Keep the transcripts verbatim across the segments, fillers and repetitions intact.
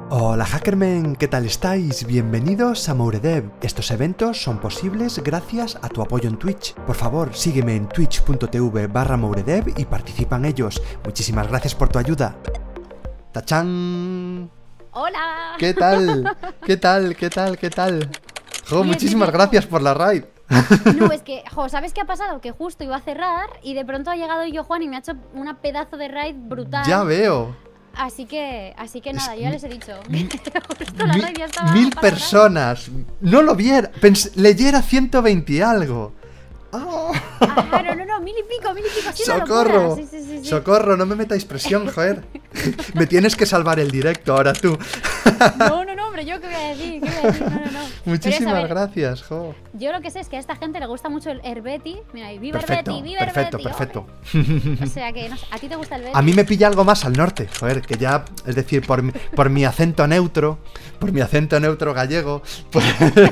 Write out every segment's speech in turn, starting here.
Hola Hackermen, ¿qué tal estáis? Bienvenidos a Mouredev. Estos eventos son posibles gracias a tu apoyo en Twitch. Por favor, sígueme en twitch punto tv barra Mouredev y participa en ellos. Muchísimas gracias por tu ayuda. ¡Tachán! ¡Hola! ¿Qué tal? ¿Qué tal? ¿Qué tal? ¿Qué tal? Jo, Bien, muchísimas bien, gracias por la raid. No, es que, jo, ¿sabes qué ha pasado? Que justo iba a cerrar y de pronto ha llegado yo, Juan, y me ha hecho una pedazo de raid brutal. Ya veo. Así que, así que nada, Es- yo ya les he dicho. Justo la Mi- raid ya estaba mil para personas. No lo viera. Pens- leyera ciento veinte y algo. ¡Ah! Ah, no, no, no, mil y pico, mil y pico. Sí, una ¡Socorro! locura. Sí, sí, sí, sí. ¡Socorro! No me metáis presión, joder. Me tienes que salvar el directo ahora tú. No, no, no, hombre, ¿yo qué voy a decir? ¿Qué voy a decir? No, no, no. Muchísimas Pero es, a ver, gracias, jo. Yo lo que sé es que a esta gente le gusta mucho el Herbeti. Mira, y viva Perfecto, Herbeti, viva perfecto, Herbeti. perfecto. hombre. O sea que, no sé, ¿a ti te gusta el Herbeti? A mí me pilla algo más al norte, joder, que ya, es decir, por mi, por mi acento neutro, por mi acento neutro gallego, pues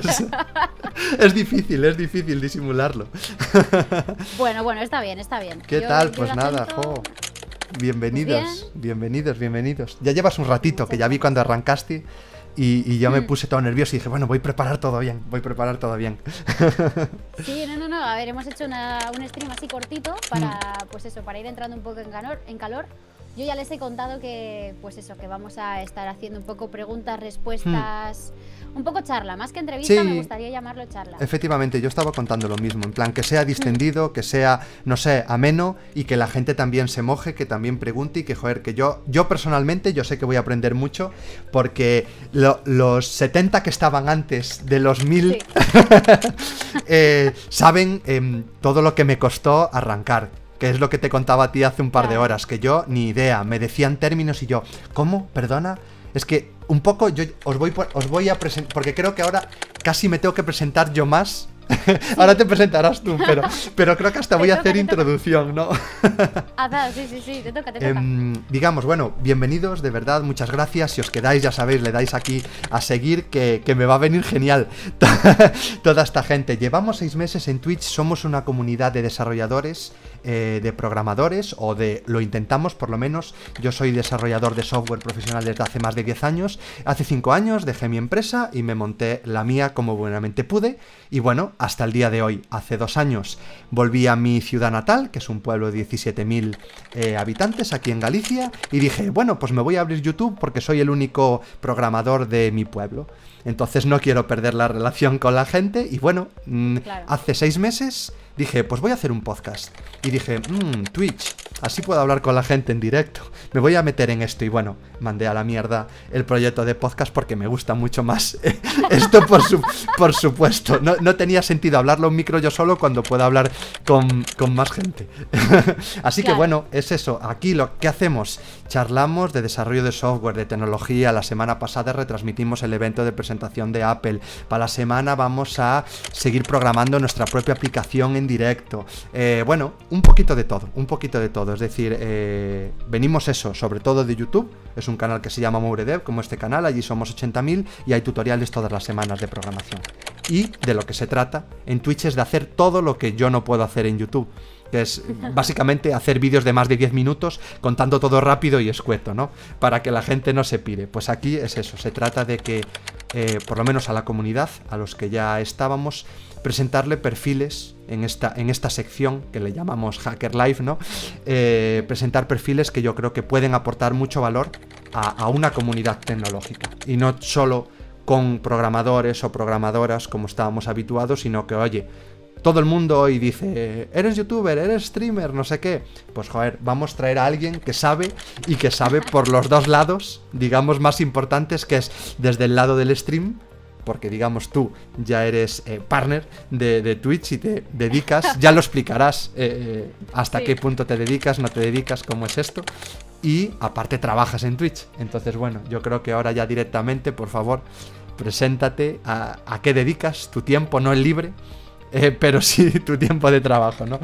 es difícil, es difícil disimularlo. Bueno, bueno, está bien, está bien. ¿Qué Yo- tal? yo Pues el nada, acento- jo. Bienvenidos, Pues bienvenidos, bienvenidos. Ya llevas un ratito, que ya vi cuando arrancaste y, y yo me Mm. puse todo nervioso y dije, bueno, voy a preparar todo bien, voy a preparar todo bien. Sí, no, no, no. A ver, hemos hecho una- un stream así cortito para, Mm. pues eso, para ir entrando un poco en calor, en calor. Yo ya les he contado que, pues eso, que vamos a estar haciendo un poco preguntas, respuestas, un poco charla, más que entrevista, Sí. me gustaría llamarlo charla. Efectivamente, yo estaba contando lo mismo, en plan que sea distendido, que sea, no sé, ameno y que la gente también se moje, que también pregunte y que, joder, que yo, yo personalmente, yo sé que voy a aprender mucho porque lo- los setenta que estaban antes de los mil Sí. eh, saben em, todo lo que me costó arrancar. Que es lo que te contaba a ti hace un par de Claro. horas, que yo ni idea, me decían términos y yo, ¿cómo? ¿Perdona? Es que un poco yo os voy, por- os voy a presentar, porque creo que ahora casi me tengo que presentar yo más. Ahora te presentarás tú, pero, pero creo que hasta Te voy a toca, hacer te toca. introducción, ¿no? Ah, va, sí, sí, sí, te toca, te toca. Em, digamos, bueno, bienvenidos, de verdad, muchas gracias. Si os quedáis, ya sabéis, le dais aquí a seguir, que, que me va a venir genial toda esta gente. Llevamos seis meses en Twitch, somos una comunidad de desarrolladores, eh, de programadores, o de, lo intentamos por lo menos. Yo soy desarrollador de software profesional desde hace más de diez años. Hace cinco años dejé mi empresa y me monté la mía como buenamente pude. Y bueno, hasta el día de hoy, hace dos años, volví a mi ciudad natal, que es un pueblo de diecisiete mil eh, habitantes aquí en Galicia, y dije, bueno, pues me voy a abrir YouTube porque soy el único programador de mi pueblo. Entonces no quiero perder la relación con la gente y bueno, mm, Claro. hace seis meses dije, pues voy a hacer un podcast. Y dije, mmm, Twitch, así puedo hablar con la gente en directo. Me voy a meter en esto y bueno, mandé a la mierda el proyecto de podcast porque me gusta mucho más esto, por, su- por supuesto. No, no tenía sentido hablarlo a un micro yo solo cuando puedo hablar con, con más gente. Así que Claro. bueno, es eso. Aquí lo que hacemos, charlamos de desarrollo de software, de tecnología. La semana pasada retransmitimos el evento de presentación de Apple. Para la semana vamos a seguir programando nuestra propia aplicación en directo. Eh, bueno, un poquito de todo, un poquito de todo. Es decir, eh, venimos eso, sobre todo de YouTube. Es un canal que se llama Mouredev, como este canal. Allí somos ochenta mil y hay tutoriales todas las semanas de programación. Y de lo que se trata en Twitch es de hacer todo lo que yo no puedo hacer en YouTube, que es básicamente hacer vídeos de más de diez minutos contando todo rápido y escueto, ¿no? Para que la gente no se pire. Pues aquí es eso, se trata de que, eh, por lo menos a la comunidad, a los que ya estábamos, presentarle perfiles en esta, en esta sección que le llamamos Hacker Life, ¿no? Eh, presentar perfiles que yo creo que pueden aportar mucho valor a, a una comunidad tecnológica. Y no solo con programadores o programadoras como estábamos habituados, sino que, oye, todo el mundo hoy dice, eres youtuber, eres streamer, no sé qué. Pues joder, vamos a traer a alguien que sabe y que sabe por los dos lados, digamos, más importantes, que es desde el lado del stream, porque digamos tú ya eres eh, partner de, de Twitch y te dedicas, ya lo explicarás eh, hasta Sí. qué punto te dedicas, no te dedicas, cómo es esto. Y aparte trabajas en Twitch. Entonces bueno, yo creo que ahora ya directamente, por favor, preséntate a, a qué dedicas tu tiempo, no el libre. Eh, pero sí tu tiempo de trabajo, ¿no?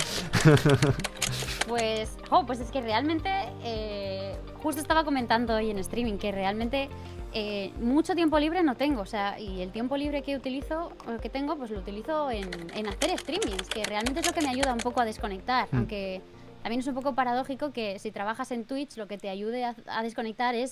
Pues, jo, pues es que realmente, eh, justo estaba comentando hoy en streaming que realmente eh, mucho tiempo libre no tengo, o sea, y el tiempo libre que utilizo, o que tengo, pues lo utilizo en, en hacer streamings, que realmente es lo que me ayuda un poco a desconectar, Mm. aunque también es un poco paradójico que si trabajas en Twitch lo que te ayude a, a desconectar es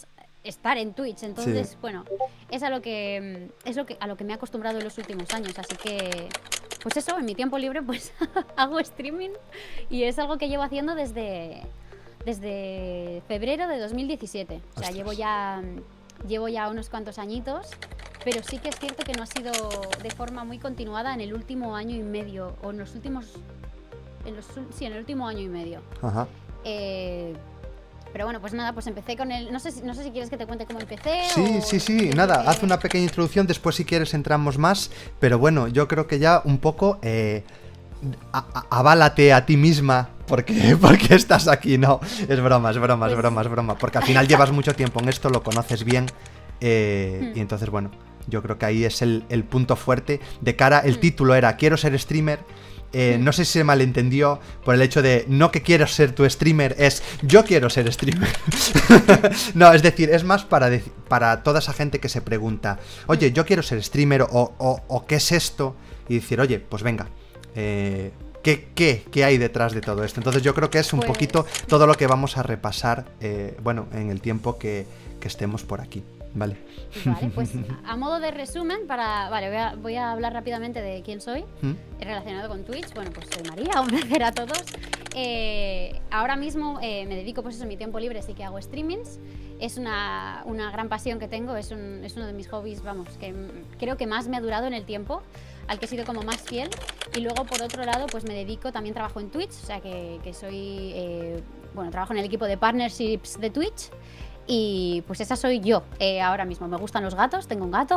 estar en Twitch. Entonces, sí. bueno, es a lo que es lo que a lo que me he acostumbrado en los últimos años. Así que, pues eso, en mi tiempo libre, pues hago streaming y es algo que llevo haciendo desde desde febrero de dos mil diecisiete. O sea, Ostras. llevo ya llevo ya unos cuantos añitos. Pero sí que es cierto que no ha sido de forma muy continuada en el último año y medio, o en los últimos, en los, sí, en el último año y medio. Ajá. Eh, pero bueno, pues nada, pues empecé con el, no sé, si, no sé si quieres que te cuente cómo empecé. Sí, o sí, sí, nada, que... haz una pequeña introducción, después si quieres entramos más, pero bueno, yo creo que ya un poco, eh, a, a, aválate a ti misma. Porque, porque estás aquí, no, es broma, es broma, pues... es broma, es broma, porque al final llevas mucho tiempo en esto, lo conoces bien, eh, hmm. y entonces bueno, yo creo que ahí es el, el punto fuerte. De cara, el mm. título era Quiero ser streamer. Eh, mm. No sé si se malentendió por el hecho de no que quieras ser tu streamer, es yo quiero ser streamer. No, es decir, es más para, de, para toda esa gente que se pregunta, oye, yo quiero ser streamer o, o, o ¿qué es esto? Y decir, oye, pues venga, eh, ¿qué, qué, ¿qué hay detrás de todo esto? Entonces yo creo que es un pues... poquito todo lo que vamos a repasar, eh, bueno, en el tiempo que, que estemos por aquí. Vale. Vale, pues a modo de resumen, para vale, voy a, voy a hablar rápidamente de quién soy, ¿Mm? relacionado con Twitch. Bueno, pues soy María, un placer a todos. Eh, ahora mismo eh, me dedico, pues eso, en mi tiempo libre sí que hago streamings. Es una, una gran pasión que tengo, es, un, es uno de mis hobbies, vamos, que creo que más me ha durado en el tiempo, al que he sido como más fiel. Y luego, por otro lado, pues me dedico, también trabajo en Twitch, o sea que, que soy, eh, bueno, trabajo en el equipo de partnerships de Twitch. Y pues esa soy yo eh, ahora mismo. Me gustan los gatos, tengo un gato.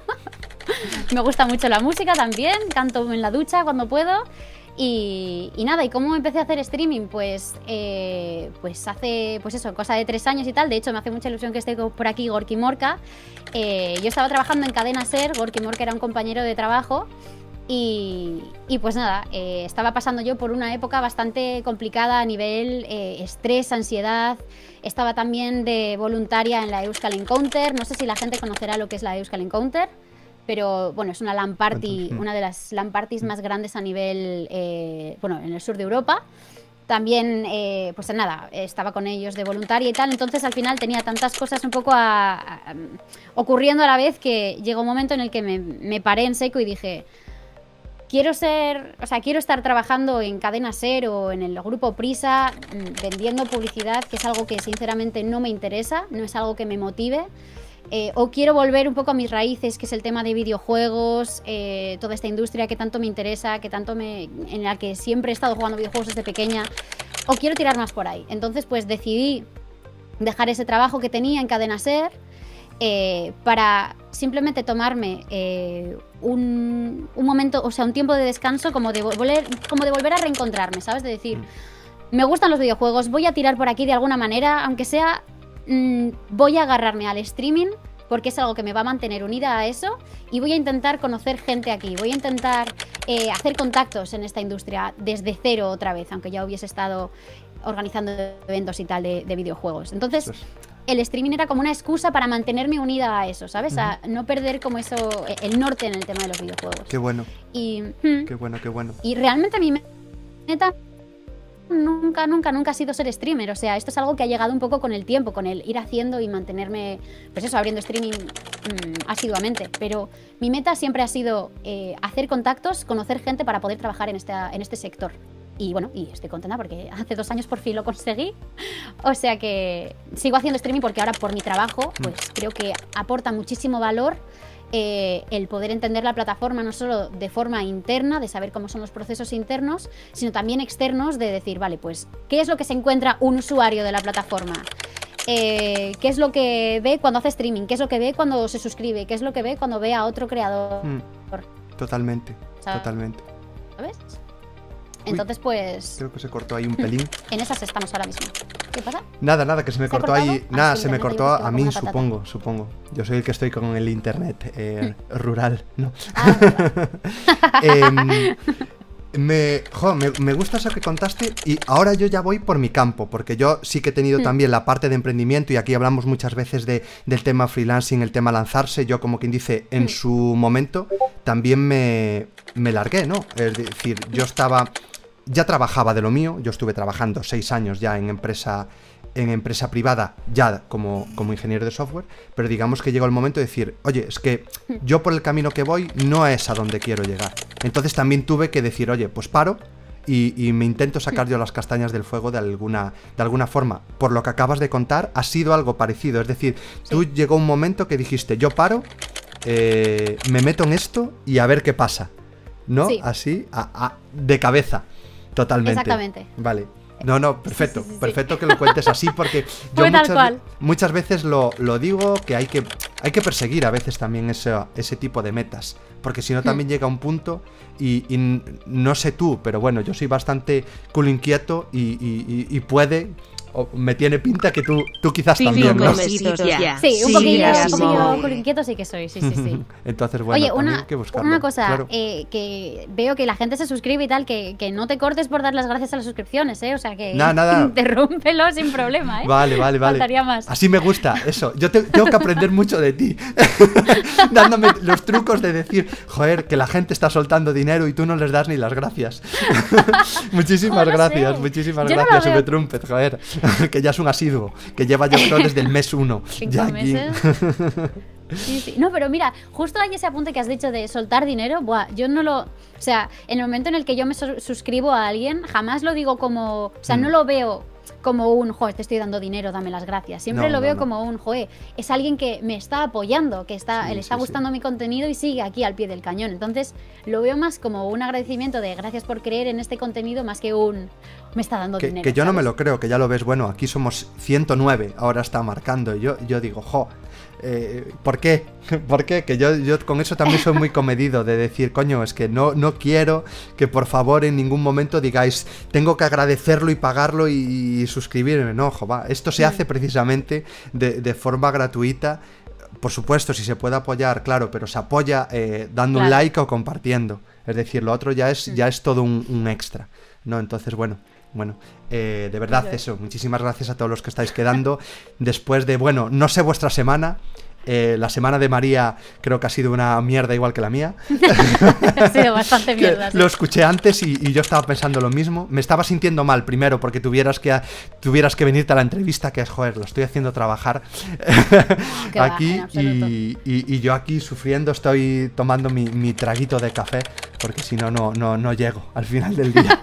Me gusta mucho la música también, canto en la ducha cuando puedo. Y, y nada, ¿y cómo empecé a hacer streaming? Pues, eh, pues hace, pues eso, cosa de tres años y tal. De hecho, me hace mucha ilusión que esté por aquí Gorky Morca. Eh, yo estaba trabajando en Cadena Ser, Gorky Morca era un compañero de trabajo. Y, y pues nada, eh, estaba pasando yo por una época bastante complicada a nivel eh, estrés, ansiedad. Estaba también de voluntaria en la Euskal Encounter. No sé si la gente conocerá lo que es la Euskal Encounter, pero bueno, es una LAN party, una de las LAN parties más grandes a nivel, eh, bueno, en el sur de Europa. También, eh, pues nada, estaba con ellos de voluntaria y tal. Entonces al final tenía tantas cosas un poco a, a, a, ocurriendo a la vez que llegó un momento en el que me, me paré en seco y dije... Quiero ser, o sea, quiero estar trabajando en Cadena Ser o en el grupo Prisa vendiendo publicidad, que es algo que sinceramente no me interesa, no es algo que me motive. Eh, o quiero volver un poco a mis raíces, que es el tema de videojuegos, eh, toda esta industria que tanto me interesa, que tanto me, en la que siempre he estado jugando videojuegos desde pequeña. O quiero tirar más por ahí. Entonces, pues decidí dejar ese trabajo que tenía en Cadena Ser. Eh, para simplemente tomarme eh, un, un momento, o sea, un tiempo de descanso, como de, volver, como de volver a reencontrarme, ¿sabes? De decir, mm. me gustan los videojuegos, voy a tirar por aquí de alguna manera, aunque sea, mmm, voy a agarrarme al streaming, porque es algo que me va a mantener unida a eso, y voy a intentar conocer gente aquí, voy a intentar eh, hacer contactos en esta industria desde cero otra vez, aunque ya hubiese estado organizando eventos y tal de, de videojuegos. Entonces... Pues... el streaming era como una excusa para mantenerme unida a eso, ¿sabes? Uh-huh. A no perder como eso, el norte en el tema de los videojuegos. Qué bueno. Y, hmm, qué bueno, qué bueno. Y realmente a mi meta nunca, nunca, nunca ha sido ser streamer. O sea, esto es algo que ha llegado un poco con el tiempo, con el ir haciendo y mantenerme, pues eso, abriendo streaming mmm, asiduamente. Pero mi meta siempre ha sido eh, hacer contactos, conocer gente para poder trabajar en, esta, en este sector. Y bueno, y estoy contenta porque hace dos años por fin lo conseguí. O sea que sigo haciendo streaming porque ahora por mi trabajo, pues creo que aporta muchísimo valor eh, el poder entender la plataforma no solo de forma interna, de saber cómo son los procesos internos, sino también externos de decir, vale, pues, ¿qué es lo que se encuentra un usuario de la plataforma? Eh, ¿Qué es lo que ve cuando hace streaming? ¿Qué es lo que ve cuando se suscribe? ¿Qué es lo que ve cuando ve a otro creador? Mm, totalmente, ¿sabes? Totalmente. ¿Sabes? Entonces, pues... Creo que se cortó ahí un pelín. En esas estamos ahora mismo. ¿Qué pasa? Nada, nada, que se me cortó ahí... Nada, ah, sí, se me cortó a mí, supongo, supongo. Yo soy el que estoy con el internet eh, rural, ¿no? Ah, eh, me, jo, me, me gusta eso que contaste y ahora yo ya voy por mi campo, porque yo sí que he tenido mm. también la parte de emprendimiento y aquí hablamos muchas veces de, del tema freelancing, el tema lanzarse. Yo, como quien dice, en mm. su momento también me, me largué, ¿no? Es decir, yo estaba... ya trabajaba de lo mío, yo estuve trabajando seis años ya en empresa en empresa privada ya como, como ingeniero de software, pero digamos que llegó el momento de decir, oye, es que yo por el camino que voy no es a donde quiero llegar. Entonces también tuve que decir, oye, pues paro y, y me intento sacar yo las castañas del fuego de alguna, de alguna forma. Por lo que acabas de contar, ha sido algo parecido. Es decir, sí. Tú llegó un momento que dijiste, yo paro, eh, me meto en esto y a ver qué pasa, ¿no? Sí. Así, a, a, de cabeza, totalmente. Exactamente. Vale. No, no, perfecto, sí, sí, sí, perfecto sí. Que lo cuentes así porque yo muchas, muchas veces lo, lo digo que hay, que hay que perseguir a veces también ese, ese tipo de metas, porque si no también hmm. llega un punto y, y no sé tú, pero bueno, yo soy bastante culo inquieto y, y, y, y puede... O me tiene pinta que tú, tú quizás sí, también, ¿no? Sí, un poquillo, un poquillo culo inquieto sí que soy, sí, sí, sí. Entonces, bueno, oye, una, hay que buscarlo. una cosa, claro. eh, que veo que la gente se suscribe y tal, que, que no te cortes por dar las gracias a las suscripciones, ¿eh? O sea, que nada, nada. interrúmpelo sin problema, ¿eh? Vale, vale, vale. Faltaría más. Así me gusta, eso. Yo te, tengo que aprender mucho de ti. Dándome los trucos de decir, joder, que la gente está soltando dinero y tú no les das ni las gracias. muchísimas oh, no gracias, sé. muchísimas Yo gracias, no Sube Trumpet, joder. Que ya es un asiduo, que lleva yo creo desde el mes uno. ¿Cinco ya meses? Sí, sí. No, pero mira, justo ahí ese apunte que has dicho de soltar dinero, buah, yo no lo... O sea, en el momento en el que yo me su- suscribo a alguien, jamás lo digo como... O sea, mm. no lo veo como un, joder, te estoy dando dinero, dame las gracias. Siempre no, lo no, veo no. como un, joder, es alguien que me está apoyando, que está, sí, le está sí, gustando sí. mi contenido y sigue aquí al pie del cañón. Entonces, lo veo más como un agradecimiento de gracias por creer en este contenido, más que un, me está dando que, dinero. Que yo ¿sabes? no me lo creo, que ya lo ves, bueno, aquí somos ciento nueve, ahora está marcando. Y yo, yo digo, jo, eh, ¿por qué? ¿Por qué? Que yo, yo con eso también soy muy comedido, de decir, coño, es que no, no quiero que por favor en ningún momento digáis, tengo que agradecerlo y pagarlo y, y suscribirme. No, jo, va, esto se mm. hace precisamente de, de forma gratuita. Por supuesto, si se puede apoyar, claro, pero se apoya eh, dando claro. un like o compartiendo. Es decir, lo otro ya es, mm. ya es todo un, un extra, ¿no? Entonces, bueno... Bueno, eh, de verdad eso, muchísimas gracias a todos los que estáis quedando después de, bueno, no sé vuestra semana, eh, la semana de María creo que ha sido una mierda igual que la mía. Ha sido bastante mierda. Sí. Lo escuché antes y, y yo estaba pensando lo mismo, me estaba sintiendo mal primero porque tuvieras que, tuvieras que venirte a la entrevista, que es, joder, lo estoy haciendo trabajar no, aquí va, y, y, y yo aquí sufriendo, estoy tomando mi, mi traguito de café porque si no, no, no, no llego al final del día.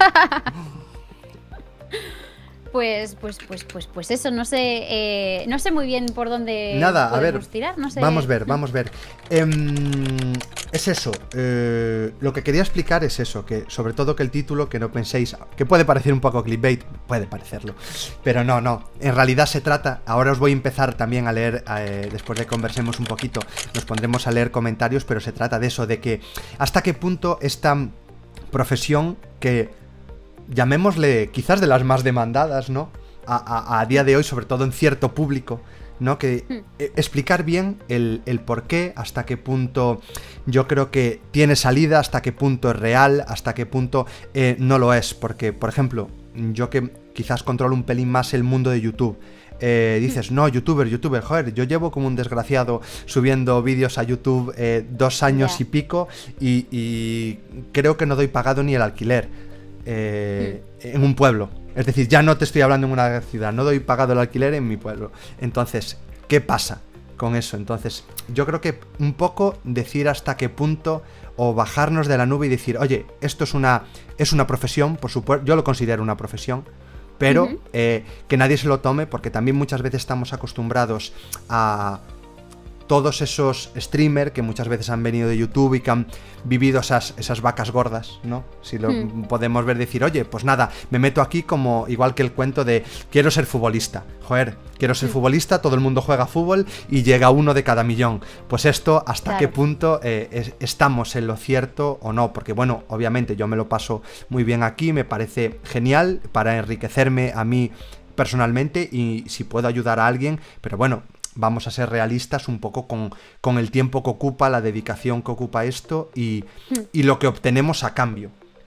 Pues, pues, pues, pues, pues eso, no sé, eh, no sé muy bien por dónde Nada, a ver, tirar, no sé. Vamos a ver, vamos a ver. Eh, es eso, eh, lo que quería explicar es eso, que sobre todo que el título, que no penséis, que puede parecer un poco clickbait, puede parecerlo, pero no, no, en realidad se trata, ahora os voy a empezar también a leer, eh, después de que conversemos un poquito, nos pondremos a leer comentarios, pero se trata de eso, de que hasta qué punto esta profesión que... llamémosle quizás de las más demandadas, ¿no? A, a, a día de hoy, sobre todo en cierto público, ¿no? Que hmm. eh, explicar bien el, el por qué, hasta qué punto yo creo que tiene salida, hasta qué punto es real, hasta qué punto eh, no lo es. Porque, por ejemplo, yo que quizás controlo un pelín más el mundo de YouTube, Eh, dices, no, youtuber, youtuber, joder, yo llevo como un desgraciado subiendo vídeos a YouTube eh, dos años yeah. y pico y, y creo que no doy pagado ni el alquiler eh, mm. en un pueblo. Es decir, ya no te estoy hablando en una ciudad, no doy pagado el alquiler en mi pueblo. Entonces, ¿qué pasa con eso? Entonces, yo creo que un poco decir hasta qué punto o bajarnos de la nube y decir, oye, esto es una, es una profesión, por supuesto, yo lo considero una profesión, pero uh-huh. eh, que nadie se lo tome, porque también muchas veces estamos acostumbrados a todos esos streamers que muchas veces han venido de YouTube y que han vivido esas, esas vacas gordas, ¿no? Si lo hmm. podemos ver, decir, oye, pues nada, me meto aquí como igual que el cuento de quiero ser futbolista. Joder, quiero ser hmm. futbolista, todo el mundo juega fútbol y llega uno de cada millón. Pues esto, ¿hasta claro. qué punto eh, es, estamos en lo cierto o no? Porque bueno, obviamente yo me lo paso muy bien aquí, me parece genial para enriquecerme a mí personalmente y si puedo ayudar a alguien, pero bueno, vamos a ser realistas un poco con, con el tiempo que ocupa, la dedicación que ocupa esto y, mm. y lo que obtenemos a cambio,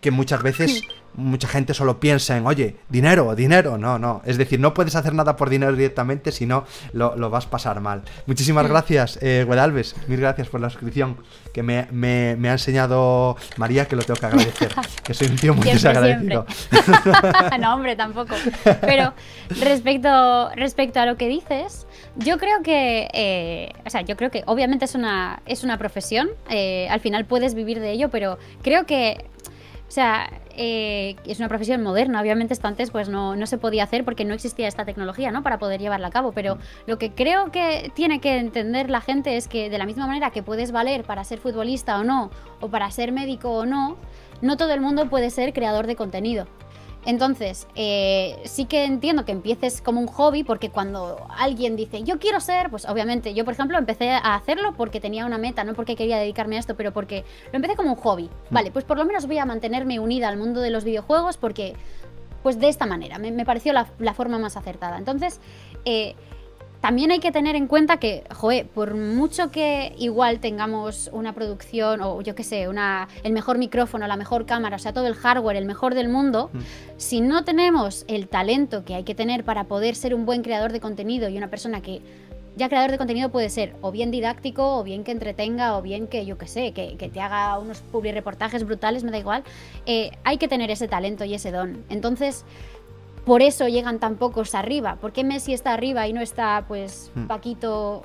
que muchas veces mucha gente solo piensa en, oye, dinero, dinero. No, no. Es decir, no puedes hacer nada por dinero directamente, si no, lo, lo vas a pasar mal. Muchísimas gracias, eh, Guadalbes. Mil gracias por la suscripción, que me, me, me ha enseñado María, que lo tengo que agradecer. Que soy un tío muy siempre, desagradecido. Siempre. No, hombre, tampoco. Pero respecto, respecto a lo que dices, yo creo que, eh, o sea, yo creo que obviamente es una, es una profesión. Eh, al final puedes vivir de ello, pero creo que, o sea, eh, es una profesión moderna. Obviamente esto antes pues no, no se podía hacer porque no existía esta tecnología, ¿no?, para poder llevarla a cabo. Pero lo que creo que tiene que entender la gente es que de la misma manera que puedes valer para ser futbolista o no, o para ser médico o no, no todo el mundo puede ser creador de contenido. Entonces, eh, sí que entiendo que empieces como un hobby, porque cuando alguien dice, yo quiero ser, pues obviamente, yo por ejemplo empecé a hacerlo porque tenía una meta, no porque quería dedicarme a esto, pero porque lo empecé como un hobby. Vale, pues por lo menos voy a mantenerme unida al mundo de los videojuegos porque, pues de esta manera, me, me pareció la, la forma más acertada. Entonces, eh, también hay que tener en cuenta que, joder, por mucho que igual tengamos una producción o yo qué sé, una, el mejor micrófono, la mejor cámara, o sea, todo el hardware, el mejor del mundo, mm. si no tenemos el talento que hay que tener para poder ser un buen creador de contenido y una persona que ya creador de contenido puede ser o bien didáctico, o bien que entretenga, o bien que, yo qué sé, que, que te haga unos publireportajes brutales, me da igual, eh, hay que tener ese talento y ese don. Entonces, por eso llegan tan pocos arriba. ¿Por qué Messi está arriba y no está, pues, Paquito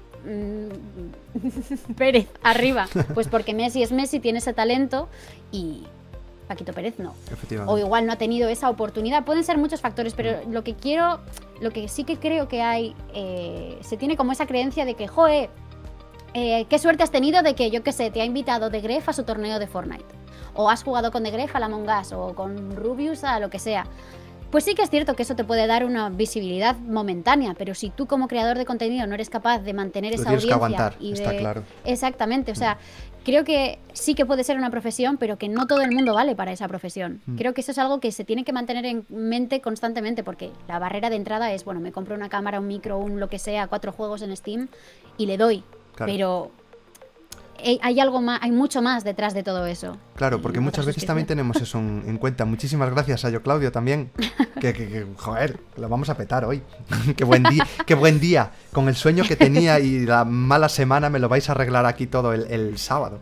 mmm, Pérez arriba? Pues porque Messi es Messi, tiene ese talento y Paquito Pérez no. O igual no ha tenido esa oportunidad. Pueden ser muchos factores, pero lo que quiero, lo que sí que creo que hay, eh, se tiene como esa creencia de que, joe, eh, qué suerte has tenido de que, yo qué sé, te ha invitado The Gref a su torneo de Fortnite. O has jugado con The Gref a la Among Us, o con Rubius a lo que sea. Pues sí que es cierto que eso te puede dar una visibilidad momentánea, pero si tú como creador de contenido no eres capaz de mantener esa audiencia, que aguantar, y de... está claro. Exactamente, o sea, creo que sí que puede ser una profesión, pero que no todo el mundo vale para esa profesión. Mm. Creo que eso es algo que se tiene que mantener en mente constantemente, porque la barrera de entrada es, bueno, me compro una cámara, un micro, un lo que sea, cuatro juegos en Steam y le doy, claro. Pero hay algo más, hay mucho más detrás de todo eso. Claro, porque muchas veces también tenemos eso en, en cuenta. Muchísimas gracias a yo, Claudio, también. Que, que, que, joder, lo vamos a petar hoy. Qué buen día, qué buen día. Con el sueño que tenía y la mala semana me lo vais a arreglar aquí todo el, el sábado.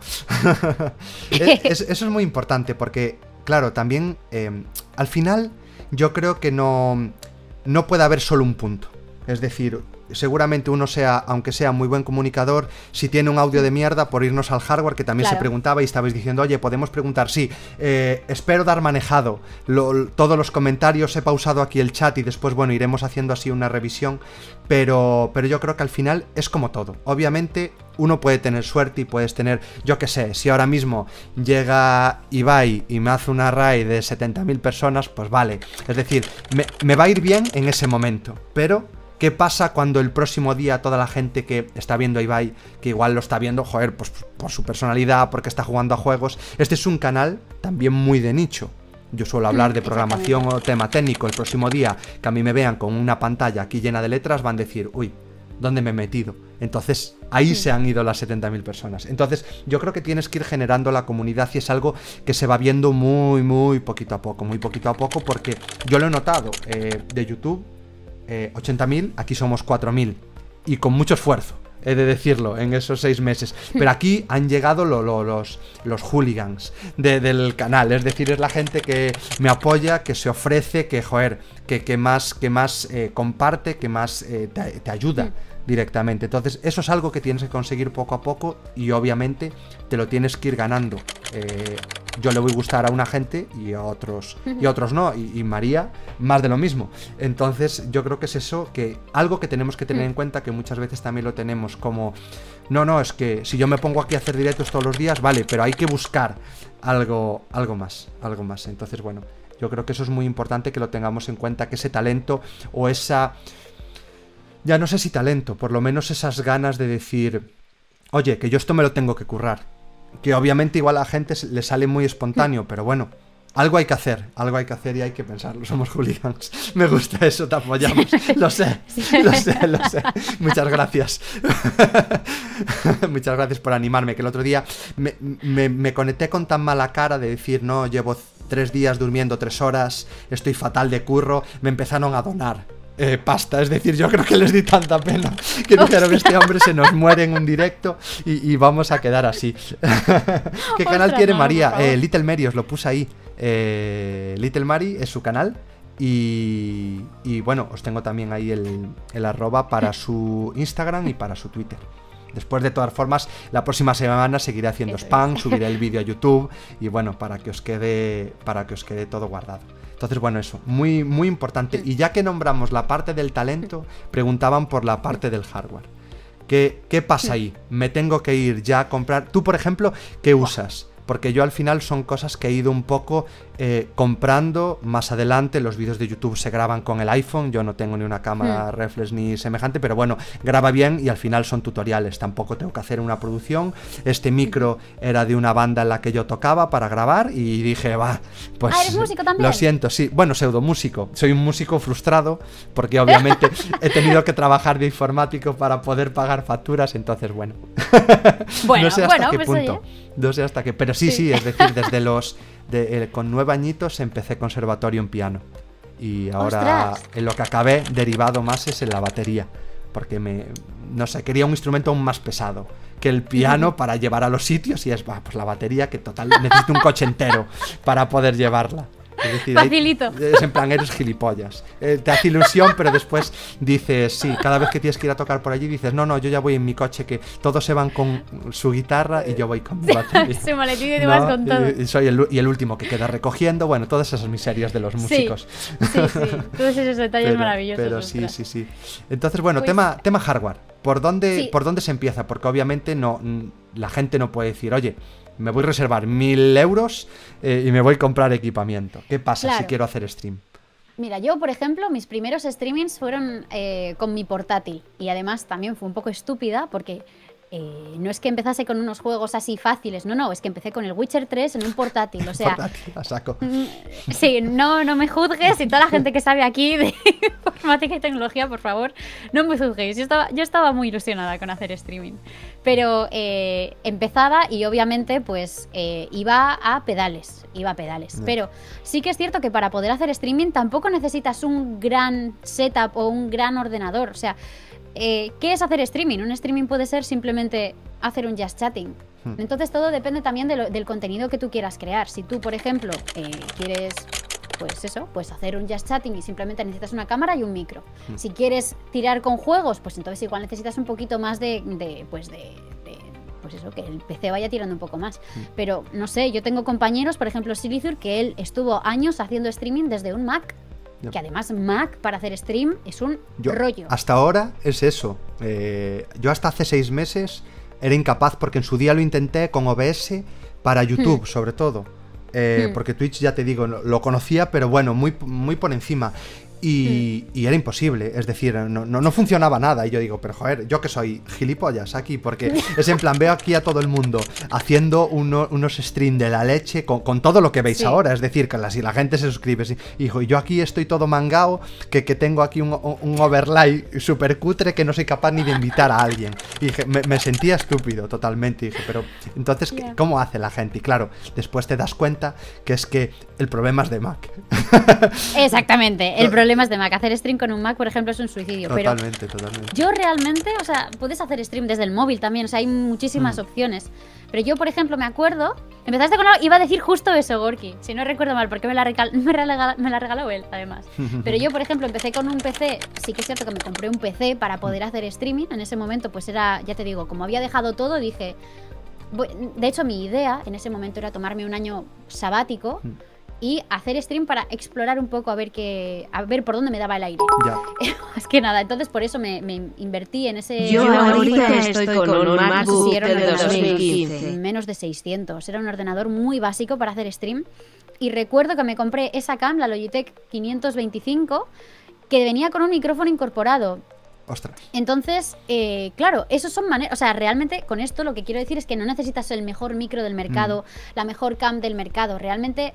es, es, eso es muy importante porque, claro, también eh, al final yo creo que no, no puede haber solo un punto. Es decir, seguramente uno sea, aunque sea muy buen comunicador, si tiene un audio de mierda, por irnos al hardware, que también claro. Se preguntaba y estabais diciendo, oye, podemos preguntar, sí, eh, espero dar manejado lo, todos los comentarios, he pausado aquí el chat y después, bueno, iremos haciendo así una revisión, pero, pero yo creo que al final es como todo. Obviamente uno puede tener suerte y puedes tener, yo qué sé, si ahora mismo llega Ibai y me hace una raid de setenta mil personas, pues vale, es decir, me, me va a ir bien en ese momento, pero ¿qué pasa cuando el próximo día toda la gente que está viendo a Ibai, que igual lo está viendo, joder, pues por su personalidad, porque está jugando a juegos? Este es un canal también muy de nicho. Yo suelo hablar de programación o tema técnico. El próximo día que a mí me vean con una pantalla aquí llena de letras van a decir, uy, ¿dónde me he metido? Entonces ahí sí. Se han ido las setenta mil personas. Entonces yo creo que tienes que ir generando la comunidad y es algo que se va viendo muy, muy poquito a poco, muy poquito a poco, porque yo lo he notado eh, de YouTube. Eh, ochenta mil, aquí somos cuatro mil y con mucho esfuerzo, he de decirlo, en esos seis meses, pero aquí han llegado lo, lo, los, los hooligans de, del canal, es decir, es la gente que me apoya, que se ofrece, que joder, que, que más, que más eh, comparte, que más eh, te, te ayuda directamente. Entonces eso es algo que tienes que conseguir poco a poco y obviamente te lo tienes que ir ganando. eh, Yo le voy a gustar a una gente y a otros y a otros no, y, y María más de lo mismo. Entonces yo creo que es eso, que algo que tenemos que tener en cuenta, que muchas veces también lo tenemos como, no, no, es que si yo me pongo aquí a hacer directos todos los días, vale, pero hay que buscar algo, algo más, algo más. Entonces bueno, yo creo que eso es muy importante que lo tengamos en cuenta, que ese talento o esa, ya no sé si talento, por lo menos esas ganas de decir, oye, que yo esto me lo tengo que currar. Que obviamente igual a la gente le sale muy espontáneo, pero bueno, algo hay que hacer, algo hay que hacer y hay que pensarlo. Somos hooligans. Me gusta eso, te apoyamos. Lo sé, lo sé, lo sé. Muchas gracias. Muchas gracias por animarme, que el otro día me, me, me conecté con tan mala cara de decir, no, llevo tres días durmiendo tres horas, estoy fatal de curro, me empezaron a donar eh, pasta, es decir, yo creo que les di tanta pena que dijeron, este hombre se nos muere en un directo y, y vamos a quedar así. ¿Qué canal Ostras, tiene no, María? por favor. Eh, Little Mary, os lo puse ahí. Eh, Little Mary es su canal. Y, y bueno, os tengo también ahí el, el arroba para su Instagram y para su Twitter. Después, de todas formas, la próxima semana seguiré haciendo Eso spam, es. subiré el vídeo a YouTube y bueno, para que os quede, para que os quede todo guardado. Entonces, bueno, eso, muy, muy importante. Y ya que nombramos la parte del talento, preguntaban por la parte del hardware. ¿Qué, qué pasa ahí? ¿Me tengo que ir ya a comprar? Tú, por ejemplo, ¿qué usas? Porque yo al final son cosas que he ido un poco eh, comprando más adelante. Los vídeos de YouTube se graban con el iPhone. Yo no tengo ni una cámara Hmm. reflex ni semejante, pero bueno, graba bien y al final son tutoriales. Tampoco tengo que hacer una producción. Este micro era de una banda en la que yo tocaba para grabar y dije, va, pues... Ah, ¿eres músico también? Lo siento, sí. Bueno, pseudo músico. Soy un músico frustrado porque obviamente he tenido que trabajar de informático para poder pagar facturas. Entonces, bueno. Bueno, no sé hasta bueno, qué pues punto. oye. No sé hasta qué. Pero sí, sí, Sí. es decir, desde los. De, eh, con nueve añitos empecé conservatorio en piano. Y ahora ¡Ostras! en lo que acabé derivado más es en la batería. Porque me. No sé, quería un instrumento aún más pesado que el piano para llevar a los sitios. Y es, bah, pues la batería, que total, necesito un coche entero para poder llevarla. Es decir, ahí- Facilito. es en plan, eres gilipollas. Eh, te hace ilusión, pero después dices, sí, cada vez que tienes que ir a tocar por allí, dices, no, no, yo ya voy en mi coche, que todos se van con su guitarra y yo voy con mi batería. Su maletín y te ¿No? vas con todo. Y, y soy el, y el último que queda recogiendo, bueno, todas esas miserias de los músicos. Sí, sí, sí. Todos esos detalles Pero, maravillosos. pero sí, ostras. sí, sí. Entonces, bueno, Pues- tema, tema hardware. ¿Por dónde, Sí. ¿Por dónde se empieza? Porque obviamente no, mm, la gente no puede decir, oye, me voy a reservar mil euros eh, y me voy a comprar equipamiento. ¿Qué pasa si Claro. quiero hacer stream? Mira, yo, por ejemplo, mis primeros streamings fueron eh, con mi portátil. Y además también fue un poco estúpida porque eh, no es que empezase con unos juegos así fáciles. No, no, es que empecé con el Witcher tres en un portátil. O sea, Portátil, a saco. mm, sí, no, no me juzgues. Y toda la gente que sabe aquí de informática y tecnología, por favor, no me juzguéis. Yo estaba, yo estaba muy ilusionada con hacer streaming. Pero eh, empezaba y obviamente pues eh, iba a pedales, iba a pedales. Ya. Pero sí que es cierto que para poder hacer streaming tampoco necesitas un gran setup o un gran ordenador. O sea, eh, ¿qué es hacer streaming? Un streaming puede ser simplemente hacer un just chatting. Hmm. Entonces todo depende también de lo- del contenido que tú quieras crear. Si tú, por ejemplo, eh, quieres... Pues eso, pues hacer un just chatting y simplemente necesitas una cámara y un micro. Mm. Si quieres tirar con juegos, pues entonces igual necesitas un poquito más de, de, pues de, de- pues eso, que el P C vaya tirando un poco más. Mm. Pero no sé, yo tengo compañeros, por ejemplo Silithur, que él estuvo años haciendo streaming desde un Mac. Yep. Que además Mac para hacer stream es un Yo, rollo. Hasta ahora es eso. Eh, yo hasta hace seis meses era incapaz porque en su día lo intenté con O B S para YouTube, Hmm. sobre todo. Eh, Hmm. Porque Twitch, ya te digo, lo, lo conocía, pero bueno, muy, muy por encima. Y, y era imposible, es decir, no, no, no funcionaba nada. Y yo digo, pero joder, yo que soy gilipollas aquí, porque es en plan, veo aquí a todo el mundo haciendo uno- unos streams de la leche con, con todo lo que veis Sí. ahora. Es decir, que la, si la gente se suscribe, sí, hijo, y yo aquí estoy todo mangao, que, que tengo aquí un, un overlay súper cutre que no soy capaz ni de invitar a alguien. Y dije, me, me sentía estúpido totalmente. Y dije, pero entonces, ¿qué- Ya. ¿cómo hace la gente? Y claro, después te das cuenta que es que el problema es de Mac. Exactamente, el problema es de Mac. Hacer stream con un Mac, por ejemplo, es un suicidio. Pero Totalmente, totalmente. yo realmente, o sea, puedes hacer stream desde el móvil también, o sea, hay muchísimas Mm. opciones. Pero yo, por ejemplo, me acuerdo, empezaste con algo, iba a decir justo eso, Gorky, si no recuerdo mal, porque me la, recal- me la regala- me la regaló él, además. Pero yo, por ejemplo, empecé con un P C, sí que es cierto que me compré un P C para poder hacer streaming, en ese momento pues era, ya te digo, como había dejado todo, dije... voy- De hecho, mi idea en ese momento era tomarme un año sabático Mm. y hacer stream para explorar un poco a ver qué, a ver por dónde me daba el aire. Ya. Más que nada, entonces por eso me, me invertí en ese... Yo ahorita estoy con un Sí, MacBook era un del ordenador dos mil quince. menos de seiscientos. Era un ordenador muy básico para hacer stream. Y recuerdo que me compré esa cam, la Logitech quinientos veinticinco, que venía con un micrófono incorporado. Ostras. Entonces, eh, claro, esos son maneras... O sea, realmente con esto lo que quiero decir es que no necesitas el mejor micro del mercado, la mejor cam del mercado. Realmente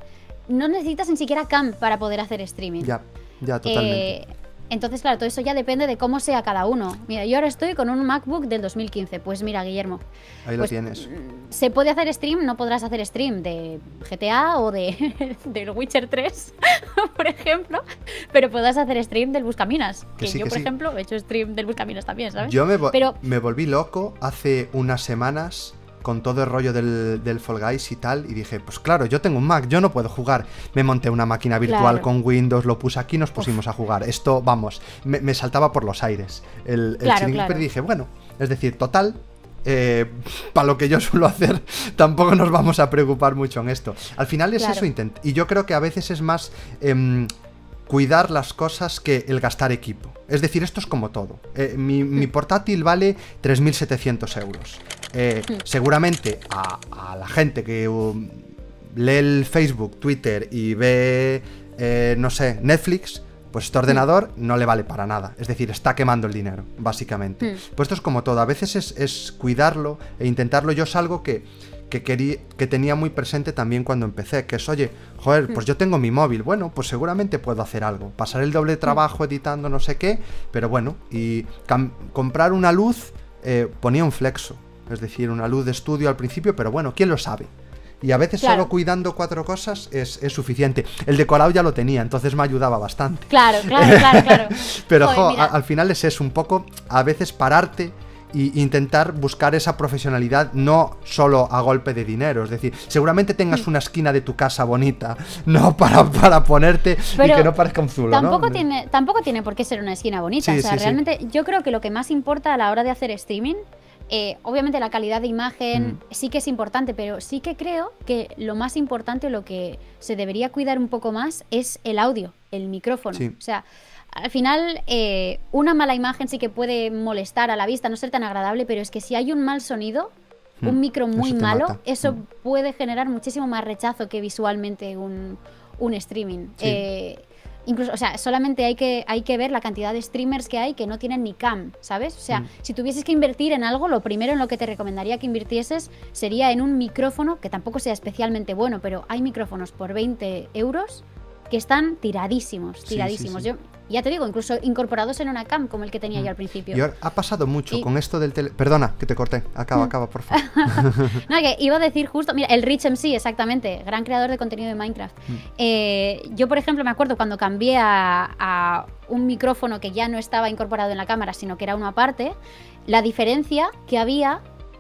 no necesitas ni siquiera cam para poder hacer streaming. Ya, ya, totalmente. Eh, entonces, claro, todo eso ya depende de cómo sea cada uno. Mira, yo ahora estoy con un MacBook del dos mil quince. Pues mira, Guillermo. Ahí pues, lo tienes. Se puede hacer stream, no podrás hacer stream de G T A o de del Witcher tres, por ejemplo, pero podrás hacer stream del Buscaminas. Que, Que sí, yo, que por sí. ejemplo, he hecho stream del Buscaminas también, ¿sabes? Yo me, vo- pero, me volví loco hace unas semanas con todo el rollo del, del Fall Guys y tal, y dije, pues claro, yo tengo un Mac, yo no puedo jugar. Me monté una máquina virtual Claro. con Windows, lo puse aquí y nos pusimos a jugar. Esto, vamos, me, me saltaba por los aires el, el Claro, chiringuito, claro. pero dije, bueno, es decir, total, eh, para lo que yo suelo hacer, tampoco nos vamos a preocupar mucho en esto. Al final es Claro. eso, intent y yo creo que a veces es más... em, cuidar las cosas que el gastar equipo. Es decir, esto es como todo. Eh, mi, mi portátil vale tres mil setecientos euros. Eh, seguramente a, a la gente que um, lee el Facebook, Twitter y ve, eh, no sé, Netflix, pues este ordenador no le vale para nada. Es decir, está quemando el dinero, básicamente. Mm. Pues esto es como todo. A veces es, es cuidarlo e intentarlo. Yo es algo que... Que, quería, que tenía muy presente también cuando empecé, que es, oye, joder, pues yo tengo mi móvil, bueno, pues seguramente puedo hacer algo, pasar el doble trabajo editando no sé qué, pero bueno, y comprar una luz, eh, ponía un flexo, es decir, una luz de estudio al principio, pero bueno, ¿quién lo sabe? Y a veces Claro. solo cuidando cuatro cosas es, es suficiente. El decorado ya lo tenía, entonces me ayudaba bastante. claro, claro, claro, claro. Pero Joder, jo, mira. a- al final es eso, un poco a veces pararte y intentar buscar esa profesionalidad no solo a golpe de dinero. Es decir, seguramente tengas una esquina de tu casa bonita, no para, para ponerte Pero y que no parezca un zulo, Tampoco, ¿no? tiene, tampoco tiene por qué ser una esquina bonita. Sí, o sea, sí, sí. realmente yo creo que lo que más importa a la hora de hacer streaming, eh, obviamente la calidad de imagen Mm. sí que es importante, pero sí que creo que lo más importante, lo que se debería cuidar un poco más, es el audio, el micrófono. Sí. O sea, al final, eh, una mala imagen sí que puede molestar a la vista, no ser tan agradable, pero es que si hay un mal sonido, Mm, un micro muy eso te malo, mata. eso Mm. puede generar muchísimo más rechazo que visualmente un, un streaming. Sí. Eh, incluso, o sea, solamente hay que, hay que ver la cantidad de streamers que hay que no tienen ni cam, ¿sabes? O sea, Mm. si tuvieses que invertir en algo, lo primero en lo que te recomendaría que invirtieses sería en un micrófono que tampoco sea especialmente bueno, pero hay micrófonos por veinte euros que están tiradísimos, Sí, sí, tiradísimos. sí. Yo ya te digo, incluso incorporados en una cam como el que tenía yo al principio. Y ahora ha pasado mucho Y- con esto del tele... Perdona, que te corté. Acaba, acaba, por favor. No, que iba a decir justo, mira, el Rich M C, exactamente, gran creador de contenido de Minecraft. Mm. Eh, yo, por ejemplo, me acuerdo cuando cambié a, a un micrófono que ya no estaba incorporado en la cámara, sino que era uno aparte, la diferencia que había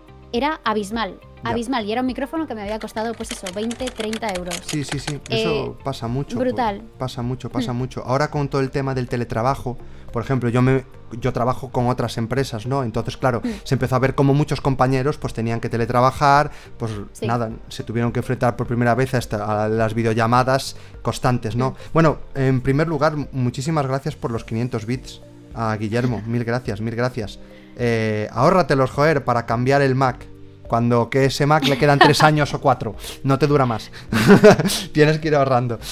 era abismal, Ya. abismal, y era un micrófono que me había costado, pues eso, veinte, treinta euros. Sí, sí, sí. Eh, Eso pasa mucho. brutal. po- Pasa mucho, pasa Mm. mucho. Ahora con todo el tema del teletrabajo, por ejemplo, yo me yo trabajo con otras empresas, ¿no? Entonces, claro, Mm. se empezó a ver como muchos compañeros pues tenían que teletrabajar, pues Sí. nada, se tuvieron que enfrentar por primera vez a, esta- a las videollamadas constantes, ¿no? Mm. Bueno, en primer lugar, muchísimas gracias por los quinientos bits a Guillermo. Mil gracias, mil gracias. Eh, ahórratelos, joder, para cambiar el Mac. Cuando que ese Mac le quedan tres años o cuatro, no te dura más. Tienes que ir ahorrando.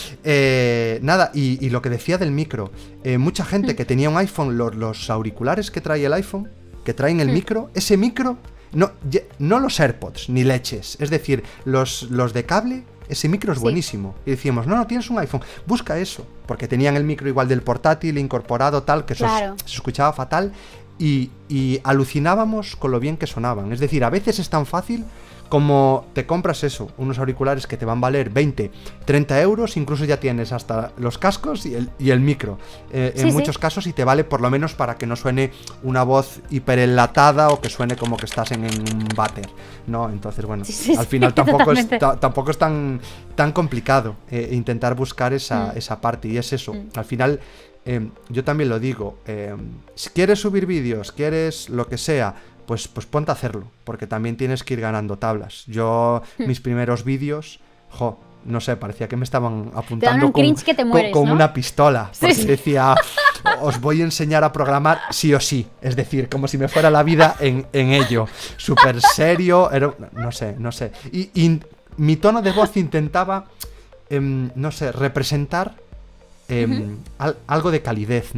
Eh, nada, y, y lo que decía del micro, eh, mucha gente que tenía un iPhone, los, los auriculares que trae el iPhone, que traen el micro, ese micro, no, ye- no los AirPods ni leches, es decir, los, los de cable, ese micro es Sí. buenísimo. Y decíamos, no, no, tienes un iPhone, busca eso, porque tenían el micro igual del portátil incorporado, tal, que eso es- Claro. se escuchaba fatal. Y, y alucinábamos con lo bien que sonaban. Es decir, a veces es tan fácil como te compras eso, unos auriculares que te van a valer veinte, treinta euros, incluso ya tienes hasta los cascos y el, y el micro. Eh, Sí, en sí. muchos casos, y te vale por lo menos para que no suene una voz hiperenlatada o que suene como que estás en, en un váter, ¿no? Entonces, bueno, Sí, sí, al sí, final tampoco es, totalmente. ta- tampoco es tan, tan complicado eh, intentar buscar esa, Mm. esa parte, y es eso. Mm. Al final, eh, yo también lo digo, eh, si quieres subir vídeos, quieres lo que sea, pues, pues ponte a hacerlo, porque también tienes que ir ganando tablas. Yo, Hmm. mis primeros vídeos, jo, no sé, parecía que me estaban Te dan apuntando un con, cringe que te con- mueres, con ¿no? una pistola, Sí, porque sí. decía, os voy a enseñar a programar sí o sí, es decir, como si me fuera la vida en, en ello, súper serio, era, no sé, no sé. Y, y mi tono de voz intentaba, em, no sé, representar em, al- algo de calidez, ¿no?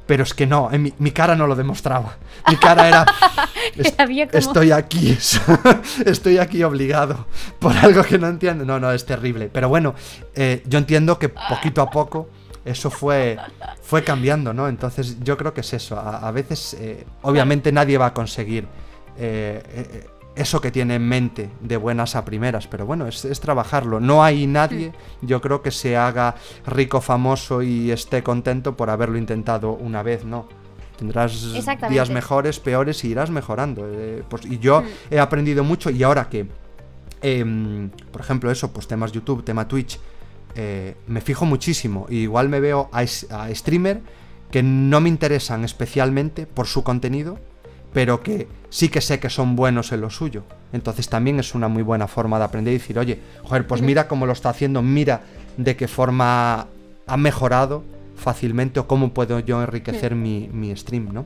pero es que no, en mi, mi cara no lo demostraba. Mi cara era... est Había como- Estoy aquí, estoy aquí obligado por algo que no entiendo. No, no, es terrible. Pero bueno, eh, yo entiendo que poquito a poco eso fue, fue cambiando, ¿no? Entonces yo creo que es eso. A, a veces, eh, obviamente nadie va a conseguir eh, eh, eso que tiene en mente de buenas a primeras, pero bueno, es, es trabajarlo. No hay nadie, yo creo, que se haga rico, famoso y esté contento por haberlo intentado una vez, ¿no? Tendrás días mejores, peores y irás mejorando. Eh, pues, y yo he aprendido mucho y ahora que, eh, por ejemplo, eso, pues temas YouTube, tema Twitch, eh, me fijo muchísimo. Y igual me veo a, a streamer que no me interesan especialmente por su contenido, pero que sí que sé que son buenos en lo suyo. Entonces también es una muy buena forma de aprender y decir, oye, joder, pues mira cómo lo está haciendo, mira de qué forma ha mejorado fácilmente o cómo puedo yo enriquecer mi, mi stream, ¿no?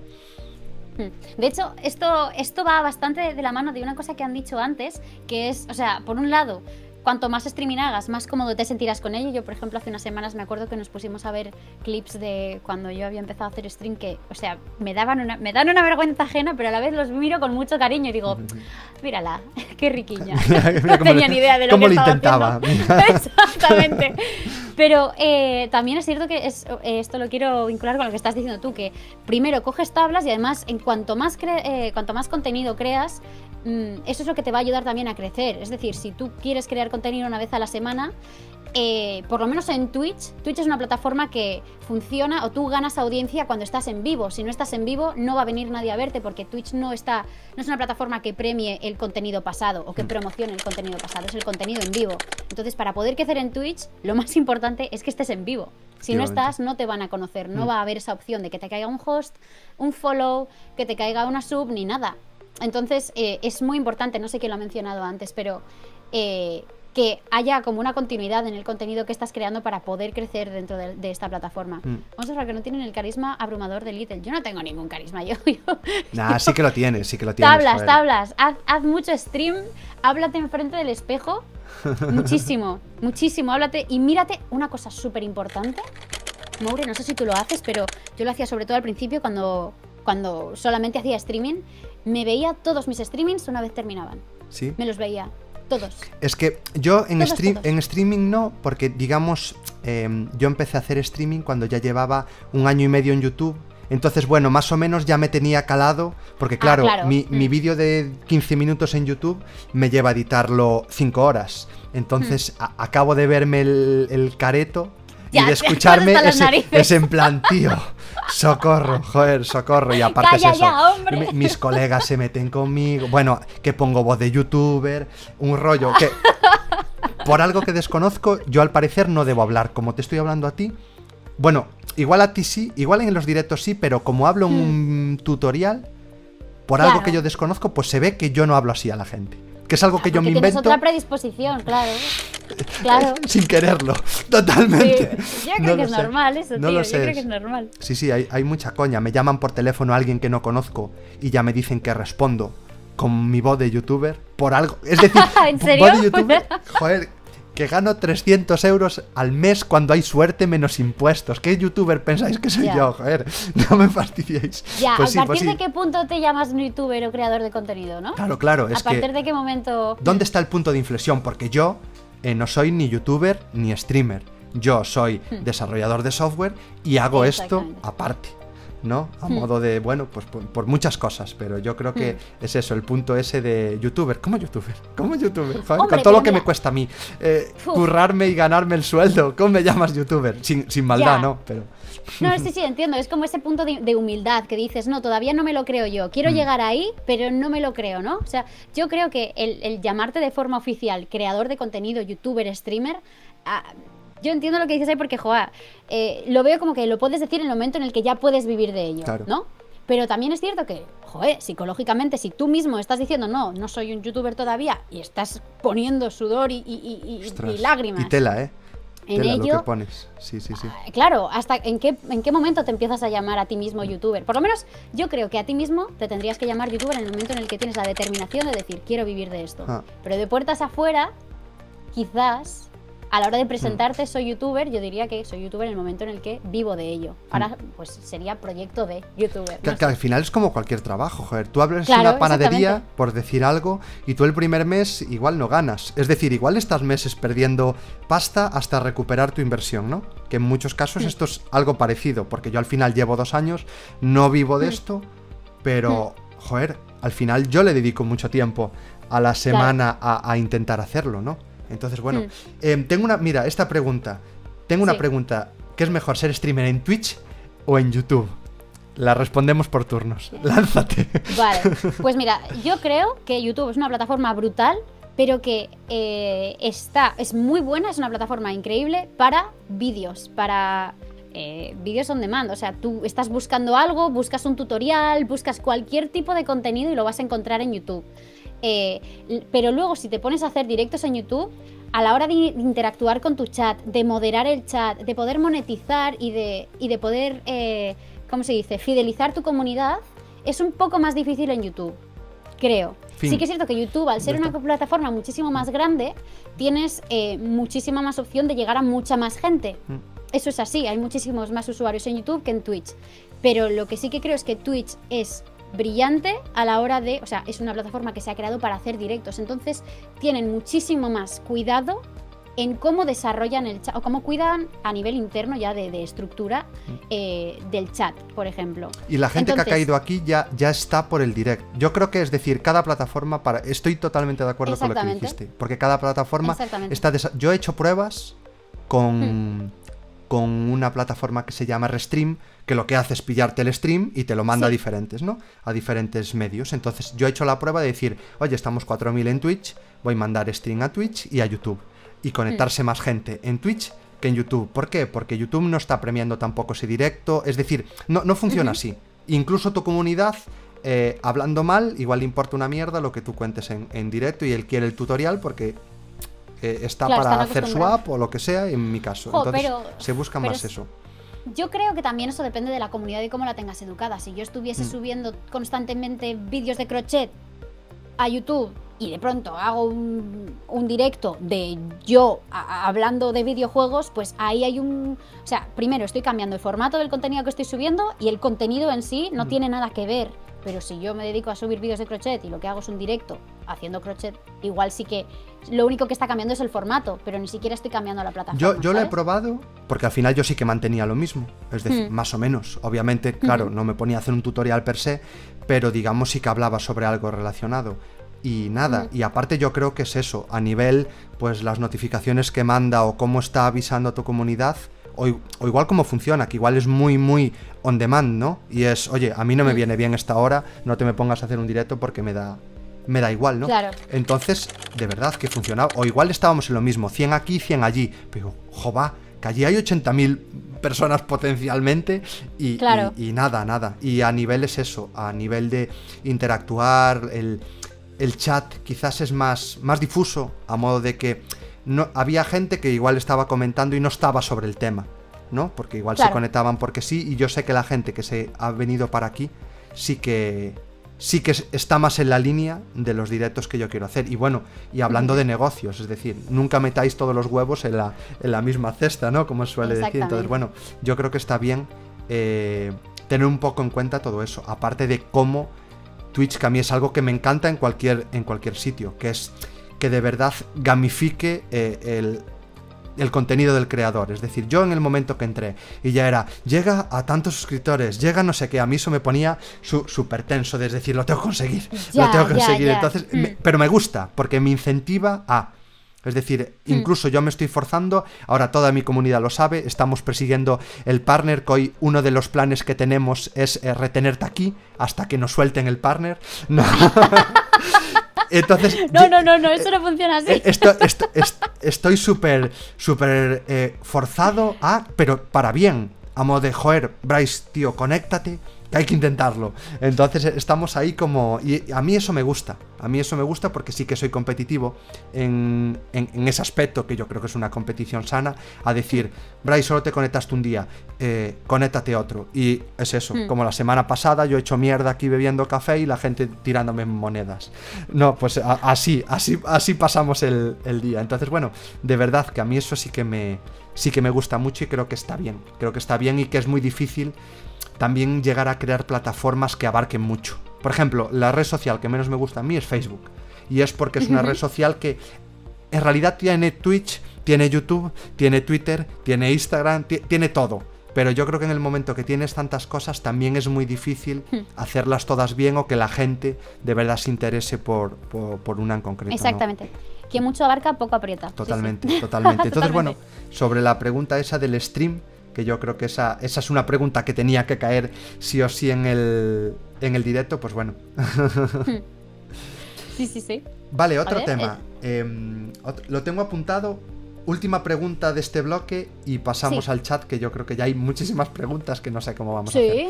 De hecho, esto, esto va bastante de la mano de una cosa que han dicho antes, que es, o sea, por un lado, cuanto más streaming hagas, más cómodo te sentirás con ello. Yo, por ejemplo, hace unas semanas me acuerdo que nos pusimos a ver clips de cuando yo había empezado a hacer stream que, o sea, me daban una, me dan una vergüenza ajena, pero a la vez los miro con mucho cariño y digo, mírala, qué riquiña. No tenía ni idea de lo que estaba intentaba. Exactamente. Pero eh, también es cierto que es, eh, esto lo quiero vincular con lo que estás diciendo tú, que primero coges tablas y además en cuanto más, cre eh, cuanto más contenido creas, mmm, eso es lo que te va a ayudar también a crecer. Es decir, si tú quieres crear contenido una vez a la semana, eh, por lo menos en Twitch, Twitch es una plataforma que funciona o tú ganas audiencia cuando estás en vivo. Si no estás en vivo no va a venir nadie a verte porque Twitch no está, no es una plataforma que premie el contenido pasado o que promocione el contenido pasado, es el contenido en vivo. Entonces, para poder crecer en Twitch, lo más importante es que estés en vivo. Si no estás, no te van a conocer, no va a haber esa opción de que te caiga un host, un follow, que te caiga una sub, ni nada. Entonces, eh, es muy importante, no sé quién lo ha mencionado antes, pero eh, que haya como una continuidad en el contenido que estás creando para poder crecer dentro de, de esta plataforma. Mm. Vamos a ver que no tienen el carisma abrumador de Little. Yo no tengo ningún carisma, yo. yo nah, yo, sí que lo tienes, sí que lo tienes. Tablas, joder. tablas. Haz, haz mucho stream, háblate enfrente del espejo. Muchísimo, muchísimo, háblate y mírate una cosa súper importante. Moure, no sé si tú lo haces, pero yo lo hacía sobre todo al principio cuando, cuando solamente hacía streaming. Me veía todos mis streamings una vez terminaban. Sí. Me los veía. Todos. Es que yo en, todos, stream, todos. en streaming no, porque digamos, eh, yo empecé a hacer streaming cuando ya llevaba un año y medio en YouTube. Entonces, bueno, más o menos ya me tenía calado, porque claro, ah, claro. mi, mm. mi vídeo de quince minutos en YouTube me lleva a editarlo cinco horas. Entonces, mm. a, acabo de verme el, el careto ya, y de escucharme ese, ese en plan, tío, socorro, joder, socorro. Y aparte Calla es eso, ya, hombre. mi, mis colegas se meten conmigo, bueno, que pongo voz de youtuber, un rollo que por algo que desconozco, yo al parecer no debo hablar como te estoy hablando a ti. Bueno, igual a ti sí, igual en los directos sí, pero como hablo en hmm. un tutorial, por claro. algo que yo desconozco, pues se ve que yo no hablo así a la gente. Que es algo que yo me invento. Tienes otra predisposición, claro. Claro. Sin quererlo, totalmente. Sí, yo creo no que es sé. normal eso, no tío. Lo yo sé. creo que es normal. Sí, sí, hay, hay mucha coña. Me llaman por teléfono a alguien que no conozco y ya me dicen que respondo con mi voz de youtuber por algo. Es decir, ¿en serio? voz de youtuber, joder, que gano trescientos euros al mes cuando hay suerte menos impuestos. ¿Qué youtuber pensáis que soy yeah. yo? Joder, no me fastidiéis. Ya, pues ¿a sí, partir pues sí. de qué punto te llamas youtuber o creador de contenido, no? Claro, claro. Es ¿A partir que, de qué momento? ¿Dónde está el punto de inflexión? Porque yo eh, no soy ni youtuber ni streamer. Yo soy hmm. desarrollador de software y hago esto aparte, ¿no? A hmm. modo de, bueno, pues por, por muchas cosas, pero yo creo que hmm. es eso, el punto ese de youtuber. ¿Cómo youtuber? ¿Cómo youtuber? Joder, Hombre, con todo lo que mira. me cuesta a mí eh, currarme y ganarme el sueldo, ¿cómo me llamas youtuber? Sin, sin maldad, ya. ¿no? Pero... No, sí, sí, entiendo. Es como ese punto de, de humildad que dices, no, todavía no me lo creo yo. Quiero mm. llegar ahí, pero no me lo creo, ¿no? O sea, yo creo que el, el llamarte de forma oficial creador de contenido, youtuber, streamer... Ah, yo entiendo lo que dices ahí porque, joder, eh, lo veo como que lo puedes decir en el momento en el que ya puedes vivir de ello, claro. ¿no? Pero también es cierto que, joder, psicológicamente, si tú mismo estás diciendo, no, no soy un youtuber todavía, y estás poniendo sudor y, y, y, Ostras, y lágrimas... Y tela, ¿eh? En tela, ello, lo que pones. Sí, sí, sí. Claro, hasta en qué, en qué momento te empiezas a llamar a ti mismo youtuber. Por lo menos yo creo que a ti mismo te tendrías que llamar youtuber en el momento en el que tienes la determinación de decir, quiero vivir de esto. Ah. Pero de puertas afuera, quizás... a la hora de presentarte soy youtuber, yo diría que soy youtuber en el momento en el que vivo de ello. Ahora, pues sería proyecto de youtuber. Que, no que sé. al final es como cualquier trabajo, joder. Tú abres Claro, una panadería, exactamente. por decir algo, y tú el primer mes igual no ganas. Es decir, igual estás meses perdiendo pasta hasta recuperar tu inversión, ¿no? Que en muchos casos Mm. esto es algo parecido, porque yo al final llevo dos años, no vivo de Mm. esto, pero, joder, al final yo le dedico mucho tiempo a la semana a, a intentar hacerlo, ¿no? Entonces, bueno, Mm. eh, tengo una, mira, esta pregunta, tengo una Sí. pregunta, ¿qué es mejor, ser streamer en Twitch o en YouTube? La respondemos por turnos, lánzate. Vale, pues mira, yo creo que YouTube es una plataforma brutal, pero que eh, está, es muy buena, es una plataforma increíble para vídeos, para eh, vídeos on demand. O sea, tú estás buscando algo, buscas un tutorial, buscas cualquier tipo de contenido y lo vas a encontrar en YouTube. Eh, l- pero luego si te pones a hacer directos en YouTube, a la hora de i- de interactuar con tu chat, de moderar el chat, de poder monetizar y de, y de poder, eh, ¿cómo se dice?, fidelizar tu comunidad, es un poco más difícil en YouTube, creo. Fin. Sí que es cierto que YouTube, al ser Ya una está. plataforma muchísimo más grande, tienes eh, muchísima más opción de llegar a mucha más gente. Mm. Eso es así, hay muchísimos más usuarios en YouTube que en Twitch. Pero lo que sí que creo es que Twitch es brillante a la hora de, o sea, es una plataforma que se ha creado para hacer directos, entonces tienen muchísimo más cuidado en cómo desarrollan el chat, o cómo cuidan a nivel interno ya de, de estructura eh, del chat, por ejemplo. Y la gente Entonces- que ha caído aquí ya, ya está por el direct. Yo creo que es decir, cada plataforma para. Estoy totalmente de acuerdo con lo que Exactamente. dijiste. Porque cada plataforma Exactamente. está. desa- Yo he hecho pruebas con. con una plataforma que se llama Restream, que lo que hace es pillarte el stream y te lo manda Sí. a diferentes, ¿no? A diferentes medios. Entonces, yo he hecho la prueba de decir, oye, estamos cuatro mil en Twitch, voy a mandar stream a Twitch y a YouTube. Y conectarse más gente en Twitch que en YouTube. ¿Por qué? Porque YouTube no está premiando tampoco ese directo. Es decir, no, no funciona Ujú. así. Incluso tu comunidad, eh, hablando mal, igual le importa una mierda lo que tú cuentes en, en directo y él quiere el tutorial porque eh, está Claro, para están hacer acostumbrados. swap o lo que sea, en mi caso. Jo, Entonces, pero- se busca pero más es- eso. Yo creo que también eso depende de la comunidad y cómo la tengas educada. Si yo estuviese Mm. subiendo constantemente vídeos de crochet a YouTube y de pronto hago un, un directo de yo a- a- hablando de videojuegos, pues ahí hay un... O sea, primero estoy cambiando el formato del contenido que estoy subiendo y el contenido en sí no Mm. tiene nada que ver. Pero si yo me dedico a subir vídeos de crochet y lo que hago es un directo haciendo crochet, igual sí que lo único que está cambiando es el formato, pero ni siquiera estoy cambiando la plataforma. Yo, yo lo he ¿sabes? probado porque al final yo sí que mantenía lo mismo. Es decir, Mm. más o menos. Obviamente, claro, Ujú. no me ponía a hacer un tutorial per se, pero digamos sí que hablaba sobre algo relacionado. Y nada, Mm. y aparte yo creo que es eso, a nivel, pues las notificaciones que manda o cómo está avisando a tu comunidad, o, i- o igual cómo funciona, que igual es muy, muy on demand, ¿no? Y es, oye, a mí no me Mm. viene bien esta hora, no te me pongas a hacer un directo porque me da, me da igual, ¿no? Claro. Entonces, de verdad que funcionaba. O igual estábamos en lo mismo, cien aquí, cien allí. Pero, jova, que allí hay ochenta mil personas potencialmente y, Claro. y- y nada, nada. Y a nivel es eso, a nivel de interactuar, el, el chat quizás es más, más difuso, a modo de que no, había gente que igual estaba comentando y no estaba sobre el tema, ¿no? Porque igual se Claro. conectaban porque sí, y yo sé que la gente que se ha venido para aquí sí que sí que es- está más en la línea de los directos que yo quiero hacer. Y bueno, y hablando de negocios, es decir, nunca metáis todos los huevos en la, en la misma cesta, ¿no? Como se suele decir. Entonces, Exactamente. bueno, yo creo que está bien eh, tener un poco en cuenta todo eso. Aparte de cómo Twitch, que a mí es algo que me encanta en cualquier, en cualquier sitio, que es que de verdad gamifique eh, el, el contenido del creador. Es decir, yo en el momento que entré y ya era, llega a tantos suscriptores, llega no sé qué, a mí eso me ponía súper tenso, de es decir, lo tengo que conseguir, Ya, lo tengo que ya, conseguir. ya. Entonces, Mm. me- pero me gusta, porque me incentiva a... Es decir, Mm. incluso yo me estoy forzando, ahora toda mi comunidad lo sabe, estamos persiguiendo el partner, que hoy uno de los planes que tenemos es eh, retenerte aquí hasta que nos suelten el partner. No. Entonces, No, yo- no, no, no, eso no funciona así. eh, esto- esto- est- estoy súper, súper eh, forzado a, pero para bien, a modo de, joder, Bryce, tío, conéctate, que hay que intentarlo. Entonces estamos ahí como... Y a mí eso me gusta. A mí eso me gusta porque sí que soy competitivo en, en, en ese aspecto, que yo creo que es una competición sana, a decir, Bryce, solo te conectaste un día, eh, conéctate otro. Y es eso, mm. como la semana pasada yo he hecho mierda aquí bebiendo café y la gente tirándome monedas. No, pues a, así, así, así pasamos el, el día. Entonces, bueno, de verdad que a mí eso sí que me, sí que me gusta mucho y creo que está bien. Creo que está bien y que es muy difícil también llegar a crear plataformas que abarquen mucho. Por ejemplo, la red social que menos me gusta a mí es Facebook. Y es porque es una red social que en realidad tiene Twitch, tiene YouTube, tiene Twitter, tiene Instagram, tiene todo. Pero yo creo que en el momento que tienes tantas cosas también es muy difícil hacerlas todas bien o que la gente de verdad se interese por, por, por una en concreto. Exactamente. ¿No? Que mucho abarca, poco aprieta. Totalmente, sí, sí. totalmente. Entonces, totalmente. bueno, sobre la pregunta esa del stream, que yo creo que esa, esa es una pregunta que tenía que caer sí o sí en el, en el directo, pues bueno. Sí, sí, sí. Vale, otro ver, tema. Eh... Eh, otro, lo tengo apuntado. Última pregunta de este bloque y pasamos sí. al chat, que yo creo que ya hay muchísimas preguntas que no sé cómo vamos sí. a hacer.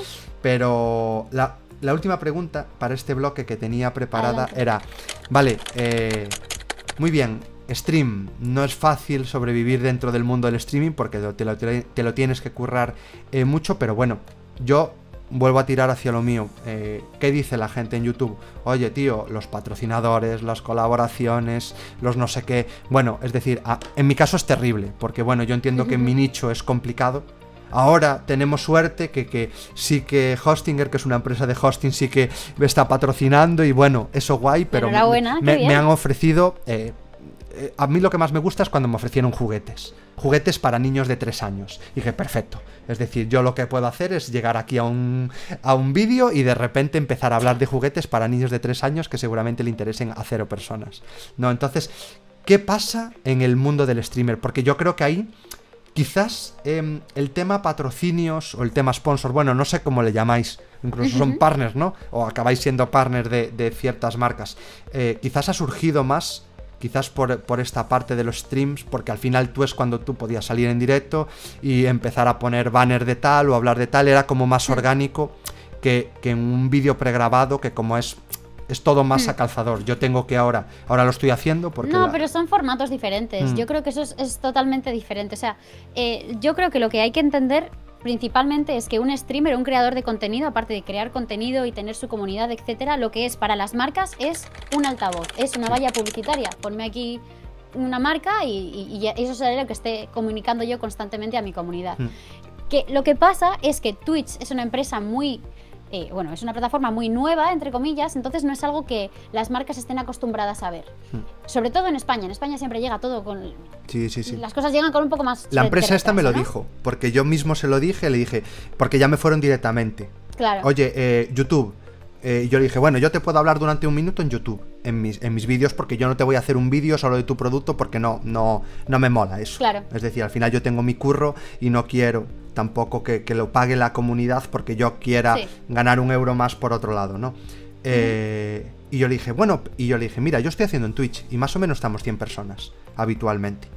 Pero la, la última pregunta para este bloque que tenía preparada Adelante. era, vale, eh, muy bien, stream, no es fácil sobrevivir dentro del mundo del streaming porque te lo, te lo tienes que currar eh, mucho, pero bueno, yo vuelvo a tirar hacia lo mío. Eh, ¿Qué dice la gente en YouTube? Oye, tío, los patrocinadores, las colaboraciones, los no sé qué. Bueno, es decir, a, en mi caso es terrible, porque bueno, yo entiendo que en mi nicho es complicado. Ahora tenemos suerte que, que sí que Hostinger, que es una empresa de hosting, sí que me está patrocinando y bueno, eso guay, pero me, me, me han ofrecido... Eh, eh, a mí lo que más me gusta es cuando me ofrecieron juguetes. Juguetes para niños de tres años. Y dije, perfecto. Es decir, yo lo que puedo hacer es llegar aquí a un, a un vídeo y de repente empezar a hablar de juguetes para niños de tres años que seguramente le interesen a cero personas. ¿No? Entonces, ¿qué pasa en el mundo del streamer? Porque yo creo que ahí, quizás eh, el tema patrocinios o el tema sponsor, bueno, no sé cómo le llamáis, incluso uh-huh. son partners, ¿no? O acabáis siendo partners de, de ciertas marcas. Eh, quizás ha surgido más... Quizás por, por esta parte de los streams, porque al final tú es cuando tú podías salir en directo y empezar a poner banner de tal o hablar de tal, era como más orgánico que, que en un vídeo pregrabado, que como es, es todo más a calzador. Yo tengo que ahora, ahora lo estoy haciendo porque... No, la... pero son formatos diferentes, mm. yo creo que eso es, es totalmente diferente, o sea, eh, yo creo que lo que hay que entender... principalmente es que un streamer, un creador de contenido, aparte de crear contenido y tener su comunidad, etcétera, lo que es para las marcas es un altavoz, es una valla publicitaria. Ponme aquí una marca y, y, y eso será lo que esté comunicando yo constantemente a mi comunidad. Mm. Que lo que pasa es que Twitch es una empresa muy... Eh, bueno, es una plataforma muy nueva, entre comillas, entonces no es algo que las marcas estén acostumbradas a ver. Hmm. Sobre todo en España. En España siempre llega todo con... Sí, sí, sí. Las cosas llegan con un poco más... La empresa esta me lo ¿no? dijo, porque yo mismo se lo dije, le dije, porque ya me fueron directamente. Claro. Oye, eh, YouTube... Eh, yo le dije, bueno, yo te puedo hablar durante un minuto en YouTube, en mis, en mis vídeos, porque yo no te voy a hacer un vídeo solo de tu producto porque no, no, no me mola eso. Claro. Es decir, al final yo tengo mi curro y no quiero tampoco que, que lo pague la comunidad porque yo quiera sí. ganar un euro más por otro lado, ¿no? Eh, mm. Y yo le dije, bueno, y yo le dije, mira, yo estoy haciendo en Twitch y más o menos estamos cien personas habitualmente.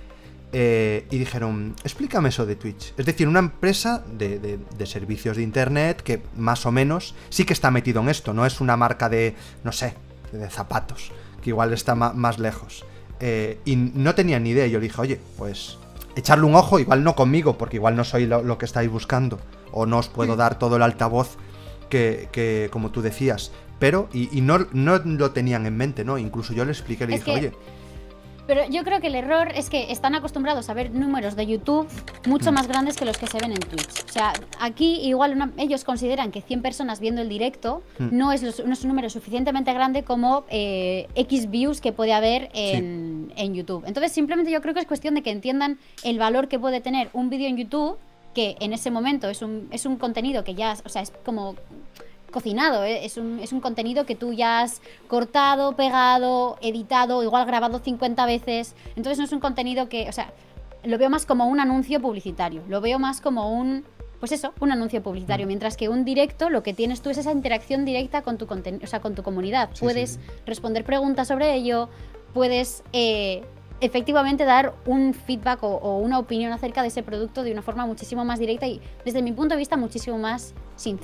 Eh, y dijeron, explícame eso de Twitch. Es decir, una empresa de, de, de servicios de internet que más o menos sí que está metido en esto. No es una marca de, no sé, de zapatos, que igual está ma más lejos. Eh, y no tenía ni idea. Yo le dije, oye, pues echarle un ojo, igual no conmigo, porque igual no soy lo, lo que estáis buscando. O no os puedo dar todo el altavoz que, que como tú decías. Pero, y, y no, no lo tenían en mente, ¿no? Incluso yo le expliqué, le es dije, que... oye... Pero yo creo que el error es que están acostumbrados a ver números de YouTube mucho más grandes que los que se ven en Twitch. O sea, aquí igual una, ellos consideran que cien personas viendo el directo mm. no, es los, no es un número suficientemente grande como eh, X views que puede haber en, sí. en YouTube. Entonces simplemente yo creo que es cuestión de que entiendan el valor que puede tener un vídeo en YouTube, que en ese momento es un, es un contenido que ya, o sea, es como... cocinado, ¿eh? es, un, es un contenido que tú ya has cortado, pegado, editado, igual grabado cincuenta veces, entonces no es un contenido que, o sea, lo veo más como un anuncio publicitario, lo veo más como un, pues eso, un anuncio publicitario, mientras que un directo lo que tienes tú es esa interacción directa con tu contenido, o sea, con tu comunidad, sí, puedes sí. responder preguntas sobre ello, puedes eh, efectivamente dar un feedback o, o una opinión acerca de ese producto de una forma muchísimo más directa y desde mi punto de vista muchísimo más sincera.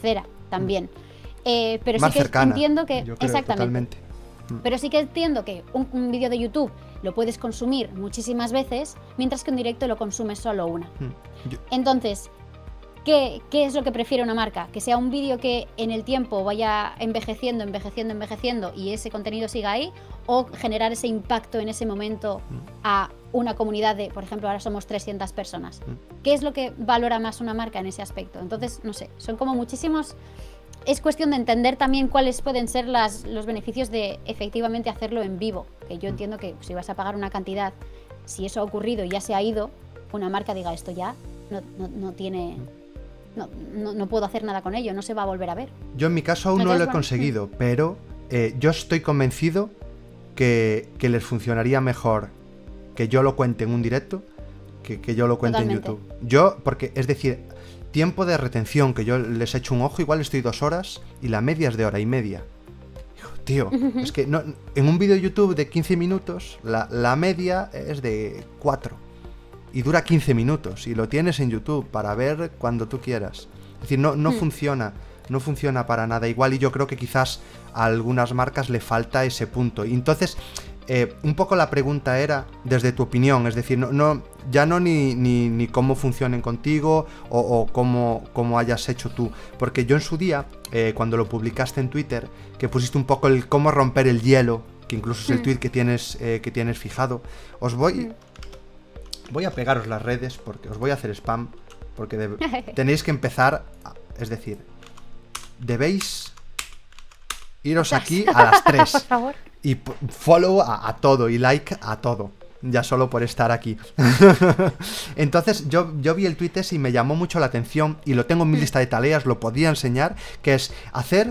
también. Eh, pero Más sí que cercana, entiendo que... yo creo, exactamente. totalmente. Pero sí que entiendo que un, un vídeo de YouTube lo puedes consumir muchísimas veces, mientras que un directo lo consumes solo una. Mm. Yo- Entonces, ¿qué, qué es lo que prefiere una marca? Que sea un vídeo que en el tiempo vaya envejeciendo, envejeciendo, envejeciendo y ese contenido siga ahí, o generar ese impacto en ese momento a una comunidad de, por ejemplo, ahora somos trescientas personas. ¿Qué es lo que valora más una marca en ese aspecto? Entonces, no sé, son como muchísimos... Es cuestión de entender también cuáles pueden ser las, los beneficios de efectivamente hacerlo en vivo. Que yo entiendo que si vas a pagar una cantidad, si eso ha ocurrido y ya se ha ido, una marca diga esto ya no, no, no tiene... No, no, no puedo hacer nada con ello, no se va a volver a ver. Yo en mi caso aún no Entonces, lo he bueno, conseguido, pero eh, yo estoy convencido que, que les funcionaría mejor que yo lo cuente en un directo que, que yo lo cuente Totalmente. en YouTube. Yo, porque, es decir, tiempo de retención, que yo les echo un ojo, igual estoy dos horas y la media es de hora y media. Digo, tío, es que no, en un vídeo de YouTube de quince minutos, la, la media es de cuatro. Y dura quince minutos y lo tienes en YouTube para ver cuando tú quieras. Es decir, no, no Hmm. funciona, no funciona para nada igual y yo creo que quizás a algunas marcas le falta ese punto. Y entonces, eh, un poco la pregunta era desde tu opinión, es decir, no, no ya no ni, ni, ni cómo funcionen contigo o, o cómo, cómo hayas hecho tú. Porque yo en su día, eh, cuando lo publicaste en Twitter, que pusiste un poco el cómo romper el hielo, que incluso es el Hmm. tweet que tienes, eh, que tienes fijado, os voy... Hmm. Voy a pegaros las redes porque os voy a hacer spam. Porque de- tenéis que empezar. a- es decir, debéis iros aquí a las Por tres. favor. Y p- follow a, a todo y like a todo. Ya solo por estar aquí. Entonces yo, yo vi el tweet ese y me llamó mucho la atención. Y lo tengo en mi lista de tareas, lo podía enseñar. Que es hacer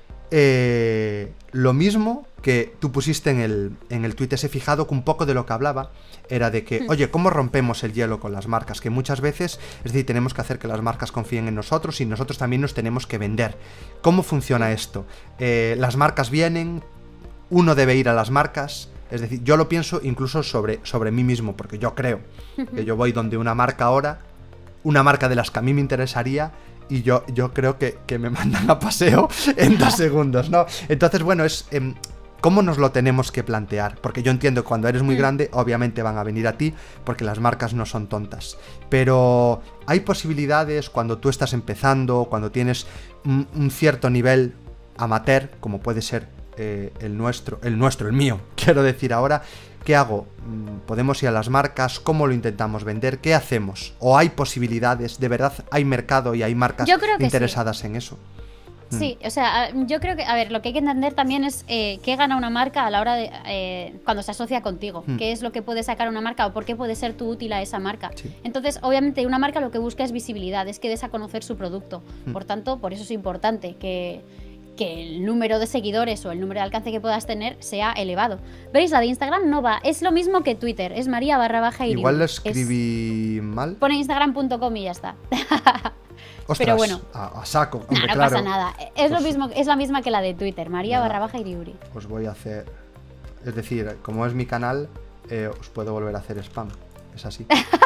eh, lo mismo que tú pusiste en el, en el tweet ese fijado, que un poco de lo que hablaba era de que, oye, ¿cómo rompemos el hielo con las marcas? Que muchas veces, es decir, tenemos que hacer que las marcas confíen en nosotros y nosotros también nos tenemos que vender. ¿Cómo funciona esto? Eh, las marcas vienen, uno debe ir a las marcas, es decir, yo lo pienso incluso sobre, sobre mí mismo, porque yo creo que yo voy donde una marca ahora, una marca de las que a mí me interesaría, y yo, yo creo que, que me mandan a paseo en dos segundos, ¿no? Entonces, bueno, es... em, ¿cómo nos lo tenemos que plantear? Porque yo entiendo que cuando eres muy grande, obviamente van a venir a ti, porque las marcas no son tontas. Pero hay posibilidades cuando tú estás empezando, cuando tienes un, un cierto nivel amateur, como puede ser eh, el nuestro, el nuestro, el mío, quiero decir ahora. ¿Qué hago? ¿Podemos ir a las marcas? ¿Cómo lo intentamos vender? ¿Qué hacemos? ¿O hay posibilidades? ¿De verdad hay mercado y hay marcas Yo creo que interesadas sí. en eso? Sí, o sea, yo creo que, a ver, lo que hay que entender también es eh, qué gana una marca a la hora de, eh, cuando se asocia contigo, Mm. qué es lo que puede sacar una marca o por qué puede ser tú útil a esa marca. Sí. Entonces, obviamente, una marca lo que busca es visibilidad, es que des a conocer su producto. Mm. Por tanto, por eso es importante que, que el número de seguidores o el número de alcance que puedas tener sea elevado. ¿Veis? La de Instagram no va, es lo mismo que Twitter, es María barra baja Iriu. Igual lo Es- escribí mal. Pone instagram punto com y ya está. Ostras, pero bueno. a, a saco. Nah, Hombre, no claro. pasa nada. Es lo Pues- mismo, es la misma que la de Twitter, María Nada. barra baja Iriuri. Os voy a hacer... Es decir, como es mi canal, eh, os puedo volver a hacer spam. Es así.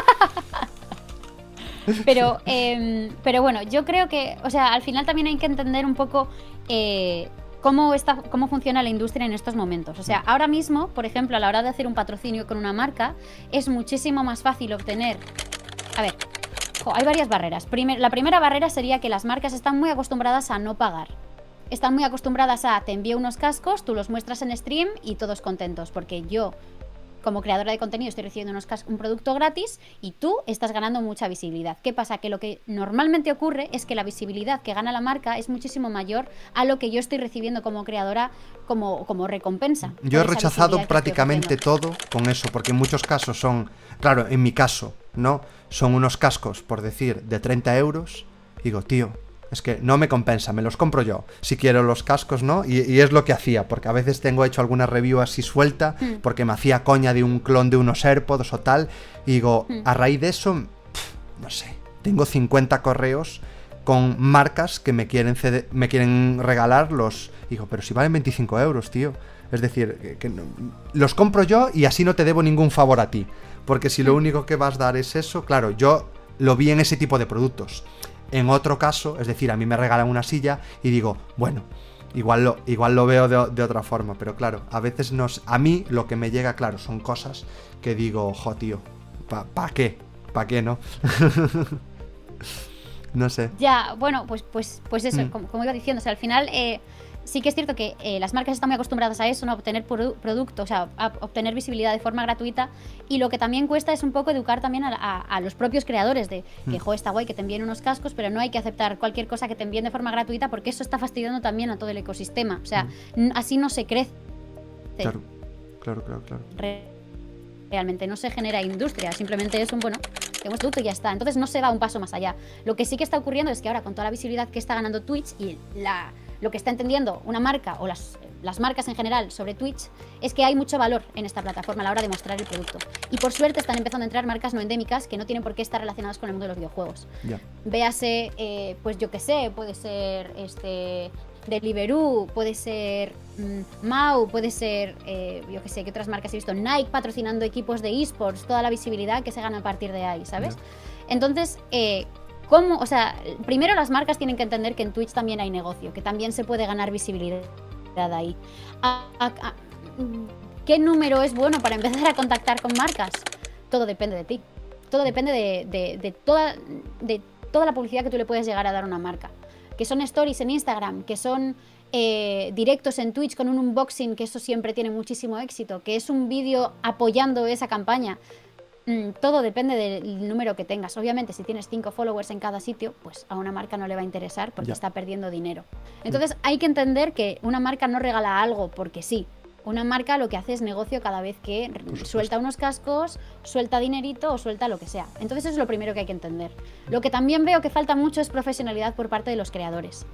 Pero, eh, pero bueno, yo creo que, o sea, al final también hay que entender un poco eh, cómo, está, cómo funciona la industria en estos momentos. O sea, ahora mismo, por ejemplo, a la hora de hacer un patrocinio con una marca, es muchísimo más fácil obtener... A ver, jo, hay varias barreras. Primer- la primera barrera sería que las marcas están muy acostumbradas a no pagar. Están muy acostumbradas a, te envío unos cascos, tú los muestras en stream y todos contentos, porque yo... Como creadora de contenido estoy recibiendo unos cas- un producto gratis y tú estás ganando mucha visibilidad. ¿Qué pasa? Que lo que normalmente ocurre es que la visibilidad que gana la marca es muchísimo mayor a lo que yo estoy recibiendo como creadora como, como recompensa. Yo he por esa rechazado visibilidad que estoy prácticamente ofreciendo. todo con eso, porque en muchos casos son, claro, en mi caso, ¿no? Son unos cascos, por decir, de treinta euros. Digo, tío, es que no me compensa, me los compro yo. Si quiero los cascos, ¿no? Y, y es lo que hacía, porque a veces tengo hecho alguna review así suelta, Mm. porque me hacía coña de un clon de unos AirPods o tal. Y digo, Mm. a raíz de eso, pf, no sé, tengo cincuenta correos con marcas que me quieren ceder- me quieren regalar los... Digo, pero si valen veinticinco euros, tío. Es decir, que, que no- los compro yo y así no te debo ningún favor a ti. Porque si lo único que vas a dar es eso, claro, yo lo vi en ese tipo de productos. En otro caso, es decir, a mí me regalan una silla y digo, bueno, igual lo, igual lo veo de, de otra forma, pero claro, a veces nos, a mí lo que me llega, claro, son cosas que digo, jo, tío, ¿para pa qué? ¿Para qué, no? No sé. Ya, bueno, pues, pues, pues eso, Mm. como, como iba diciendo, o sea, al final eh, sí que es cierto que eh, las marcas están muy acostumbradas a eso, ¿no? A obtener produ producto, o sea, a obtener visibilidad de forma gratuita, y lo que también cuesta es un poco educar también a, a, a los propios creadores de que, Mm. jo, está guay que te envíen unos cascos, pero no hay que aceptar cualquier cosa que te envíen de forma gratuita porque eso está fastidiando también a todo el ecosistema, o sea, Mm. n- así no se crece. Claro, claro, claro, claro. Re- realmente no se genera industria, simplemente es un, bueno, tenemos producto y ya está. Entonces no se va un paso más allá. Lo que sí que está ocurriendo es que ahora con toda la visibilidad que está ganando Twitch y la, lo que está entendiendo una marca o las, las marcas en general sobre Twitch, es que hay mucho valor en esta plataforma a la hora de mostrar el producto. Y por suerte están empezando a entrar marcas no endémicas que no tienen por qué estar relacionadas con el mundo de los videojuegos. Ya. Véase, eh, pues yo qué sé, puede ser este Deliveroo, puede ser mmm, Mau, puede ser, eh, yo qué sé, ¿qué otras marcas he visto? Nike patrocinando equipos de esports, toda la visibilidad que se gana a partir de ahí, ¿sabes? Ya. Entonces, eh, ¿cómo? O sea, primero las marcas tienen que entender que en Twitch también hay negocio, que también se puede ganar visibilidad ahí. A- a- a- ¿Qué número es bueno para empezar a contactar con marcas? Todo depende de ti. Todo depende de, de, de toda, de toda la publicidad que tú le puedes llegar a dar a una marca. Que son stories en Instagram, que son eh, directos en Twitch con un unboxing, que eso siempre tiene muchísimo éxito, que es un vídeo apoyando esa campaña. Mm, todo depende del número que tengas. Obviamente, si tienes cinco followers en cada sitio, pues a una marca no le va a interesar porque Ya. está perdiendo dinero. Entonces, hay que entender que una marca no regala algo porque sí. Una marca lo que hace es negocio cada vez que supuesto. suelta unos cascos, suelta dinerito o suelta lo que sea. Entonces eso es lo primero que hay que entender. Lo que también veo que falta mucho es profesionalidad por parte de los creadores.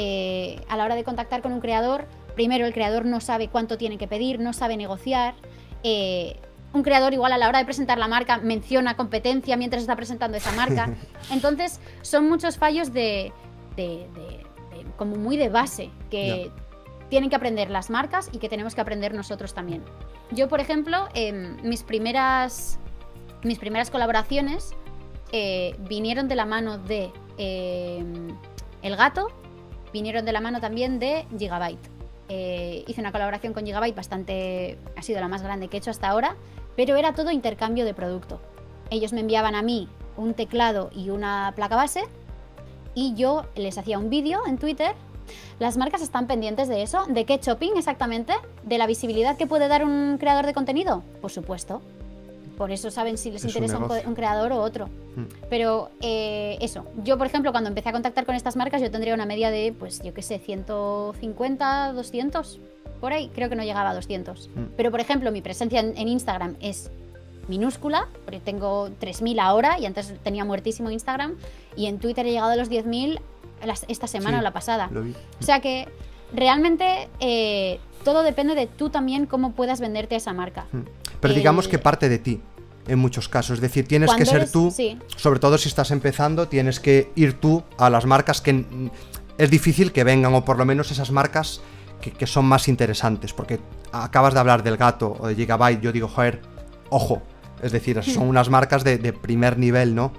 Eh, a la hora de contactar con un creador, primero el creador no sabe cuánto tiene que pedir, no sabe negociar. Eh, un creador igual a la hora de presentar la marca menciona competencia mientras está presentando esa marca. Entonces son muchos fallos de, de, de- de- como muy de base que... Ya. tienen que aprender las marcas y que tenemos que aprender nosotros también. Yo, por ejemplo, eh, mis primeras mis primeras colaboraciones eh, vinieron de la mano de eh, El Gato, vinieron de la mano también de Gigabyte. Eh, hice una colaboración con Gigabyte bastante, ha sido la más grande que he hecho hasta ahora, pero era todo intercambio de producto. Ellos me enviaban a mí un teclado y una placa base y yo les hacía un vídeo en Twitter. Las marcas están pendientes de eso. ¿De qué shopping exactamente? ¿De la visibilidad que puede dar un creador de contenido? Por supuesto. Por eso saben si les Es un interesa un, co- negocio. un creador o otro. Mm. Pero eh, eso, yo por ejemplo cuando empecé a contactar con estas marcas yo tendría una media de, pues yo qué sé, ciento cincuenta, doscientos, por ahí, creo que no llegaba a doscientos. Mm. Pero por ejemplo mi presencia en, en Instagram es minúscula, porque tengo tres mil ahora y antes tenía muertísimo Instagram, y en Twitter he llegado a los diez mil las- esta semana Sí, o la pasada. Lo vi. O sea que realmente eh, todo depende de tú también cómo puedas venderte a esa marca. Mm. Pero digamos Eh, que parte de ti, en muchos casos. Es decir, tienes que Cuando ser eres- tú, sí. sobre todo si estás empezando, tienes que ir tú a las marcas que mm, es difícil que vengan, o por lo menos esas marcas que, que son más interesantes. Porque acabas de hablar del Gato o de Gigabyte, yo digo, joder, ojo. Es decir, son unas marcas de, de primer nivel, ¿no?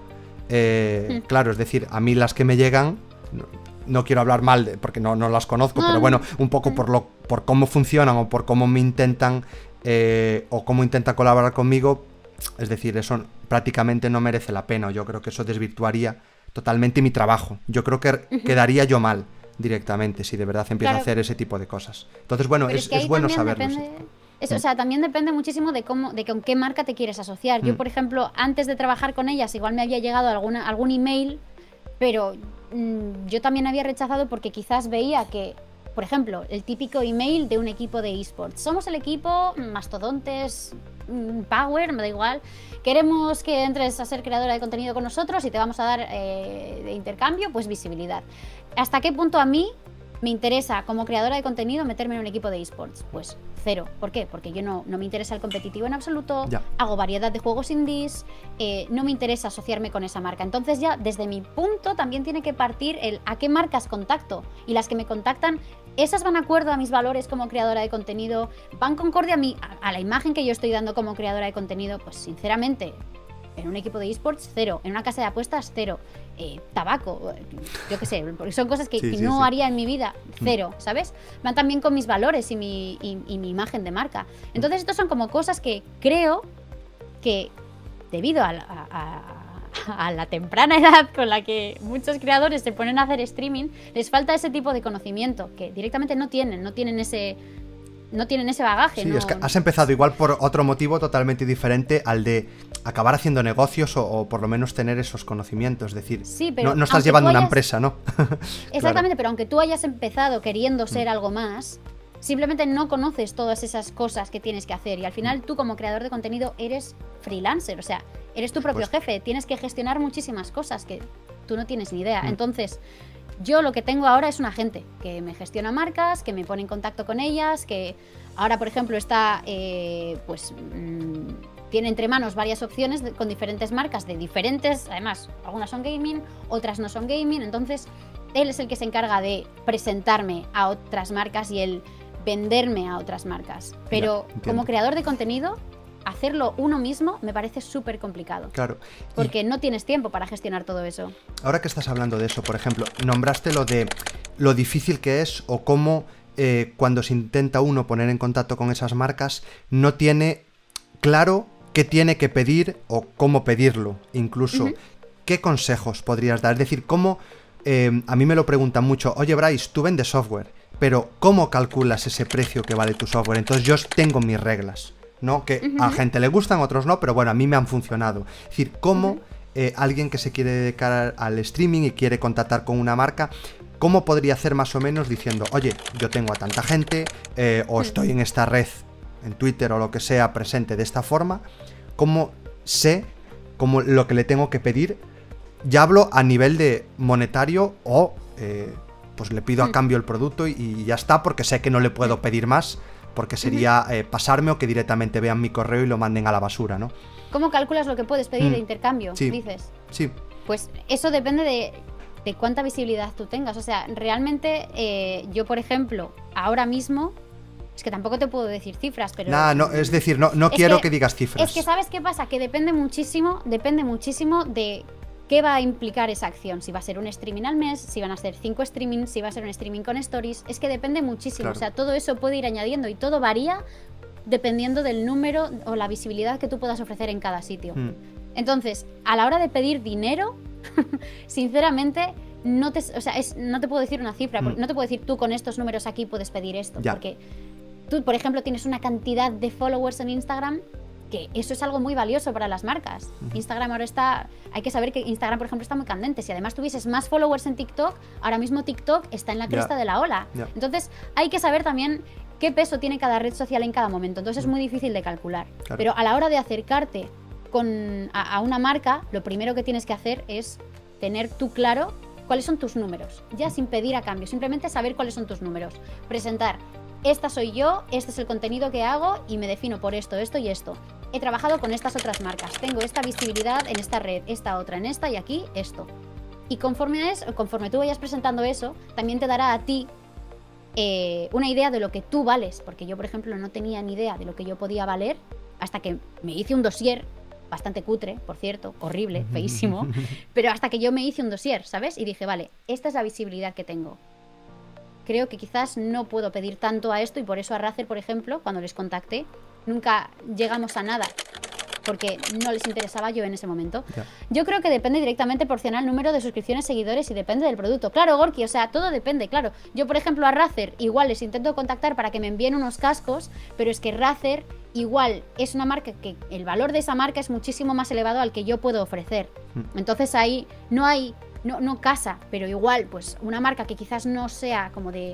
Eh, Mm. claro, es decir, a mí las que me llegan, no, no quiero hablar mal de, porque no, no las conozco, No, pero no. bueno, un poco por lo por cómo funcionan o por cómo me intentan eh, o cómo intentan colaborar conmigo, es decir, eso prácticamente no merece la pena. Yo creo que eso desvirtuaría totalmente mi trabajo. Yo creo que quedaría yo mal directamente si de verdad empiezo Claro. a hacer ese tipo de cosas. Entonces, bueno, Pero es, que es ahí bueno también saberlo. depende- sí. eso, o sea, también depende muchísimo de cómo, de con qué marca te quieres asociar. Yo, Mm. por ejemplo, antes de trabajar con ellas, igual me había llegado alguna, algún email, pero mm, yo también había rechazado porque quizás veía que, por ejemplo, el típico email de un equipo de esports. Somos el equipo Mastodontes, mm, Power, me da igual. Queremos que entres a ser creadora de contenido con nosotros y te vamos a dar eh, de intercambio, pues visibilidad. ¿Hasta qué punto a mí me interesa como creadora de contenido meterme en un equipo de esports? Pues cero. ¿Por qué? Porque yo no, no me interesa el competitivo en absoluto, Ya. hago variedad de juegos indies, eh, no me interesa asociarme con esa marca. Entonces ya desde mi punto también tiene que partir el a qué marcas contacto. Y las que me contactan, esas van de acuerdo a mis valores como creadora de contenido, van concorde a, mi, a, a la imagen que yo estoy dando como creadora de contenido. Pues sinceramente, En un equipo de esports, cero. En una casa de apuestas, cero. Eh, tabaco, yo qué sé, porque son cosas que, Sí, que sí, no sí. haría en mi vida, cero, ¿sabes? Van también con mis valores y mi, y, y mi imagen de marca. Entonces, estos son como cosas que creo que, debido a, a, a, a la temprana edad con la que muchos creadores se ponen a hacer streaming, les falta ese tipo de conocimiento que directamente no tienen, no tienen ese... No tienen ese bagaje, Sí, ¿no? es que has empezado igual por otro motivo totalmente diferente al de acabar haciendo negocios o, o por lo menos tener esos conocimientos. Es decir, Sí, pero no, no estás aunque llevando tú una hayas- empresa, ¿no? Exactamente, Claro. pero aunque tú hayas empezado queriendo ser Mm. algo más, simplemente no conoces todas esas cosas que tienes que hacer y al final tú como creador de contenido eres freelancer, o sea, eres tu propio supuesto. jefe, tienes que gestionar muchísimas cosas que tú no tienes ni idea. Mm. Entonces, yo lo que tengo ahora es un agente que me gestiona marcas, que me pone en contacto con ellas, que ahora, por ejemplo, está, eh, pues, mm, tiene entre manos varias opciones de- con diferentes marcas de diferentes, además, algunas son gaming, otras no son gaming, entonces él es el que se encarga de presentarme a otras marcas y el venderme a otras marcas. Pero entiendo. como creador de contenido, hacerlo uno mismo me parece súper complicado. Claro. Y Porque no tienes tiempo para gestionar todo eso. ahora que estás hablando de eso, por ejemplo, nombraste lo de lo difícil que es o cómo eh, cuando se intenta uno poner en contacto con esas marcas no tiene claro qué tiene que pedir o cómo pedirlo, incluso. Ujú. ¿Qué consejos podrías dar? Es decir, cómo, eh, a mí me lo preguntan mucho, oye Bryce, tú vendes software, pero ¿cómo calculas ese precio que vale tu software? Entonces yo tengo mis reglas, ¿no? Que a gente le gustan, a otros no, pero bueno, a mí me han funcionado. Es decir, ¿cómo Ujú. eh, alguien que se quiere dedicar al streaming y quiere contactar con una marca, cómo podría hacer más o menos diciendo, oye, yo tengo a tanta gente, eh, o estoy en esta red, en Twitter o lo que sea, presente de esta forma, cómo sé cómo lo que le tengo que pedir? Ya hablo a nivel de monetario o eh, pues le pido a Hmm. cambio el producto y, y ya está, porque sé que no le puedo pedir más, porque sería eh, pasarme o que directamente vean mi correo y lo manden a la basura, ¿no? ¿Cómo calculas lo que puedes pedir Mm. de intercambio? Sí. Dices. Sí, Pues eso depende de, de cuánta visibilidad tú tengas. O sea, realmente eh, yo, por ejemplo, ahora mismo, es que tampoco te puedo decir cifras, pero... nada, no, es decir, no, no Es quiero que, que- digas cifras. Es que ¿sabes qué pasa? Que depende muchísimo, depende muchísimo de qué va a implicar esa acción. Si va a ser un streaming al mes, si van a ser cinco streamings, si va a ser un streaming con stories. Es que depende muchísimo. Claro. O sea, todo eso puede ir añadiendo y todo varía dependiendo del número o la visibilidad que tú puedas ofrecer en cada sitio. Mm, Entonces, a la hora de pedir dinero, sinceramente, no te, o sea, es, no te puedo decir una cifra, porque Mm. no te puedo decir tú con estos números aquí puedes pedir esto, Ya. porque tú, por ejemplo, tienes una cantidad de followers en Instagram que eso es algo muy valioso para las marcas. Instagram ahora está, hay que saber que Instagram, por ejemplo, está muy candente. Si además tuvieses más followers en TikTok, ahora mismo TikTok está en la Ya. cresta de la ola. Ya. Entonces, hay que saber también qué peso tiene cada red social en cada momento. Entonces, es muy difícil de calcular. Claro. Pero a la hora de acercarte con, a, a una marca, lo primero que tienes que hacer es tener tú claro cuáles son tus números, ya sin pedir a cambio, simplemente saber cuáles son tus números. Presentar, esta soy yo, este es el contenido que hago y me defino por esto, esto y esto. He trabajado con estas otras marcas, tengo esta visibilidad en esta red, esta otra en esta y aquí esto. Y conforme a eso, conforme tú vayas presentando eso, también te dará a ti eh, una idea de lo que tú vales, porque yo, por ejemplo, no tenía ni idea de lo que yo podía valer hasta que me hice un dossier, bastante cutre, por cierto, horrible, feísimo, pero hasta que yo me hice un dossier, ¿sabes? Y dije, vale, esta es la visibilidad que tengo. Creo que quizás no puedo pedir tanto a esto y por eso a Razer, por ejemplo, cuando les contacté, nunca llegamos a nada, porque no les interesaba yo en ese momento. Ya. Yo creo que depende directamente proporcional número de suscripciones, seguidores y depende del producto. Claro, Gorky, o sea, todo depende, claro. Yo, por ejemplo, a Razer igual les intento contactar para que me envíen unos cascos, pero es que Razer igual es una marca que el valor de esa marca es muchísimo más elevado al que yo puedo ofrecer. Entonces ahí no hay, no, no casa, pero igual, pues una marca que quizás no sea como de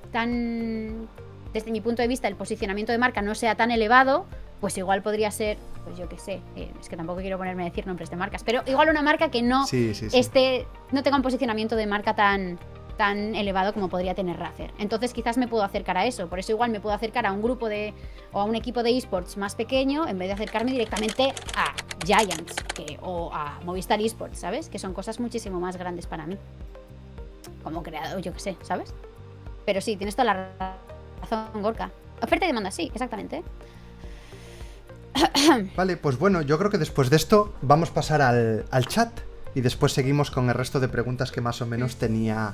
tan, desde mi punto de vista, el posicionamiento de marca no sea tan elevado, pues igual podría ser, pues yo qué sé, eh, es que tampoco quiero ponerme a decir nombres de marcas, pero igual una marca que no Sí, sí, sí. esté, no tenga un posicionamiento de marca tan, tan elevado como podría tener Razer. Entonces quizás me puedo acercar a eso, por eso igual me puedo acercar a un grupo de, o a un equipo de esports más pequeño, en vez de acercarme directamente a Giants que, o a Movistar Esports, ¿sabes? Que son cosas muchísimo más grandes para mí. Como creador, yo qué sé, ¿sabes? Pero sí, tienes toda la razón, Gorka. Oferta y demanda, sí, exactamente. Vale, pues bueno, yo creo que después de esto vamos a pasar al, al chat y después seguimos con el resto de preguntas que más o menos tenía,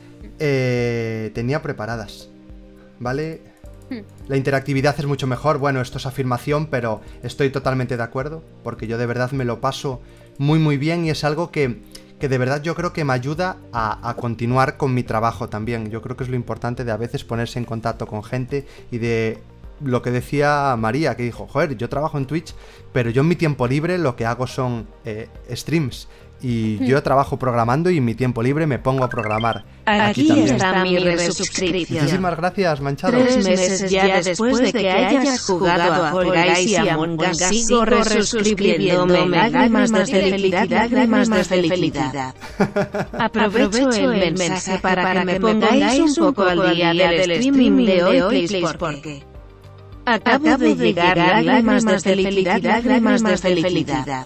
eh, tenía preparadas. ¿Vale? La interactividad es mucho mejor. Bueno, esto es afirmación, pero estoy totalmente de acuerdo, porque yo de verdad me lo paso muy muy bien y es algo que, que de verdad yo creo que me ayuda a, a continuar con mi trabajo también. Yo creo que es lo importante de a veces ponerse en contacto con gente y de lo que decía María, que dijo, joder, yo trabajo en Twitch, pero yo en mi tiempo libre lo que hago son eh, streams. Y hmm. yo trabajo programando y en mi tiempo libre me pongo a programar. Aquí, Aquí está mi resubscripción. Muchísimas gracias, Manchado. Tres meses ya después de que hayas jugado a Fall Guys y a Among Us, sigo resuscribiéndome. Lágrimas de felicidad, lágrimas de felicidad. Aprovecho el mensaje para que me pongáis un poco al día del streaming de hoy, please, porque acabo de llegar lágrimas de felicidad, lágrimas de felicidad.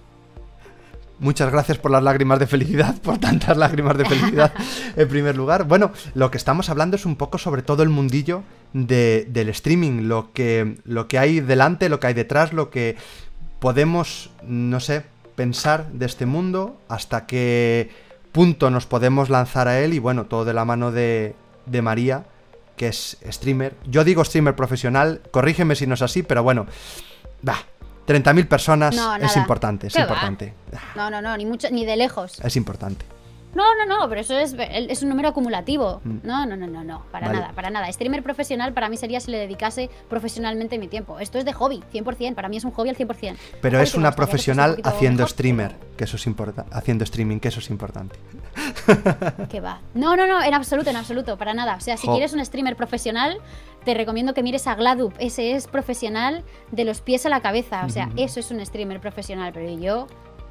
Muchas gracias por las lágrimas de felicidad, por tantas lágrimas de felicidad en primer lugar. Bueno, lo que estamos hablando es un poco sobre todo el mundillo de, del streaming, lo que, lo que hay delante, lo que hay detrás, lo que podemos, no sé, pensar de este mundo, hasta qué punto nos podemos lanzar a él y bueno, todo de la mano de, de María, que es streamer. Yo digo streamer profesional, corrígeme si no es así, pero bueno, bah. treinta mil personas no, es importante, es importante. Va? No, no, no, ni mucho, ni de lejos. Es importante. No, no, no, pero eso es, es un número acumulativo. Mm. No, no, no, no, no, para vale. nada, para nada. Streamer profesional para mí sería si le dedicase profesionalmente mi tiempo. Esto es de hobby, cien por cien, para mí es un hobby al cien por cien. Pero es una profesional un haciendo mejor, streamer, pero... que eso es importante, haciendo streaming, que eso es importante. ¿Qué va? No, no, no, en absoluto, en absoluto, para nada. O sea, si jo. quieres un streamer profesional, te recomiendo que mires a Gladup. Ese es profesional de los pies a la cabeza. O sea, mm-hmm. eso es un streamer profesional, pero yo...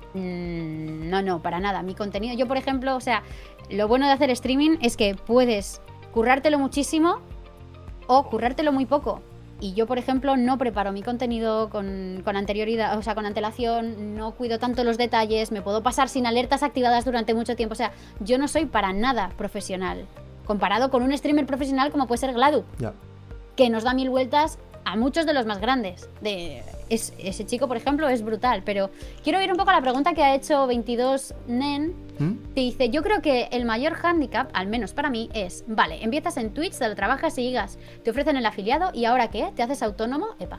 No, no, para nada. Mi contenido, yo por ejemplo, o sea, lo bueno de hacer streaming es que puedes currártelo muchísimo o currártelo muy poco. Y yo, por ejemplo, no preparo mi contenido con, con anterioridad, o sea, con antelación, no cuido tanto los detalles, me puedo pasar sin alertas activadas durante mucho tiempo. O sea, yo no soy para nada profesional, comparado con un streamer profesional como puede ser Gladu, yeah. que nos da mil vueltas a muchos de los más grandes. De, es, ese chico, por ejemplo, es brutal. Pero quiero ir un poco a la pregunta que ha hecho veintidós Nen. ¿Mm? Que dice, yo creo que el mayor hándicap, al menos para mí, es, vale, empiezas en Twitch, te lo trabajas y digas, te ofrecen el afiliado y ¿ahora qué? ¿Te haces autónomo? Epa.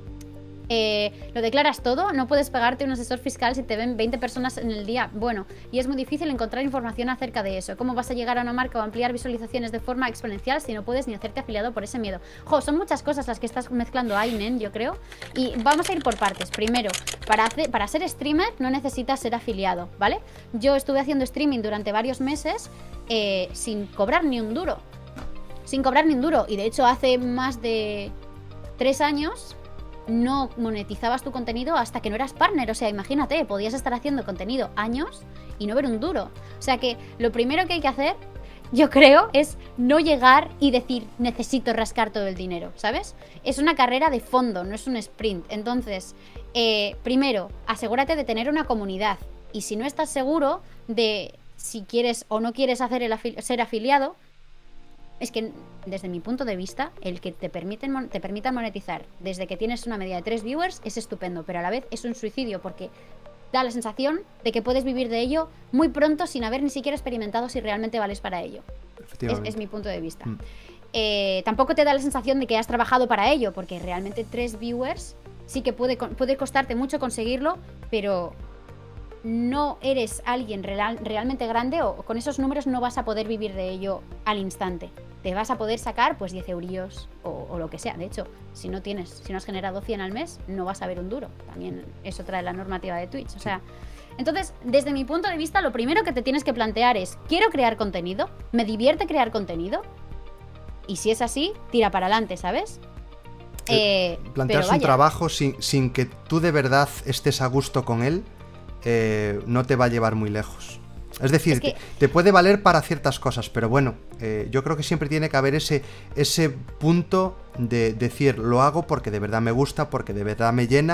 Eh, lo declaras todo, no puedes pagarte un asesor fiscal si te ven veinte personas en el día. Bueno, y es muy difícil encontrar información acerca de eso. ¿Cómo vas a llegar a una marca o ampliar visualizaciones de forma exponencial si no puedes ni hacerte afiliado por ese miedo? Jo, son muchas cosas las que estás mezclando ahí, Nen, yo creo. Y vamos a ir por partes. Primero, para, hacer, para ser streamer no necesitas ser afiliado, ¿vale? Yo estuve haciendo streaming durante varios meses eh, sin cobrar ni un duro. Sin cobrar ni un duro. Y de hecho hace más de tres años... no monetizabas tu contenido hasta que no eras partner. O sea, imagínate, podías estar haciendo contenido años y no ver un duro. O sea que lo primero que hay que hacer, yo creo, es no llegar y decir necesito rascar todo el dinero, ¿sabes? Es una carrera de fondo, no es un sprint. Entonces, eh, primero, asegúrate de tener una comunidad. Y si no estás seguro de si quieres o no quieres hacer el afili- ser afiliado, es que desde mi punto de vista, el que te permiten te permitan monetizar desde que tienes una media de tres viewers es estupendo, pero a la vez es un suicidio porque da la sensación de que puedes vivir de ello muy pronto sin haber ni siquiera experimentado si realmente vales para ello. Es, es mi punto de vista. Mm. Eh, tampoco te da la sensación de que has trabajado para ello, porque realmente tres viewers sí que puede, puede costarte mucho conseguirlo, pero no eres alguien real, realmente grande o con esos números no vas a poder vivir de ello al instante. Te vas a poder sacar pues diez eurillos o, o lo que sea. De hecho, si no tienes, si no has generado cien al mes, no vas a ver un duro. También eso trae la normativa de Twitch. O sea, entonces, desde mi punto de vista, lo primero que te tienes que plantear es, ¿quiero crear contenido? ¿Me divierte crear contenido? Y si es así, tira para adelante, ¿sabes? Eh, Plantearse un trabajo sin, sin que tú de verdad estés a gusto con él, eh, no te va a llevar muy lejos. Es decir, es que... te, te puede valer para ciertas cosas, pero bueno, eh, yo creo que siempre tiene que haber ese, ese punto de decir, lo hago porque de verdad me gusta, porque de verdad me llena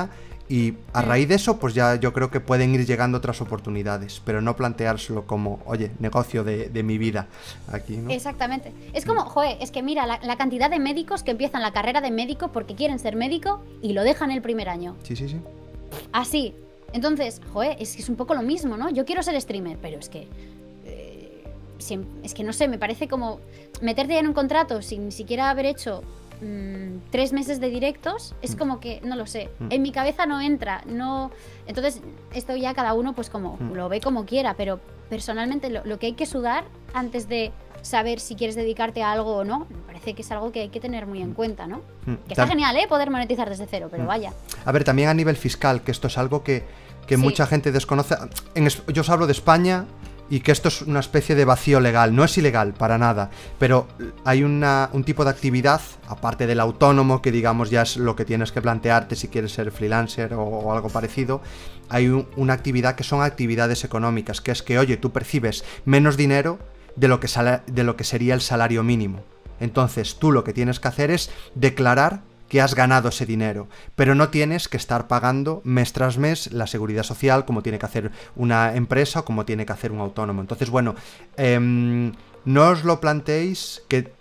Y a raíz de eso, pues ya yo creo que pueden ir llegando otras oportunidades, pero no planteárselo como, oye, negocio de, de mi vida aquí, ¿no? Exactamente. Es como, joder, es que mira, la, la cantidad de médicos que empiezan la carrera de médico porque quieren ser médico y lo dejan el primer año. Sí, sí, sí. Así. Entonces, joder, es que es un poco lo mismo, ¿no? Yo quiero ser streamer, pero es que... Eh, es que no sé, me parece como meterte en un contrato sin ni siquiera haber hecho... tres meses de directos, es como que, no lo sé, en mi cabeza no entra, no, entonces esto ya cada uno pues como lo ve como quiera, pero personalmente lo, lo que hay que sudar antes de saber si quieres dedicarte a algo o no, me parece que es algo que hay que tener muy en cuenta, ¿no? Que está genial, ¿eh? Poder monetizar desde cero, pero vaya. A ver, también a nivel fiscal, que esto es algo que, que sí. mucha gente desconoce. En, yo os hablo de España... Y que esto es una especie de vacío legal. No es ilegal, para nada. Pero hay una, un tipo de actividad, aparte del autónomo, que digamos ya es lo que tienes que plantearte si quieres ser freelancer o, o algo parecido. Hay un, una actividad que son actividades económicas, que es que, oye, tú percibes menos dinero de lo que, sala, de lo que sería el salario mínimo. Entonces tú lo que tienes que hacer es declarar que has ganado ese dinero, pero no tienes que estar pagando mes tras mes la seguridad social como tiene que hacer una empresa o como tiene que hacer un autónomo. Entonces, bueno, eh, no os lo planteéis, que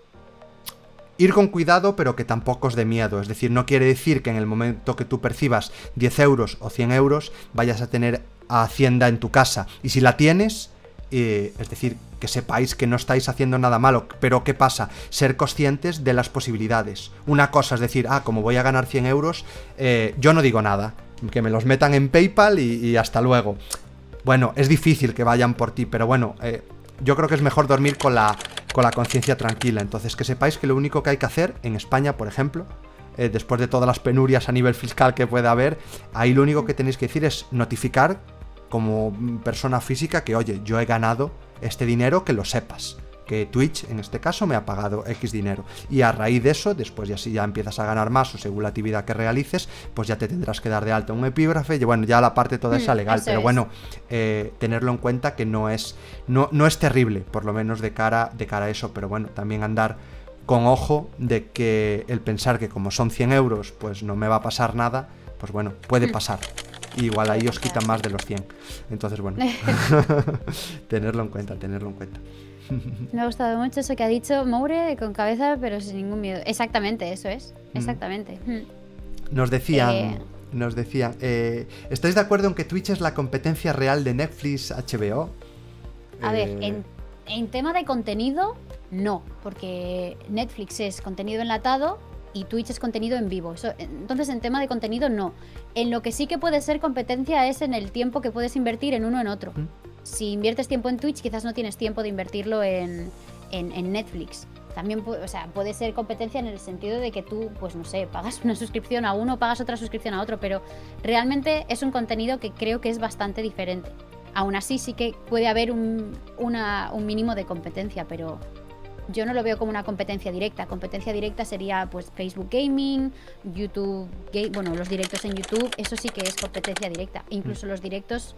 ir con cuidado, pero que tampoco os dé miedo. Es decir, no quiere decir que en el momento que tú percibas diez euros o cien euros vayas a tener a Hacienda en tu casa. Y si la tienes, eh, es decir, que sepáis que no estáis haciendo nada malo. Pero ¿qué pasa? Ser conscientes de las posibilidades. Una cosa es decir, ah, como voy a ganar cien euros, eh, yo no digo nada, que me los metan en PayPal y, y hasta luego. Bueno, es difícil que vayan por ti, pero bueno, eh, yo creo que es mejor dormir con la, con la conciencia tranquila. Entonces, que sepáis que lo único que hay que hacer en España, por ejemplo, eh, después de todas las penurias a nivel fiscal que pueda haber, ahí lo único que tenéis que decir es notificar como persona física que, oye, yo he ganado este dinero, que lo sepas, que Twitch en este caso me ha pagado X dinero, y a raíz de eso, después ya si ya empiezas a ganar más o según la actividad que realices, pues ya te tendrás que dar de alta un epígrafe, y bueno, ya la parte toda esa legal, pero es. bueno, eh, tenerlo en cuenta que no es no, no es terrible, por lo menos de cara, de cara a eso, pero bueno, también andar con ojo de que el pensar que como son cien euros, pues no me va a pasar nada, pues bueno, puede pasar. Y igual ahí os quitan más de los cien. Entonces, bueno, tenerlo en cuenta, tenerlo en cuenta. Me ha gustado mucho eso que ha dicho Moure, con cabeza pero sin ningún miedo. Exactamente, eso es. Exactamente. Mm. Nos decían, eh... nos decían, eh, ¿estáis de acuerdo en que Twitch es la competencia real de Netflix, H B O? A eh... ver, en, en tema de contenido, no, porque Netflix es contenido enlatado y Twitch es contenido en vivo. Eso, entonces, en tema de contenido, no. En lo que sí que puede ser competencia es en el tiempo que puedes invertir en uno o en otro. ¿Mm? Si inviertes tiempo en Twitch, quizás no tienes tiempo de invertirlo en, en, en Netflix. También o sea, puede ser competencia en el sentido de que tú, pues no sé, pagas una suscripción a uno, pagas otra suscripción a otro, pero realmente es un contenido que creo que es bastante diferente. Aún así, sí que puede haber un, una, un mínimo de competencia, pero yo no lo veo como una competencia directa. Competencia directa sería pues Facebook Gaming, YouTube, ga- bueno, los directos en YouTube, eso sí que es competencia directa. Incluso los directos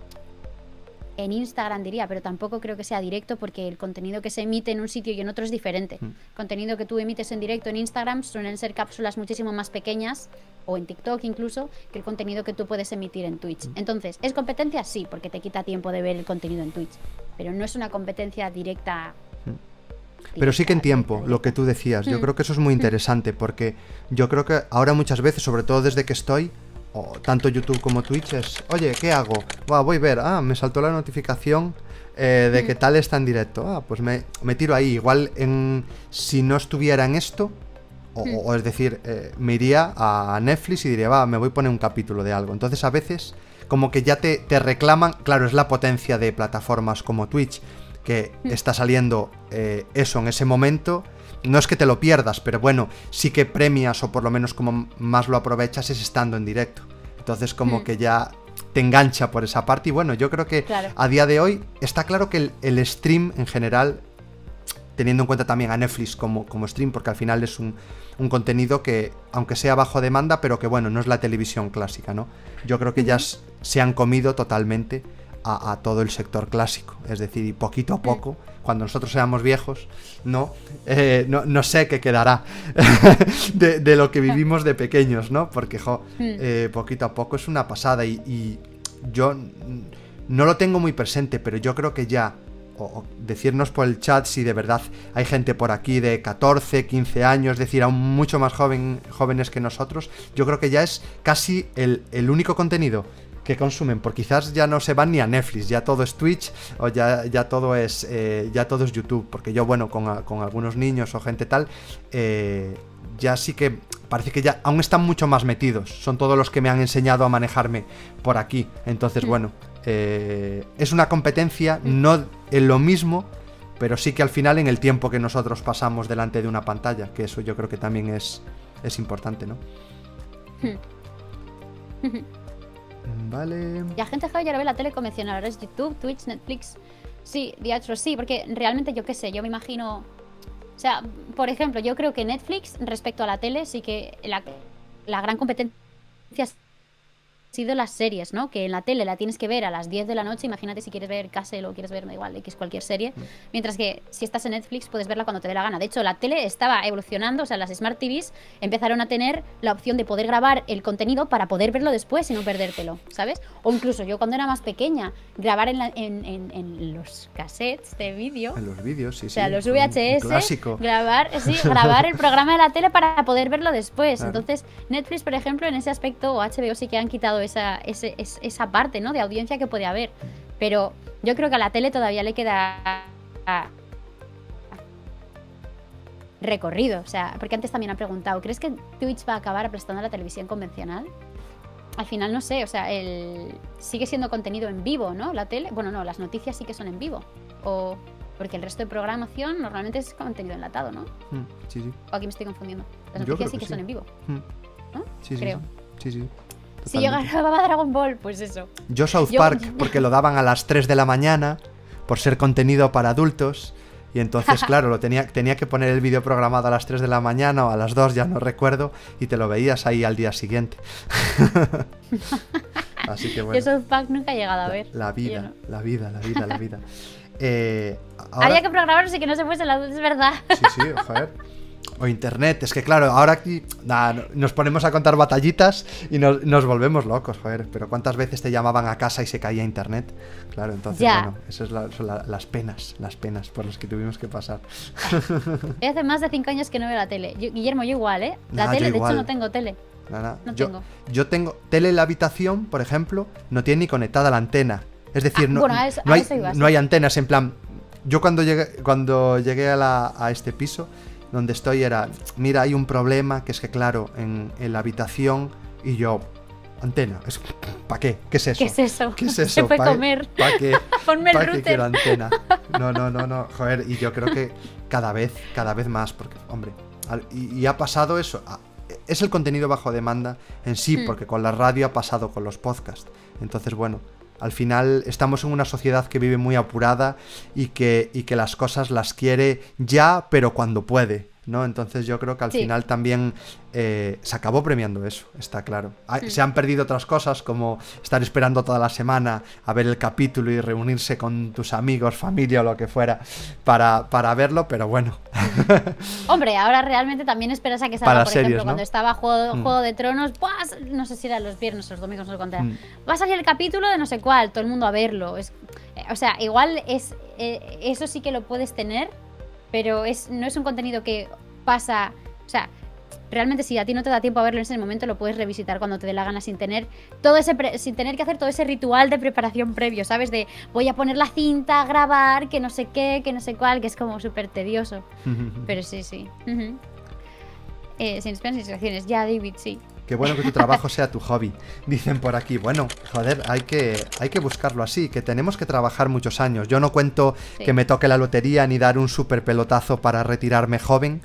en Instagram diría, pero tampoco creo que sea directo porque el contenido que se emite en un sitio y en otro es diferente. El contenido que tú emites en directo en Instagram suelen ser cápsulas muchísimo más pequeñas, o en TikTok incluso, que el contenido que tú puedes emitir en Twitch. Entonces, ¿es competencia? Sí, porque te quita tiempo de ver el contenido en Twitch, pero no es una competencia directa. Pero sí que en tiempo, lo que tú decías, yo creo que eso es muy interesante, porque yo creo que ahora muchas veces, sobre todo desde que estoy, o tanto YouTube como Twitch, es, oye, ¿qué hago? Wow, voy a ver, ah, me saltó la notificación eh, de que tal está en directo, ah, pues me, me tiro ahí, igual en, si no estuviera en esto, o, o es decir, eh, me iría a Netflix y diría, va, me voy a poner un capítulo de algo. Entonces a veces como que ya te, te reclaman, claro, es la potencia de plataformas como Twitch, que está saliendo eh, eso en ese momento. No es que te lo pierdas, pero bueno, sí que premias, o por lo menos como más lo aprovechas es estando en directo. Entonces como mm. que ya te engancha por esa parte. Y bueno, yo creo que claro, a día de hoy está claro que el, el stream en general, teniendo en cuenta también a Netflix como, como stream, porque al final es un, un contenido que, aunque sea bajo demanda, pero que bueno, no es la televisión clásica, ¿no? Yo creo que mm. ya s- se han comido totalmente a, a todo el sector clásico. Es decir, y poquito a poco, mm. cuando nosotros seamos viejos, no, eh, no, no sé qué quedará de, de lo que vivimos de pequeños, ¿no? Porque, jo, eh, poquito a poco es una pasada y, y yo no lo tengo muy presente, pero yo creo que ya, o, o decirnos por el chat si de verdad hay gente por aquí de catorce, quince años, es decir, aún mucho más joven, jóvenes que nosotros, yo creo que ya es casi el, el único contenido que consumen, porque quizás ya no se van ni a Netflix, ya todo es Twitch o ya, ya todo es eh, ya todo es YouTube, porque yo, bueno, con, con algunos niños o gente tal, eh, ya sí que parece que ya aún están mucho más metidos, son todos los que me han enseñado a manejarme por aquí, entonces mm. bueno, eh, es una competencia, mm. no en lo mismo, pero sí que al final en el tiempo que nosotros pasamos delante de una pantalla, que eso yo creo que también es, es importante, ¿no? Mm. Vale. La gente joven ya no ve la tele convencional, ahora es YouTube, Twitch, Netflix. Sí, diatro, sí, porque realmente yo qué sé, yo me imagino... O sea, por ejemplo, yo creo que Netflix, respecto a la tele, sí que la, la gran competencia ha sido las series, ¿no? Que en la tele la tienes que ver a las diez de la noche, imagínate si quieres ver Castle o quieres ver, da igual, X cualquier serie, mientras que si estás en Netflix puedes verla cuando te dé la gana. De hecho, la tele estaba evolucionando, o sea, las Smart T Vs empezaron a tener la opción de poder grabar el contenido para poder verlo después y no perdértelo, ¿sabes? O incluso yo cuando era más pequeña, grabar en, la, en, en, en los cassettes de vídeo. En los vídeos, sí, sí. O sea, los V H S, clásico. grabar, sí, grabar el programa de la tele para poder verlo después. Claro. Entonces, Netflix, por ejemplo, en ese aspecto, o H B O sí que han quitado esa, ese, esa parte, ¿no? De audiencia que puede haber. Pero yo creo que a la tele todavía le queda recorrido. O sea, porque antes también han preguntado, ¿crees que Twitch va a acabar aplastando a la televisión convencional? Al final no sé, o sea, el... sigue siendo contenido en vivo, ¿no? La tele, bueno, no, las noticias sí que son en vivo. O porque el resto de programación normalmente es contenido enlatado, ¿no? Mm, sí, sí. O aquí me estoy confundiendo. Las Yo noticias sí que que sí. son en vivo, Mm. ¿no? Sí, sí, Creo. sí, sí, sí. Si yo grababa Dragon Ball, pues eso. Yo South Yo- Park, porque lo daban a las tres de la mañana, por ser contenido para adultos, y entonces, claro, lo tenía, tenía que poner el vídeo programado a las tres de la mañana o a las dos, ya no recuerdo, y te lo veías ahí al día siguiente. Así que bueno. Yo South Park nunca he llegado a ver. La, la vida, Yo no. la vida, la vida, la vida. Eh, ahora... Había que programarlo y que no se fuese la luz, es verdad. Sí, sí, joder. O internet, es que claro, ahora aquí nah, nos ponemos a contar batallitas y nos, nos volvemos locos, joder. Pero ¿cuántas veces te llamaban a casa y se caía internet? Claro, entonces, Ya. bueno, esas la- son la- las penas, las penas por las que tuvimos que pasar. Hace más de cinco años que no veo la tele. Yo- Guillermo, yo igual, ¿eh? La Nah, tele, yo de igual. hecho, no tengo tele. Nada, No yo, tengo. yo tengo tele en la habitación, por ejemplo, no tiene ni conectada la antena. Es decir, Ah, no, bueno, a eso- no, a hay, eso iba, sí. no hay antenas, en plan. Yo cuando llegué, cuando llegué a, la- a este piso, donde estoy, era, mira, hay un problema, que es que claro, en, en la habitación, y yo, antena, es, ¿para qué? ¿Qué es eso? ¿Qué es eso? ¿Qué es Se eso? puede ¿Pa' qué- comer. ¿Pa' qué? Ponme el ¿Pa' qué router. quiero antena? No, no, no, no, joder, y yo creo que cada vez, cada vez más, porque, hombre, al- y, y ha pasado eso, a- es el contenido bajo demanda en sí, Hmm. porque con la radio ha pasado con los podcasts, entonces, bueno, al final estamos en una sociedad que vive muy apurada y que, y que las cosas las quiere ya, pero cuando puede, ¿no? Entonces yo creo que al Sí. final también eh, se acabó premiando eso, está claro. Ah, Mm. Se han perdido otras cosas como estar esperando toda la semana a ver el capítulo y reunirse con tus amigos, familia o lo que fuera para, para verlo, pero bueno. Hombre, ahora realmente también esperas a que salga, Para por series, ejemplo, ¿no? cuando estaba Juego, Mm. Juego de Tronos, ¡buah! No sé si era los viernes o los domingos, no sé cuánto era. Mm. Va a salir el capítulo de no sé cuál, todo el mundo a verlo. Es, eh, o sea, igual es eh, eso sí que lo puedes tener, pero es no es un contenido que pasa... O sea, realmente si a ti no te da tiempo a verlo en ese momento, lo puedes revisitar cuando te dé la gana sin tener todo ese pre- sin tener que hacer todo ese ritual de preparación previo, ¿sabes? De voy a poner la cinta, grabar, que no sé qué, que no sé cuál, que es como súper tedioso. Pero sí, sí. Ujú. eh, sin esperas ni distracciones. Ya, David, sí. Qué bueno que tu trabajo sea tu hobby, dicen por aquí. Bueno, joder, hay que, hay que buscarlo así, que tenemos que trabajar muchos años. Yo no cuento Sí. que me toque la lotería ni dar un super pelotazo para retirarme joven.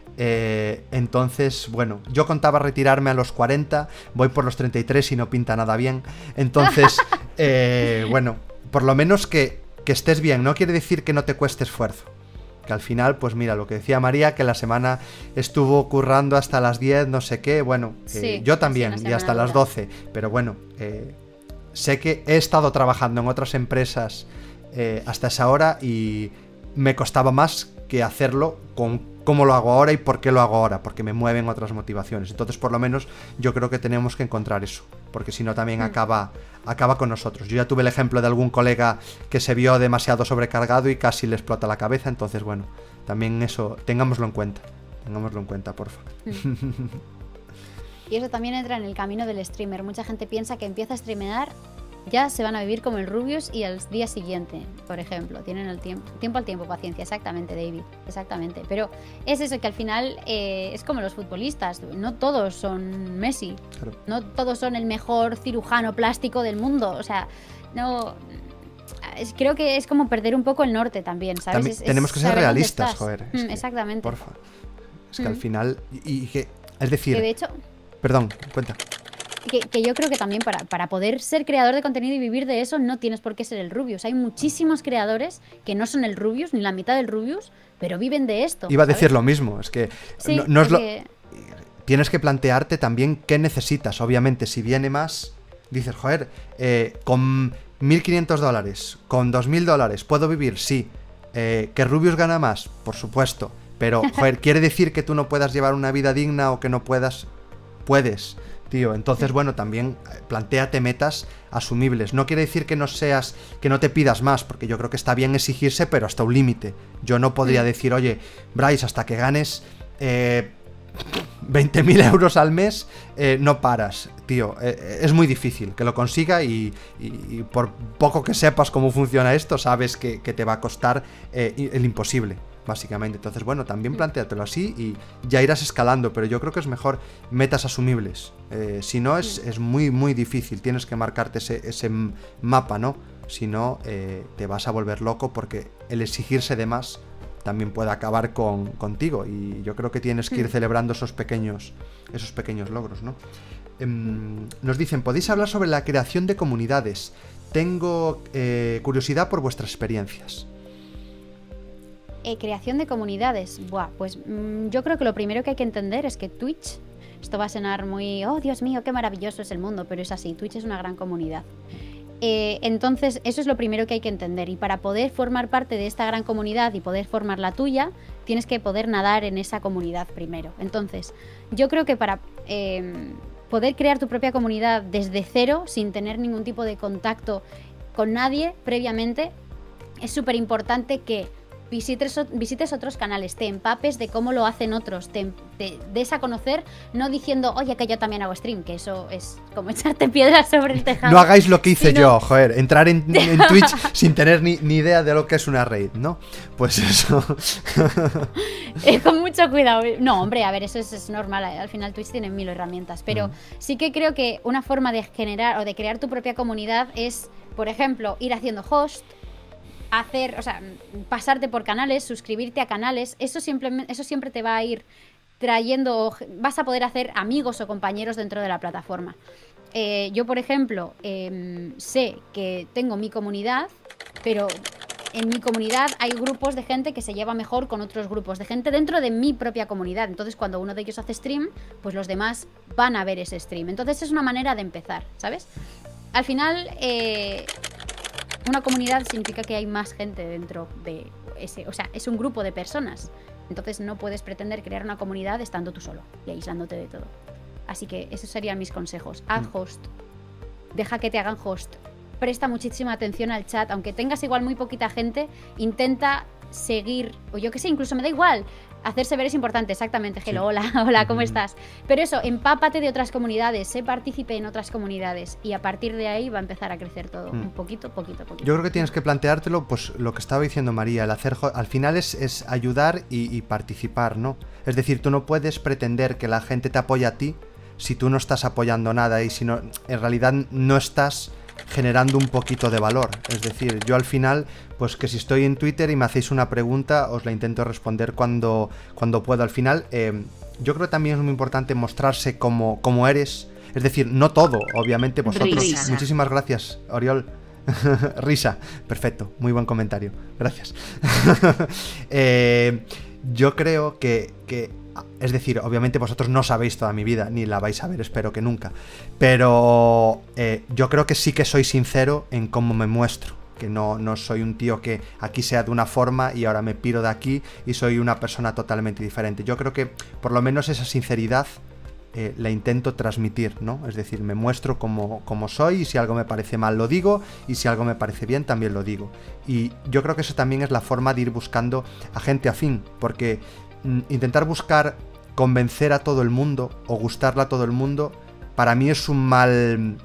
Eh, entonces, bueno, yo contaba retirarme a los cuarenta, voy por los treinta y tres y no pinta nada bien. Entonces, eh, bueno, por lo menos que, que estés bien, no quiere decir que no te cueste esfuerzo. Que al final, pues mira, lo que decía María, que la semana estuvo currando hasta las diez, no sé qué, bueno, eh, Sí, yo sí, también, una y hasta semana las dura. doce, pero bueno, eh, sé que he estado trabajando en otras empresas eh, hasta esa hora y me costaba más que hacerlo con cómo lo hago ahora y por qué lo hago ahora, porque me mueven otras motivaciones. Entonces, por lo menos, yo creo que tenemos que encontrar eso, porque si no también mm. acaba, acaba con nosotros. Yo ya tuve el ejemplo de algún colega que se vio demasiado sobrecargado y casi le explota la cabeza, entonces, bueno, también eso, tengámoslo en cuenta, tengámoslo en cuenta, porfa. Mm. Y eso también entra en el camino del streamer. Mucha gente piensa que empieza a streamear, ya se van a vivir como el Rubius y al día siguiente, por ejemplo. Tienen el tiempo, tiempo al tiempo, paciencia. Exactamente, David. Exactamente. Pero es eso, que al final eh, es como los futbolistas. No todos son Messi. Claro. No todos son el mejor cirujano plástico del mundo. O sea, no... Es, creo que es como perder un poco el norte también, ¿sabes? También es, tenemos es que ser realistas, joder. Mm, es que, exactamente. Porfa. Es que mm. al final... Y, y que, es decir... Que de hecho... Perdón, cuenta. Que, que yo creo que también para, para poder ser creador de contenido y vivir de eso no tienes por qué ser el Rubius. Hay muchísimos creadores que no son el Rubius, ni la mitad del Rubius, pero viven de esto. Iba a ¿sabes? decir lo mismo, es que sí, no, no es lo... que... Tienes que plantearte también qué necesitas. Obviamente, si viene más, dices, joder, eh, con mil quinientos dólares, con dos mil dólares, ¿puedo vivir? Sí. Eh, ¿Que Rubius gana más? Por supuesto. Pero, joder, ¿quiere decir que tú no puedas llevar una vida digna o que no puedas? Puedes. Tío, entonces bueno, también plantéate metas asumibles. No quiere decir que no seas, que no te pidas más, porque yo creo que está bien exigirse, pero hasta un límite. Yo no podría mm. decir, oye, Bryce, hasta que ganes eh, veinte mil euros al mes, eh, no paras. Tío, eh, es muy difícil que lo consiga y, y, y por poco que sepas cómo funciona esto, sabes que, que te va a costar eh, el imposible, básicamente. Entonces, bueno, también plantéatelo así y ya irás escalando, pero yo creo que es mejor metas asumibles. Eh, si no, es, es muy, muy difícil. Tienes que marcarte ese, ese mapa, ¿no? Si no, eh, te vas a volver loco porque el exigirse de más también puede acabar con, contigo y yo creo que tienes que ir celebrando esos pequeños, esos pequeños logros, ¿no? Eh, nos dicen, ¿podéis hablar sobre la creación de comunidades? Tengo eh, curiosidad por vuestras experiencias. Eh, creación de comunidades. Buah, pues mmm, yo creo que lo primero que hay que entender es que Twitch, esto va a sonar muy, oh Dios mío, qué maravilloso es el mundo, pero es así, Twitch es una gran comunidad. Eh, entonces, eso es lo primero que hay que entender. Y para poder formar parte de esta gran comunidad y poder formar la tuya, tienes que poder nadar en esa comunidad primero. Entonces, yo creo que para eh, poder crear tu propia comunidad desde cero, sin tener ningún tipo de contacto con nadie previamente, es súper importante que Visites, visites otros canales, te empapes de cómo lo hacen otros, te, te des a conocer, no diciendo, oye, que yo también hago stream, que eso es como echarte piedras sobre el tejado. No hagáis lo que hice sino... yo, joder, entrar en, en Twitch sin tener ni, ni idea de lo que es una raid, ¿no? Pues eso. eh, con mucho cuidado. No, hombre, a ver, eso es, es normal, al final Twitch tiene mil herramientas, pero mm. sí que creo que una forma de generar o de crear tu propia comunidad es, por ejemplo, ir haciendo host, hacer, o sea, pasarte por canales, suscribirte a canales, eso siempre, eso siempre te va a ir trayendo, vas a poder hacer amigos o compañeros dentro de la plataforma. Eh, yo, por ejemplo, eh, sé que tengo mi comunidad, pero en mi comunidad hay grupos de gente que se lleva mejor con otros grupos de gente dentro de mi propia comunidad. Entonces, cuando uno de ellos hace stream, pues los demás van a ver ese stream. Entonces, es una manera de empezar, ¿sabes? Al final, eh... una comunidad significa que hay más gente dentro de ese, o sea, es un grupo de personas. Entonces no puedes pretender crear una comunidad estando tú solo y aislándote de todo. Así que esos serían mis consejos. Haz host. Deja que te hagan host. Presta muchísima atención al chat. Aunque tengas igual muy poquita gente, intenta seguir, o yo qué sé, incluso me da igual. Hacerse ver es importante, exactamente. Hello, sí. hola, hola, ¿cómo mm. estás? Pero eso, empápate de otras comunidades, sé partícipe en otras comunidades y a partir de ahí va a empezar a crecer todo, mm. un poquito, poquito, poquito. Yo creo que tienes que planteártelo, pues lo que estaba diciendo María, el hacer, al final es, es ayudar y, y participar, ¿no? Es decir, tú no puedes pretender que la gente te apoye a ti si tú no estás apoyando nada y si no, en realidad no estás generando un poquito de valor. Es decir, yo al final, pues que si estoy en Twitter y me hacéis una pregunta, os la intento responder cuando, cuando puedo. Al final, eh, yo creo que también es muy importante mostrarse como, como eres. Es decir, no todo, obviamente vosotros. Risa. Muchísimas gracias, Oriol. Risa, perfecto, muy buen comentario, gracias. eh, yo creo que, que Es decir, obviamente vosotros no sabéis toda mi vida, ni la vais a ver, espero que nunca. Pero eh, yo creo que sí que soy sincero en cómo me muestro. Que no, no soy un tío que aquí sea de una forma y ahora me piro de aquí y soy una persona totalmente diferente. Yo creo que por lo menos esa sinceridad eh, la intento transmitir, ¿no? Es decir, me muestro como, como soy y si algo me parece mal lo digo y si algo me parece bien también lo digo. Y yo creo que eso también es la forma de ir buscando a gente afín, porque mm, intentar buscar convencer a todo el mundo o gustarle a todo el mundo para mí es un mal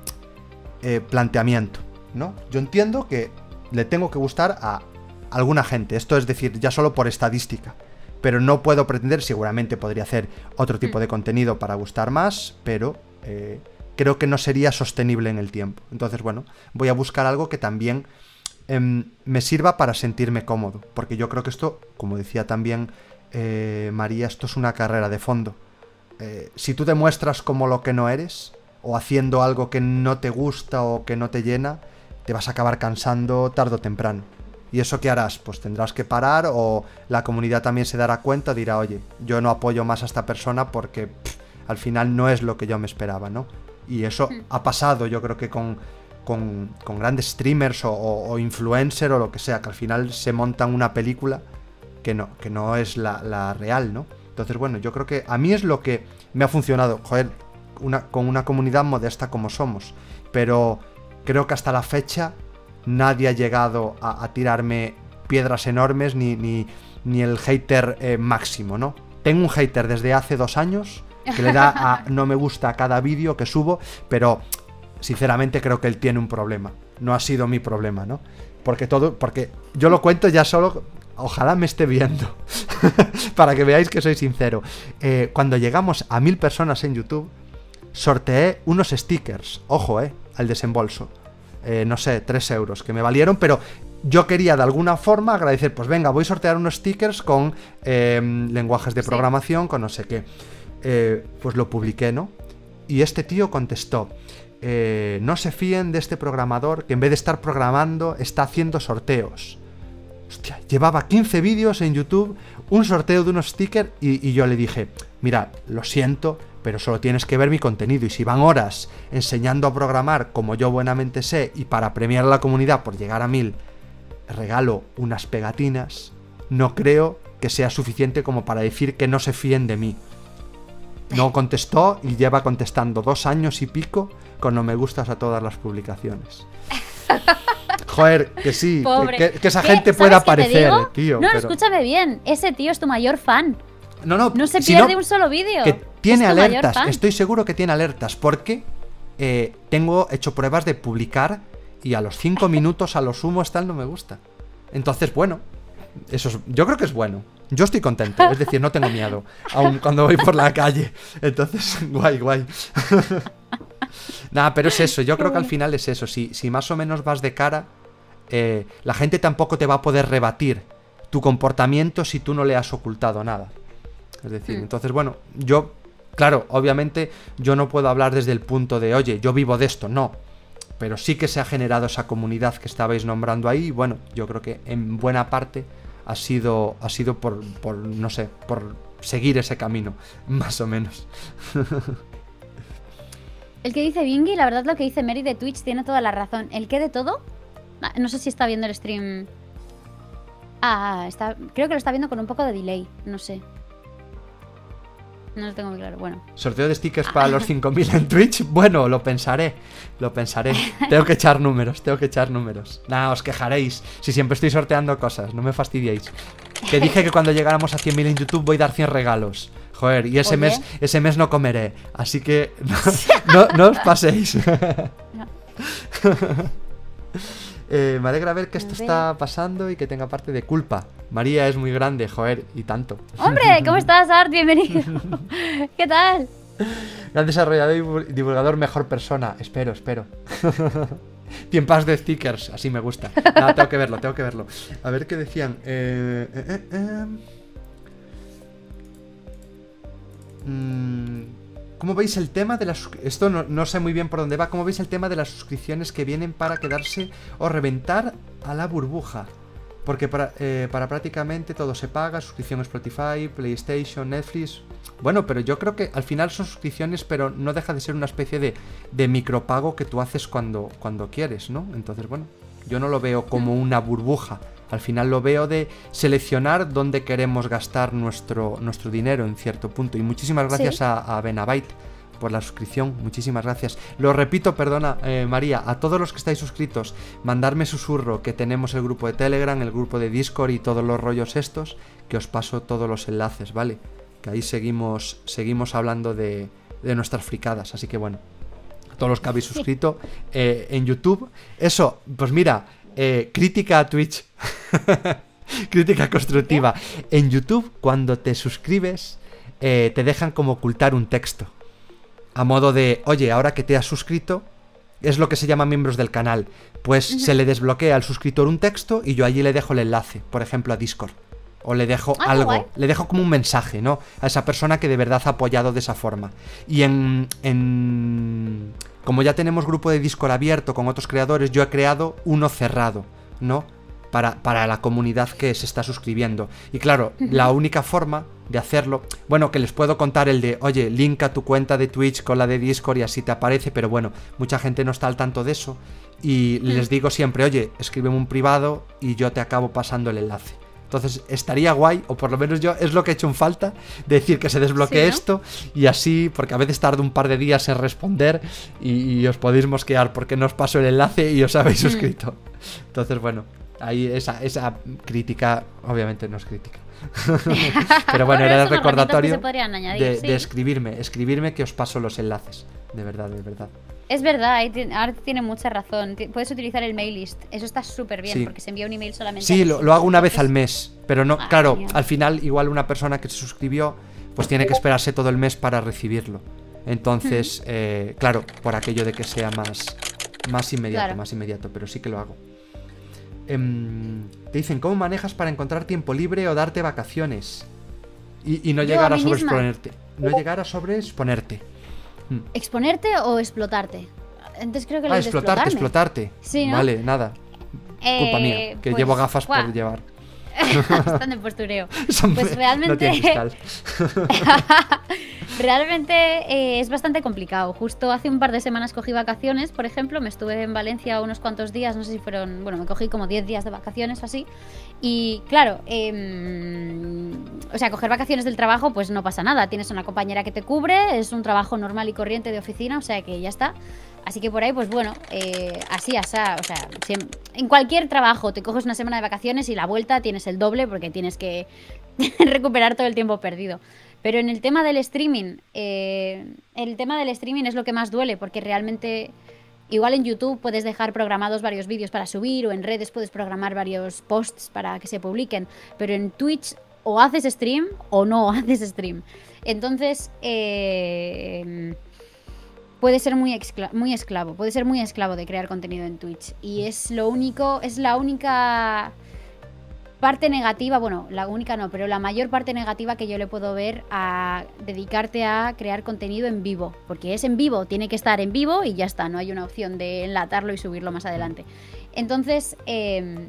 eh, planteamiento, ¿no? Yo entiendo que le tengo que gustar a alguna gente, esto es decir, ya solo por estadística, pero no puedo pretender, seguramente podría hacer otro tipo de contenido para gustar más, pero eh, creo que no sería sostenible en el tiempo. Entonces, bueno, voy a buscar algo que también eh, me sirva para sentirme cómodo, porque yo creo que esto, como decía también eh, María, esto es una carrera de fondo. Eh, si tú te muestras como lo que no eres, o haciendo algo que no te gusta o que no te llena, te vas a acabar cansando tarde o temprano. ¿Y eso qué harás? Pues tendrás que parar o la comunidad también se dará cuenta, dirá, oye, yo no apoyo más a esta persona porque pff, al final no es lo que yo me esperaba, ¿no? Y eso mm. ha pasado, yo creo que con, con, con grandes streamers o, o, o influencers o lo que sea, que al final se montan una película que no, que no es la, la real, ¿no? Entonces, bueno, yo creo que a mí es lo que me ha funcionado, joder, una, con una comunidad modesta como somos, pero creo que hasta la fecha nadie ha llegado a, a tirarme piedras enormes ni, ni, ni el hater eh, máximo, ¿no? Tengo un hater desde hace dos años que le da a no me gusta a cada vídeo que subo, pero sinceramente creo que él tiene un problema. No ha sido mi problema, ¿no? Porque todo, porque yo lo cuento ya solo, ojalá me esté viendo, para que veáis que soy sincero. Eh, cuando llegamos a mil personas en YouTube, sorteé unos stickers, ojo, eh, al desembolso. Eh, no sé, tres euros, que me valieron, pero yo quería de alguna forma agradecer, pues venga, voy a sortear unos stickers con eh, lenguajes de programación, sí. con no sé qué. Eh, pues lo publiqué, ¿no? Y este tío contestó, eh, no se fíen de este programador que en vez de estar programando está haciendo sorteos. Hostia, llevaba quince vídeos en YouTube, un sorteo de unos stickers y, y yo le dije, mira, lo siento, pero solo tienes que ver mi contenido y si van horas enseñando a programar como yo buenamente sé y para premiar a la comunidad por llegar a mil regalo unas pegatinas, no creo que sea suficiente como para decir que no se fíen de mí. No contestó y lleva contestando dos años y pico con no me gustas a todas las publicaciones. Joder, que sí, que, que esa ¿Qué? gente pueda aparecer, tío. No, pero... escúchame bien, ese tío es tu mayor fan. No, no, no se si pierde no, un solo vídeo. Que tiene alertas, estoy seguro que tiene alertas, porque eh, tengo hecho pruebas de publicar y a los cinco minutos a lo sumo está el no me gusta. Entonces, bueno, eso es, yo creo que es bueno. Yo estoy contento, es decir, no tengo miedo, aun cuando voy por la calle. Entonces, guay, guay. Nada, pero es eso, yo creo que al final es eso. Si, si más o menos vas de cara, eh, la gente tampoco te va a poder rebatir tu comportamiento si tú no le has ocultado nada. Es decir, mm. entonces, bueno, yo, claro, obviamente yo no puedo hablar desde el punto de, oye, yo vivo de esto, no. Pero sí que se ha generado esa comunidad que estabais nombrando ahí y bueno, yo creo que en buena parte ha sido, ha sido por, por, no sé, por seguir ese camino, más o menos. El que dice Bingy, la verdad lo que dice Mary de Twitch tiene toda la razón. ¿El qué de todo? No sé si está viendo el stream. Ah, está, creo que lo está viendo con un poco de delay, no sé. No lo tengo muy claro, bueno. ¿Sorteo de stickers para los cinco mil en Twitch? Bueno, lo pensaré, lo pensaré. Tengo que echar números, tengo que echar números. Nada, os quejaréis si siempre estoy sorteando cosas, no me fastidiéis. Que dije que cuando llegáramos a cien mil en YouTube voy a dar cien regalos. Joder, y ese mes, ese mes no comeré, así que no, no, no os paséis. No. eh, me alegra ver que esto está pasando y que tenga parte de culpa. María es muy grande, joder, y tanto. ¡Hombre! ¿Cómo estás, Art? Bienvenido. ¿Qué tal? Gran desarrollador y divulgador, mejor persona. Espero, espero. Tiempas de stickers, así me gusta. Nada, tengo que verlo, tengo que verlo. A ver qué decían. Eh, eh, eh, eh. ¿Cómo veis el tema de las... Esto no, no sé muy bien por dónde va. ¿Cómo veis el tema de las suscripciones que vienen para quedarse o reventar a la burbuja? porque para, eh, para prácticamente todo se paga, suscripción Spotify, PlayStation, Netflix. Bueno, pero yo creo que al final son suscripciones, pero no deja de ser una especie de, de micropago que tú haces cuando, cuando quieres, ¿no? Entonces, bueno, yo no lo veo como una burbuja. Al final lo veo de seleccionar dónde queremos gastar nuestro, nuestro dinero en cierto punto. Y muchísimas gracias sí. a, a Benabyte por la suscripción, muchísimas gracias. Lo repito, perdona, eh, María, a todos los que estáis suscritos, mandarme susurro, que tenemos el grupo de Telegram, el grupo de Discord y todos los rollos estos, que os paso todos los enlaces, ¿vale? Que ahí seguimos, seguimos hablando de, de nuestras fricadas, así que bueno, todos los que habéis suscrito eh, en YouTube, eso, pues mira, eh, crítica a Twitch, crítica constructiva, en YouTube cuando te suscribes eh, te dejan como ocultar un texto. A modo de, oye, ahora que te has suscrito, es lo que se llama miembros del canal, pues uh-huh. se le desbloquea al suscriptor un texto y yo allí le dejo el enlace, por ejemplo a Discord. O le dejo ah, algo, guay. le dejo como un mensaje, ¿no? A esa persona que de verdad ha apoyado de esa forma. Y en, en... como ya tenemos grupo de Discord abierto con otros creadores, yo he creado uno cerrado, ¿no? Para, para la comunidad que se está suscribiendo. Y claro, uh-huh. la única forma de hacerlo, bueno, que les puedo contar el de, oye, linka tu cuenta de Twitch con la de Discord y así te aparece, pero bueno, mucha gente no está al tanto de eso y uh-huh. les digo siempre, oye, escríbeme un privado y yo te acabo pasando el enlace. Entonces estaría guay, o por lo menos yo es lo que he hecho en falta, de decir que se desbloquee sí, ¿no? esto y así, porque a veces tardo un par de días en responder y, y os podéis mosquear porque no os paso el enlace y os habéis suscrito. Entonces, bueno, ahí esa, esa crítica, obviamente no es crítica. Pero bueno, era el recordatorio añadir, de, sí. de escribirme, escribirme que os paso los enlaces, de verdad, de verdad. Es verdad, ahora tiene mucha razón. Puedes utilizar el mail list. Eso está súper bien, sí. porque se envía un email solamente. Sí, lo, lo hago una vez al mes. Pero no, ah, claro, genial. Al final, igual una persona que se suscribió, pues tiene que esperarse todo el mes para recibirlo. Entonces, eh, claro, por aquello de que sea más, más inmediato, claro. más inmediato, pero sí que lo hago. Eh, te dicen, ¿cómo manejas para encontrar tiempo libre o darte vacaciones? Y, y no Yo llegar a, a sobreexponerte. No llegar a sobreexponerte. ¿Exponerte o explotarte? Entonces creo que lo ah, de explotarte, explotarte. Sí, ¿no? Vale, nada. Eh, Culpa mía, que pues, llevo gafas ¡guau! por llevar. Están de postureo. Son, pues realmente. No realmente eh, es bastante complicado. Justo hace un par de semanas cogí vacaciones, por ejemplo. Me estuve en Valencia unos cuantos días, no sé si fueron. Bueno, me cogí como diez días de vacaciones o así. Y claro, eh, o sea, coger vacaciones del trabajo, pues no pasa nada. Tienes una compañera que te cubre, es un trabajo normal y corriente de oficina, o sea que ya está. Así que por ahí, pues bueno, eh, así, así, o sea, si en, en cualquier trabajo te coges una semana de vacaciones y la vuelta tienes el doble porque tienes que recuperar todo el tiempo perdido. Pero en el tema del streaming, eh, el tema del streaming es lo que más duele porque realmente, igual en YouTube puedes dejar programados varios vídeos para subir o en redes puedes programar varios posts para que se publiquen, pero en Twitch o haces stream o no haces stream. Entonces, eh... puede ser muy, excla- muy esclavo, puede ser muy esclavo de crear contenido en Twitch. Y es lo único, es la única parte negativa, bueno, la única no, pero la mayor parte negativa que yo le puedo ver a dedicarte a crear contenido en vivo. Porque es en vivo, tiene que estar en vivo y ya está, no hay una opción de enlatarlo y subirlo más adelante. Entonces, eh,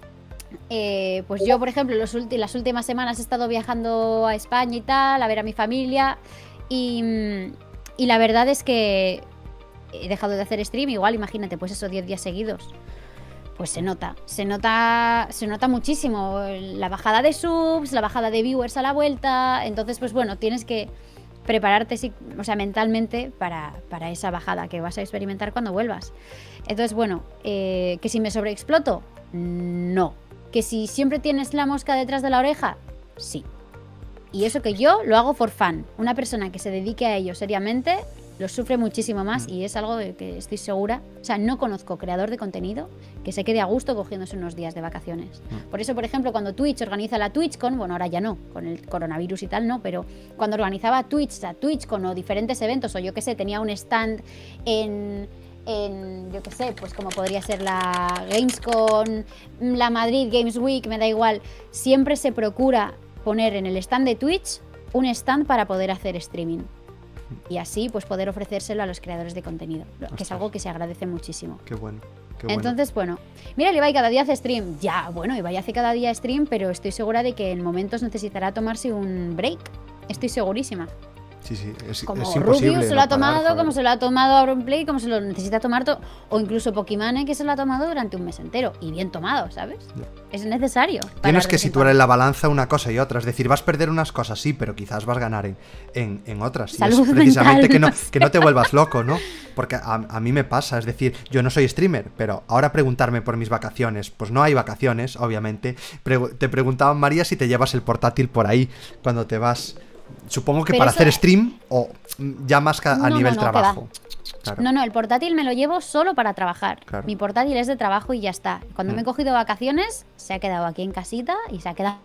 eh, pues yo, por ejemplo, los ulti- las últimas semanas he estado viajando a España y tal, a ver a mi familia y... Y la verdad es que he dejado de hacer stream, igual, imagínate, pues esos diez días seguidos. Pues se nota, se nota, se nota muchísimo. La bajada de subs, la bajada de viewers a la vuelta. Entonces, pues bueno, tienes que prepararte, o sea, mentalmente para, para esa bajada que vas a experimentar cuando vuelvas. Entonces, bueno, eh, que si me sobreexploto, no. Que si siempre tienes la mosca detrás de la oreja, sí. Y eso que yo lo hago for fun. Una persona que se dedique a ello seriamente lo sufre muchísimo más y es algo de que estoy segura. O sea, no conozco creador de contenido que se quede a gusto cogiéndose unos días de vacaciones. Por eso, por ejemplo, cuando Twitch organiza la TwitchCon, bueno, ahora ya no, con el coronavirus y tal no, pero cuando organizaba Twitch, la TwitchCon o diferentes eventos, o yo qué sé, tenía un stand en... en, yo qué sé, pues como podría ser la Gamescom, la Madrid Games Week, me da igual, siempre se procura poner en el stand de Twitch un stand para poder hacer streaming. y así pues poder ofrecérselo a los creadores de contenido, que Ostras. es algo que se agradece muchísimo. Qué bueno. Qué bueno. Entonces, bueno, mira, el Ibai cada día hace stream. Ya, bueno, Ibai hace cada día stream, pero estoy segura de que en momentos necesitará tomarse un break. Estoy segurísima. Sí, sí, es, Como es imposible. Rubius se lo no ha tomado, parar, joder. como se lo ha tomado Auronplay, como se lo necesita tomar, to- o incluso Pokimane, que se lo ha tomado durante un mes entero. Y bien tomado, ¿sabes? Ya. Es necesario. Tienes parar que de vez en situar en cuando. la balanza una cosa y otra. Es decir, vas a perder unas cosas, sí, pero quizás vas a ganar en, en, en otras. Salud y es precisamente mental, que, no, no sé. que no te vuelvas loco, ¿no? Porque a, a mí me pasa, es decir, yo no soy streamer, pero ahora preguntarme por mis vacaciones, pues no hay vacaciones, obviamente. Pregu- te preguntaban, María, si te llevas el portátil por ahí cuando te vas. Supongo que Pero para eso- hacer stream o mm, ya más que a No, no, nivel no, que trabajo. Claro. No, no, el portátil me lo llevo solo para trabajar. Claro. Mi portátil es de trabajo y ya está. Cuando Mm. me he cogido vacaciones, se ha quedado aquí en casita y se ha quedado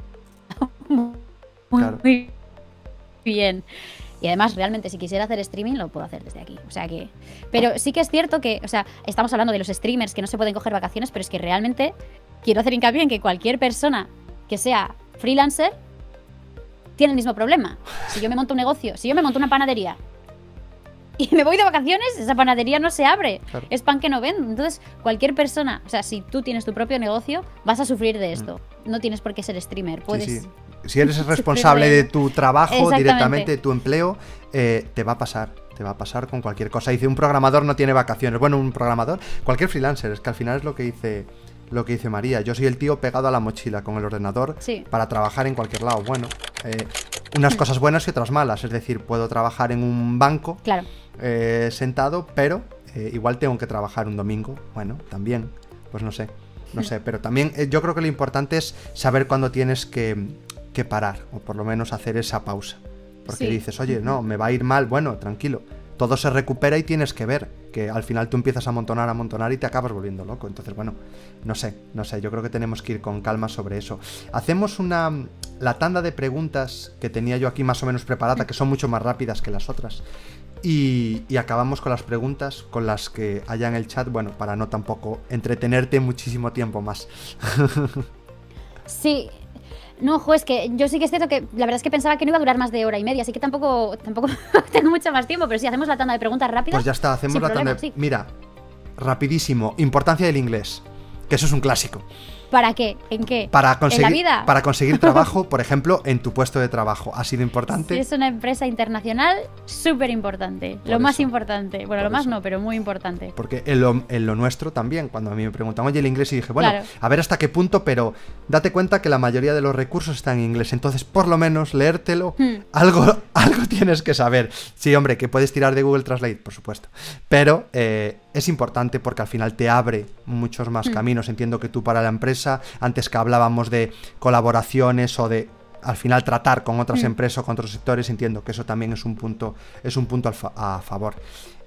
muy Claro. bien. Y además, realmente, si quisiera hacer streaming, lo puedo hacer desde aquí. O sea que. Pero sí que es cierto que, o sea, estamos hablando de los streamers que no se pueden coger vacaciones, pero es que realmente quiero hacer hincapié en que cualquier persona que sea freelancer tiene el mismo problema. Si yo me monto un negocio, si yo me monto una panadería y me voy de vacaciones, esa panadería no se abre. Claro. Es pan que no vendo. Entonces, cualquier persona, o sea, si tú tienes tu propio negocio, vas a sufrir de esto. No tienes por qué ser streamer. Puedes. Sí, sí. Si eres el responsable de tu trabajo Exactamente. directamente, de tu empleo, eh, te va a pasar. Te va a pasar con cualquier cosa. Dice, un programador no tiene vacaciones. Bueno, un programador, cualquier freelancer, es que al final es lo que dice, lo que dice María. Yo soy el tío pegado a la mochila con el ordenador Sí. para trabajar en cualquier lado. Bueno, eh, unas cosas buenas y otras malas. Es decir, puedo trabajar en un banco Claro. eh, sentado, pero eh, igual tengo que trabajar un domingo. Bueno, también, pues no sé, no sé. Pero también eh, yo creo que lo importante es saber cuándo tienes que, que parar, o por lo menos hacer esa pausa. Porque Sí. dices, oye, no, me va a ir mal, bueno, tranquilo. Todo se recupera y tienes que ver que al final tú empiezas a amontonar, a amontonar y te acabas volviendo loco. Entonces, bueno, no sé, no sé, yo creo que tenemos que ir con calma sobre eso. Hacemos una... la tanda de preguntas que tenía yo aquí más o menos preparada, que son mucho más rápidas que las otras. Y, y acabamos con las preguntas con las que haya en el chat, bueno, para no tampoco entretenerte muchísimo tiempo más. Sí. No, jo, es que yo sí que es cierto que la verdad es que pensaba que no iba a durar más de hora y media, así que tampoco, tampoco tengo mucho más tiempo, pero sí, hacemos la tanda de preguntas rápidas. Pues ya está, hacemos sin la problema, tanda de... sí. Mira, rapidísimo, importancia del inglés, que eso es un clásico. ¿Para qué? ¿En qué? Para conseguir, ¿En la vida? para conseguir trabajo, por ejemplo, en tu puesto de trabajo. ¿Ha sido importante? Si es una empresa internacional, súper importante. Por Lo más eso. importante. Bueno, Por lo más eso. no, pero muy importante. Porque en lo, en lo nuestro también, cuando a mí me preguntan, oye, el inglés, y dije, bueno, Claro. a ver hasta qué punto, pero date cuenta que la mayoría de los recursos están en inglés. Entonces, por lo menos, leértelo, Hmm. algo, algo tienes que saber. Sí, hombre, que puedes tirar de Google Translate, por supuesto. Pero eh, es importante porque al final te abre muchos más Hmm. caminos. Entiendo que tú para la empresa, antes que hablábamos de colaboraciones o de al final tratar con otras Mm. empresas o con otros sectores, entiendo que eso también es un punto, es un punto al fa- a favor.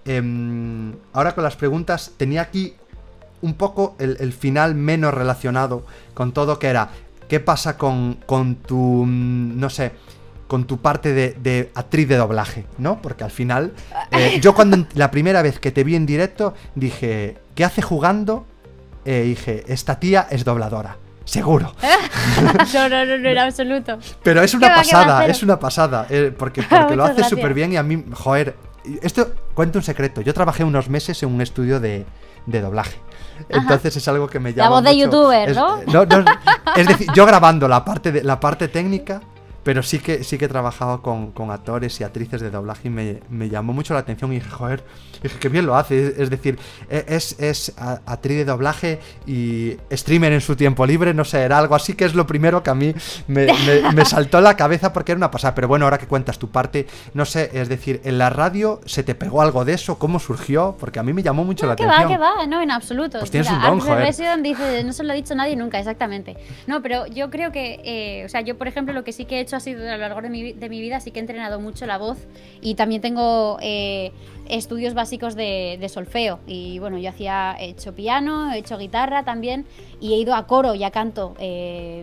Em, ahora con las preguntas, tenía aquí un poco el, el final menos relacionado con todo, que era, ¿qué pasa con, con tu, mm, no sé, con tu parte de, de actriz de doblaje, ¿no? Porque al final, eh, yo cuando la primera vez que te vi en directo, dije, ¿qué hace jugando? Eh, dije, esta tía es dobladora. Seguro. no, no, no, no, en absoluto. Pero es ¿Qué una va, qué va, pasada, cero? es una pasada. eh, porque porque lo Muchas hace gracias. súper bien y a mí, joder. Esto, cuento un secreto. Yo trabajé unos meses en un estudio de, de doblaje. Entonces es algo que me llama voz de mucho. youtuber, Es- ¿no? no, no, es decir, yo grabando la parte, de, la parte técnica, pero sí que sí que he trabajado con, con actores y actrices de doblaje y me, me llamó mucho la atención y dije, joder, dije, qué bien lo hace. Es, es decir, es, es a- actriz de doblaje y streamer en su tiempo libre, no sé, era algo así que es lo primero que a mí me, me- me saltó en la cabeza porque era una pasada. Pero bueno, ahora que cuentas tu parte, no sé, es decir, en la radio se te pegó algo de eso, ¿cómo surgió? Porque a mí me llamó mucho No, la que atención. va, que va, no, en absoluto. Pues tienes Mira, un don, Art joder. Reversion dice, no se lo ha dicho nadie nunca, exactamente. No, pero yo creo que, eh, o sea, yo por ejemplo lo que sí que he hecho ha sido a lo largo de mi, vi- de mi vida, sí que he entrenado mucho la voz y también tengo eh, estudios básicos de, de solfeo. Y bueno, yo hacía, he hecho piano, he hecho guitarra también y he ido a coro y a canto. eh,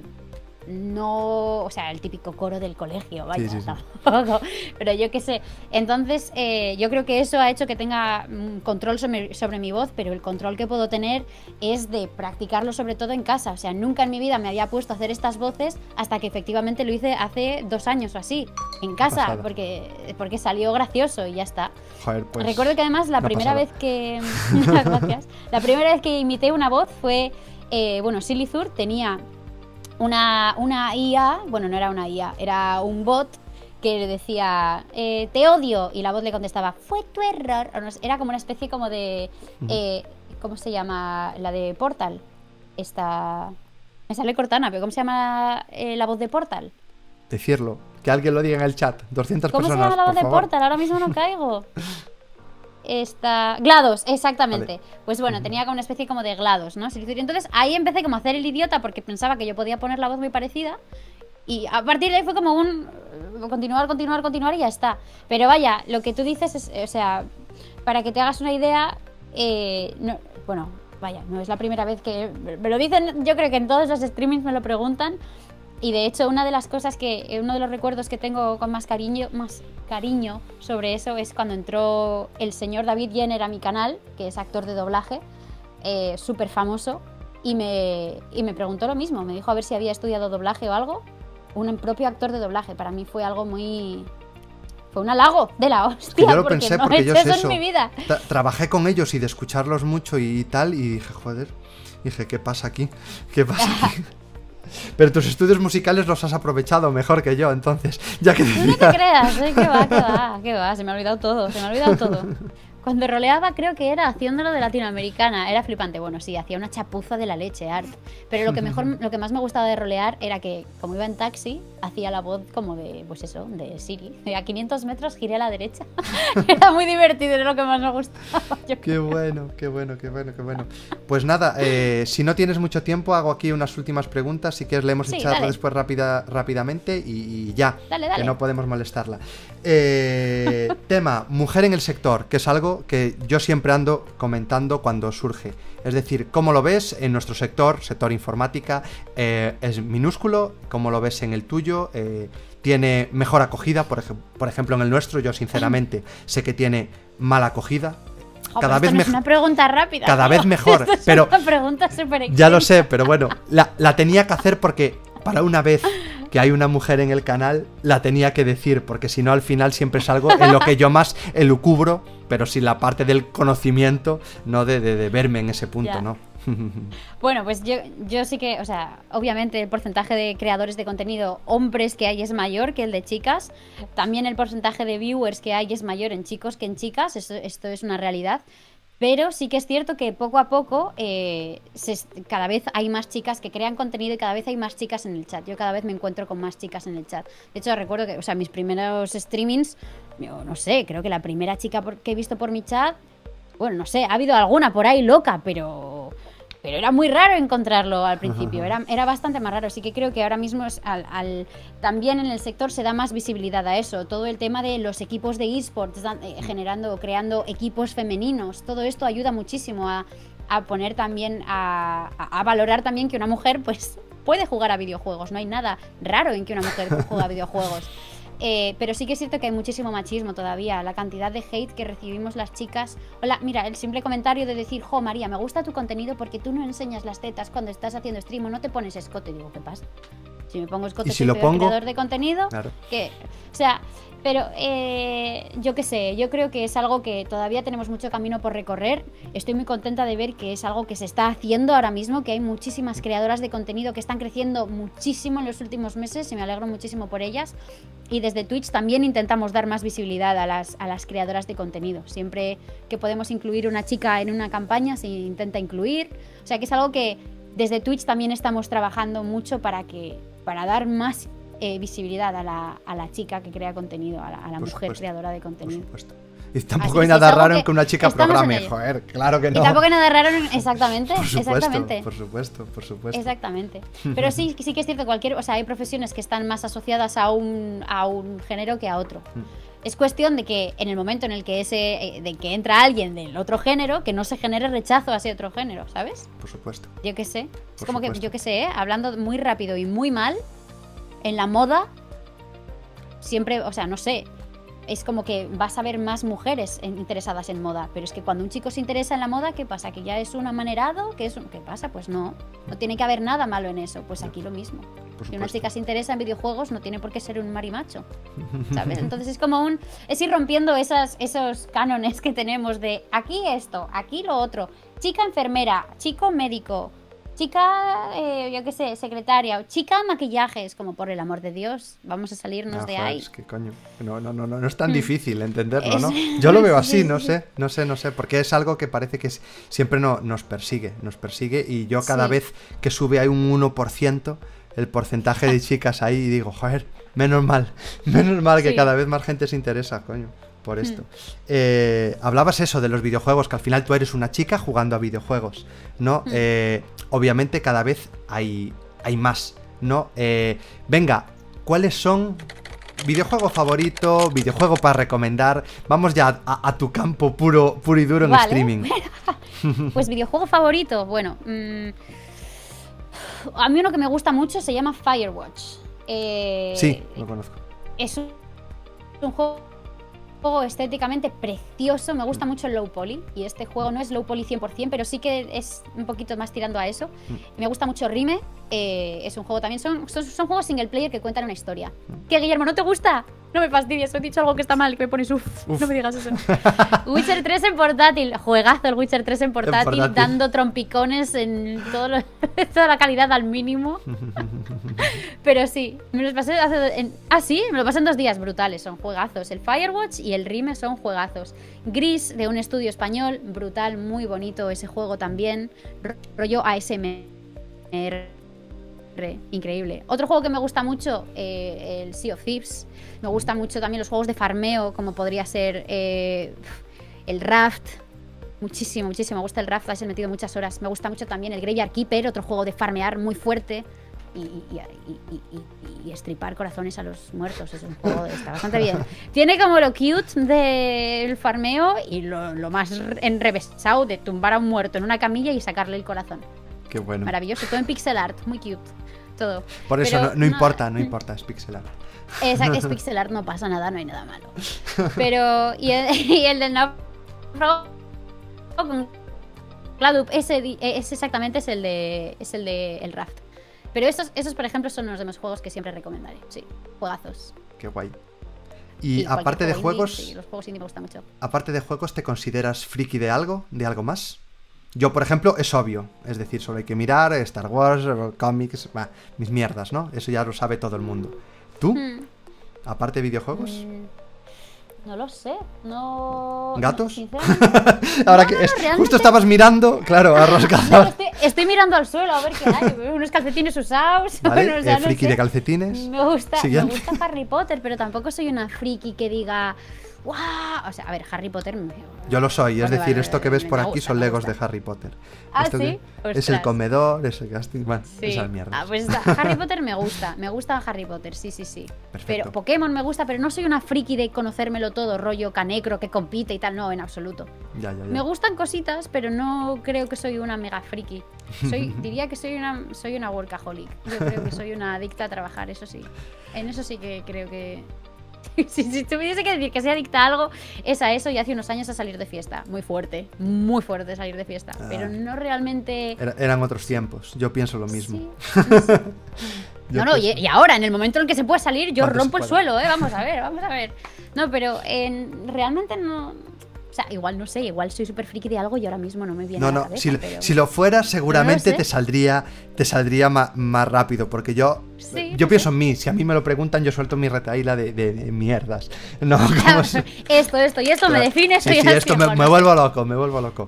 no, o sea, el típico coro del colegio, vaya, Sí, sí, sí. tampoco, pero yo qué sé. Entonces, eh, yo creo que eso ha hecho que tenga mm, control sobre, sobre mi voz, pero el control que puedo tener es de practicarlo sobre todo en casa. O sea, nunca en mi vida me había puesto a hacer estas voces hasta que efectivamente lo hice hace dos años o así. en casa, pasada. porque, porque salió gracioso y ya está. Joder, pues, Recuerdo que además la una primera pasada. vez que... Gracias. La primera vez que imité una voz fue... Eh, bueno, Silithur tenía una, una I A, bueno, no era una I A, era un bot que le decía, eh, te odio, y la voz le contestaba, fue tu error. O no sé, era como una especie como de... Eh, ¿Cómo se llama? La de Portal. Esta... Me sale Cortana, pero ¿cómo se llama eh, la voz de Portal? Decirlo, que alguien lo diga en el chat. doscientas ¿Cómo personas, se llama la voz por de favor. Portal? Ahora mismo no caigo. Esta... GLaDOS, exactamente. Vale. Pues bueno, tenía como una especie como de GLaDOS, ¿no? Y entonces ahí empecé como a hacer el idiota porque pensaba que yo podía poner la voz muy parecida. Y a partir de ahí fue como un... Continuar, continuar, continuar y ya está. Pero vaya, lo que tú dices es... O sea, para que te hagas una idea... Eh, no, bueno, vaya, no es la primera vez que... Me lo dicen, yo creo que en todos los streamings me lo preguntan. Y de hecho, una de las cosas que... Uno de los recuerdos que tengo con más cariño, más cariño sobre eso es cuando entró el señor David Jenner a mi canal, que es actor de doblaje, eh, súper famoso, y me, y me preguntó lo mismo. Me dijo a ver si había estudiado doblaje o algo. Un propio actor de doblaje. Para mí fue algo muy... Fue un halago de la hostia, Que yo lo porque pensé, no porque he hecho yo sé eso eso. en mi vida. Tra- trabajé con ellos y de escucharlos mucho y tal, y dije, joder, dije, ¿qué pasa aquí? ¿Qué pasa aquí? Pero tus estudios musicales los has aprovechado mejor que yo, entonces, ya que Tú no decía... te creas, ¿eh? Que va, que va, que va, se me ha olvidado todo, se me ha olvidado todo. Cuando roleaba creo que era haciéndolo de latinoamericana, era flipante. Bueno, sí, hacía una chapuza de la leche, Art. Pero lo que mejor, lo que más me gustaba de rolear era que, como iba en taxi, hacía la voz como de, pues eso, de Siri. A quinientos metros giré a la derecha. Era muy divertido, era lo que más me gustaba. Yo Qué bueno, qué bueno, qué bueno, qué bueno. Pues nada, eh, si no tienes mucho tiempo, hago aquí unas últimas preguntas. Si quieres, leemos Sí, el chat dale. después rápida, rápidamente y, y ya, Dale, dale. que no podemos molestarla. Eh, tema, mujer en el sector, que es algo que yo siempre ando comentando cuando surge. Es decir, ¿cómo lo ves en nuestro sector, sector informática? Eh, ¿Es minúsculo? ¿Cómo lo ves en el tuyo? Eh, ¿Tiene mejor acogida? Por, ej- por ejemplo, en el nuestro, yo sinceramente sé que tiene mala acogida. Oh, Cada pero vez esto no es mejor. una pregunta rápida. Cada tío. vez mejor, Esto es pero- una pregunta súper Ya lo sé, pero bueno, la, la tenía que hacer porque para una vez que hay una mujer en el canal, la tenía que decir, porque si no al final siempre es algo en lo que yo más elucubro, pero sin la parte del conocimiento, no de, de, de verme en ese punto, Ya. ¿no? Bueno, pues yo, yo sí que, o sea, obviamente el porcentaje de creadores de contenido hombres que hay es mayor que el de chicas. También el porcentaje de viewers que hay es mayor en chicos que en chicas. Eso, esto es una realidad. Pero sí que es cierto que poco a poco eh, se, cada vez hay más chicas que crean contenido y cada vez hay más chicas en el chat. Yo cada vez me encuentro con más chicas en el chat. De hecho, recuerdo que, o sea, mis primeros streamings, yo no sé, creo que la primera chica por, que he visto por mi chat, bueno, no sé, ha habido alguna por ahí loca, pero... Pero era muy raro encontrarlo al principio, era, era bastante más raro. Así que creo que ahora mismo es al, al, también en el sector se da más visibilidad a eso. Todo el tema de los equipos de eSports, eh, generando, creando equipos femeninos, todo esto ayuda muchísimo a, a poner también, a, a, a valorar también que una mujer pues puede jugar a videojuegos. No hay nada raro en que una mujer juegue a videojuegos. Eh, pero sí que es cierto que hay muchísimo machismo todavía. La cantidad de hate que recibimos las chicas. Hola, mira, el simple comentario de decir, jo, María, me gusta tu contenido porque tú no enseñas las tetas cuando estás haciendo stream o no te pones escote. Digo, ¿qué pasa? Si me pongo escote, ¿Y si soy lo peor pongo? creador de contenido. Claro. ¿Qué? O sea, pero eh, yo qué sé, yo creo que es algo que todavía tenemos mucho camino por recorrer. Estoy muy contenta de ver que es algo que se está haciendo ahora mismo, que hay muchísimas creadoras de contenido que están creciendo muchísimo en los últimos meses y me alegro muchísimo por ellas. Y desde Twitch también intentamos dar más visibilidad a las, a las creadoras de contenido. Siempre que podemos incluir una chica en una campaña se intenta incluir. O sea que es algo que desde Twitch también estamos trabajando mucho para, que, para dar más eh, visibilidad a la, a la chica que crea contenido, a la, a la mujer supuesto, creadora de Por contenido. supuesto. Y tampoco Así hay que nada es algo raro en que que una chica estamos en programe, ello. joder, claro que no. Y tampoco hay nada raro en... Exactamente, Por supuesto, exactamente. por supuesto, por supuesto. Exactamente. Pero sí, sí que es cierto, cualquier, o sea, hay profesiones que están más asociadas a un, a un género que a otro. Es cuestión de que en el momento en el que ese, de que entra alguien del otro género, que no se genere rechazo a ese otro género, ¿sabes? Por supuesto. Yo qué sé. Es Por como supuesto. que, yo qué sé, ¿eh? Hablando muy rápido y muy mal, en la moda, siempre, o sea, no sé. es como que vas a ver más mujeres en, interesadas en moda, pero es que cuando un chico se interesa en la moda, ¿qué pasa? ¿Que ya es un amanerado? ¿Qué, es un... ¿Qué pasa? Pues no, no tiene que haber nada malo en eso, pues aquí lo mismo. Si una chica se interesa en videojuegos, no tiene por qué ser un marimacho, ¿sabes? Entonces es como un... es ir rompiendo esas, esos cánones que tenemos de aquí esto, aquí lo otro, chica enfermera, chico médico, chica, eh, yo qué sé, secretaria, chica maquillajes, como por el amor de Dios, vamos a salirnos no, de joder, ahí. Es que coño, no, no, no, no es tan Mm. difícil entenderlo, Es- ¿no? Yo lo veo sí, así, sí, no sí. sé, no sé, no sé, porque es algo que parece que es- siempre no, nos persigue, nos persigue y yo cada Sí. vez que sube hay un uno por ciento el porcentaje de chicas ahí y digo, joder, menos mal, menos mal que Sí. cada vez más gente se interesa, coño. Por esto. Eh, hablabas eso de los videojuegos, que al final tú eres una chica jugando a videojuegos, ¿no? Mm. Eh, obviamente cada vez hay, hay más, ¿no? Eh, venga, ¿cuáles son videojuego favorito, videojuego para recomendar? Vamos ya a, a tu campo puro, puro y duro en Vale. streaming. Pues videojuego favorito, bueno, mm, a mí uno que me gusta mucho se llama Firewatch. Eh, Sí, lo conozco. Es un, un juego juego estéticamente precioso, me gusta mucho el low poly y este juego no es low poly cien por cien, pero sí que es un poquito más tirando a eso. Me gusta mucho Rime, eh, es un juego también, son, son, son juegos single player que cuentan una historia. ¿Qué, Guillermo, no te gusta? No me fastidies, he dicho algo que está mal, que me pones uff, Uf. no me digas eso. Witcher tres en portátil, juegazo el Witcher tres en portátil, portátil. dando trompicones en todo lo- toda la calidad al mínimo. Pero sí, me los pasé hace... En, ah, sí, me lo pasé en dos días brutales, son juegazos. El Firewatch y el Rime son juegazos. Gris, de un estudio español, brutal, muy bonito ese juego también. Ro- Rollo A S M R, increíble. Otro juego que me gusta mucho, eh, el Sea of Thieves. Me gusta mucho también los juegos de farmeo, como podría ser eh, el Raft. Muchísimo, muchísimo. Me gusta el Raft, has metido muchas horas. Me gusta mucho también el Graveyard Keeper, otro juego de farmear muy fuerte. Y, y, y, y, y, y estripar corazones a los muertos. Es un juego, está bastante bien. Tiene como lo cute del farmeo y lo, lo más enrevesado de tumbar a un muerto en una camilla y sacarle el corazón. Qué bueno. Maravilloso, todo en pixel art, muy cute. Todo. Por eso Pero no, no importa, no importa, es pixel art. Esa que es pixel art, no pasa nada, no hay nada malo. Pero, y el, y el del náufrago con Cladup, ese, di- ese exactamente es el de es el de el Raft. Pero esos, esos, por ejemplo, son unos de los juegos que siempre recomendaré. Sí, juegazos. Qué guay. Y, cualquier aparte de juego indie, juegos, sí, los juegos indie me gustan mucho. aparte de juegos, ¿te consideras friki de algo? ¿De algo más? Yo, por ejemplo, es obvio. Es decir, solo hay que mirar Star Wars, cómics, bah, mis mierdas, ¿no? Eso ya lo sabe todo el mundo. ¿Tú? Hmm, Aparte de videojuegos. mm, no lo sé. No. ¿Gatos? no, sinceramente. Ahora no, que no, es- realmente- justo estabas mirando, claro, a No, Roscazar. estoy, estoy mirando al suelo a ver qué hay. Unos calcetines usados. ¿Vale? bueno, o sea, Eh, no friki sé. de calcetines. Me gusta, me Siguiente. gusta Harry Potter, pero tampoco soy una friki que diga ¡guau! O sea, a ver, Harry Potter me... Yo lo soy, es Vale, decir, vale, esto que ves me por aquí gusta, son me legos gusta. de Harry Potter. ¿Ah, Esto sí? que- es el Ostras. comedor, es el castillo, bueno, Sí. esas mierdas. Ah, pues está. Harry Potter me gusta, me gusta Harry Potter, sí, sí, sí. Perfecto. Pero Pokémon me gusta, pero no soy una friki de conocérmelo todo, rollo canecro que compite y tal, no, en absoluto. Ya, ya, ya. Me gustan cositas, pero no creo que soy una mega friki. Soy, diría que soy una, soy una workaholic. Yo creo que soy una adicta a trabajar, eso sí. En eso sí que creo que... Si, si tuviese que decir que soy adicta a algo, es a eso y hace unos años a salir de fiesta. Muy fuerte, muy fuerte salir de fiesta. Ah. Pero no realmente... Era- eran otros tiempos, yo pienso lo mismo. Sí, no sé. Yo No, no, y, pienso- y ahora, en el momento en el que se puede salir, yo Cuando se rompo el pueda. suelo, ¿eh? Vamos a ver, vamos a ver. No, pero en, realmente no... O sea, igual no sé, igual soy súper friki de algo y ahora mismo no me viene No, a la no, cabeza, si, pero... si lo fuera seguramente sé. te saldría te saldría ma- más rápido, porque yo Sí, yo no pienso sé. en mí, si a mí me lo preguntan yo suelto mi retaíla de, de- de mierdas. No, como si- Esto, esto, y esto me Claro. define, Sí, soy sí, así, esto me, bueno. me vuelvo loco, me vuelvo loco.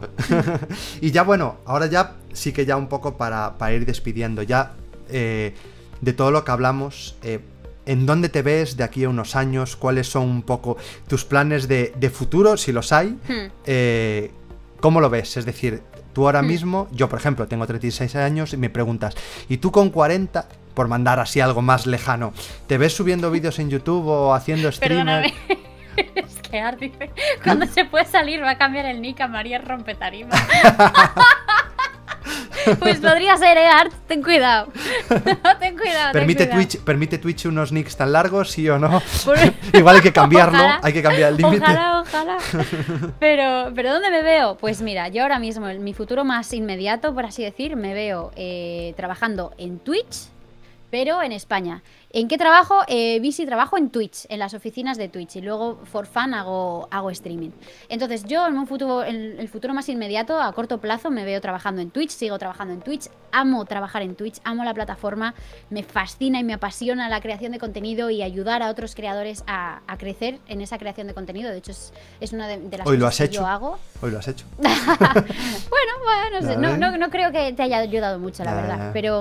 Y ya bueno, ahora ya sí que ya un poco para, para ir despidiendo, ya eh, de todo lo que hablamos, eh, ¿en dónde te ves de aquí a unos años? ¿Cuáles son un poco tus planes de, de futuro, si los hay? Hmm. Eh, ¿Cómo lo ves? Es decir, tú ahora Hmm. mismo, yo por ejemplo tengo treinta y seis años y me preguntas, ¿y tú con cuarenta? Por mandar así algo más lejano, ¿te ves subiendo vídeos en YouTube o haciendo streamer? Perdóname. Es que Art dice, cuando se puede salir va a cambiar el nick a María Rompetarima. Pues podría ser, ¿eh, Art? Ten cuidado. Ten cuidado. ¿Permite, ten cuidado. Twitch, ¿Permite Twitch unos nicks tan largos, sí o no? Por... Igual hay que cambiarlo, Ojalá. hay que cambiar el límite. Ojalá, ojalá. Pero, pero ¿dónde me veo? Pues mira, yo ahora mismo, en mi futuro más inmediato, por así decir, me veo eh, trabajando en Twitch, pero en España. ¿En qué trabajo? Eh, Visi, trabajo en Twitch, en las oficinas de Twitch, y luego for fun hago, hago streaming. Entonces yo en un futuro, en el futuro más inmediato, a corto plazo, me veo trabajando en Twitch, sigo trabajando en Twitch, amo trabajar en Twitch, amo la plataforma, me fascina y me apasiona la creación de contenido y ayudar a otros creadores a, a crecer en esa creación de contenido. De hecho es, es una de, de las Hoy lo cosas has que hecho. yo hago. Hoy lo has hecho. Bueno, bueno, no, sé, no, Vale. no, no creo que te haya ayudado mucho, la Ya, verdad, ya. pero...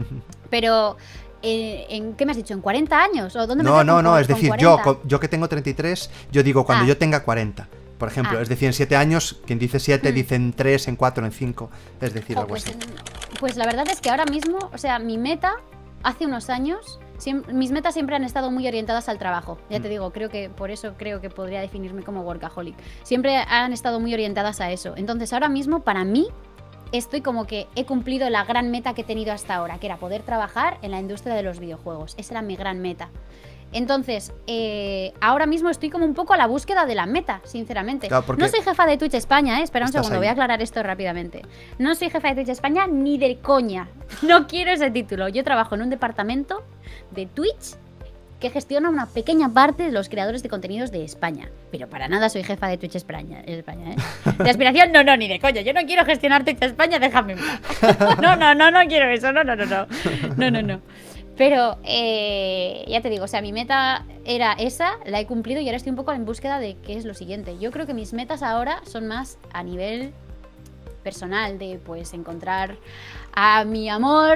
pero Eh, ¿en qué me has dicho? ¿En cuarenta años? ¿O dónde me No, veo no, con- no, es con decir, cuarenta? yo, co- yo que tengo treinta y tres, yo digo cuando Ah. yo tenga cuarenta, por ejemplo. Ah. Es decir, en siete años, quien dice siete Hmm. dice en tres, en cuatro, en cinco. Es decir, Jo, algo pues, así. pues la verdad es que ahora mismo, o sea, mi meta, hace unos años, siem- mis metas siempre han estado muy orientadas al trabajo. Ya te Mm. digo, creo que por eso creo que podría definirme como workaholic. Siempre han estado muy orientadas a eso. Entonces ahora mismo, para mí, estoy como que he cumplido la gran meta que he tenido hasta ahora, que era poder trabajar en la industria de los videojuegos. Esa era mi gran meta. Entonces, eh, ahora mismo estoy como un poco a la búsqueda de la meta, sinceramente. Claro, porque no soy jefa de Twitch España, ¿eh? Espera un estás segundo, ahí. voy a aclarar esto rápidamente. No soy jefa de Twitch España ni de coña. No quiero ese título. Yo trabajo en un departamento de Twitch que gestiona una pequeña parte de los creadores de contenidos de España. Pero para nada soy jefa de Twitch España, España, ¿eh? De aspiración, no, no, ni de coña. Yo no quiero gestionar Twitch España, déjame en paz. No, no, no, no quiero eso, no, no, no, no. No, no, no. Pero, eh, ya te digo, o sea, mi meta era esa, la he cumplido y ahora estoy un poco en búsqueda de qué es lo siguiente. Yo creo que mis metas ahora son más a nivel personal, de pues encontrar a mi amor,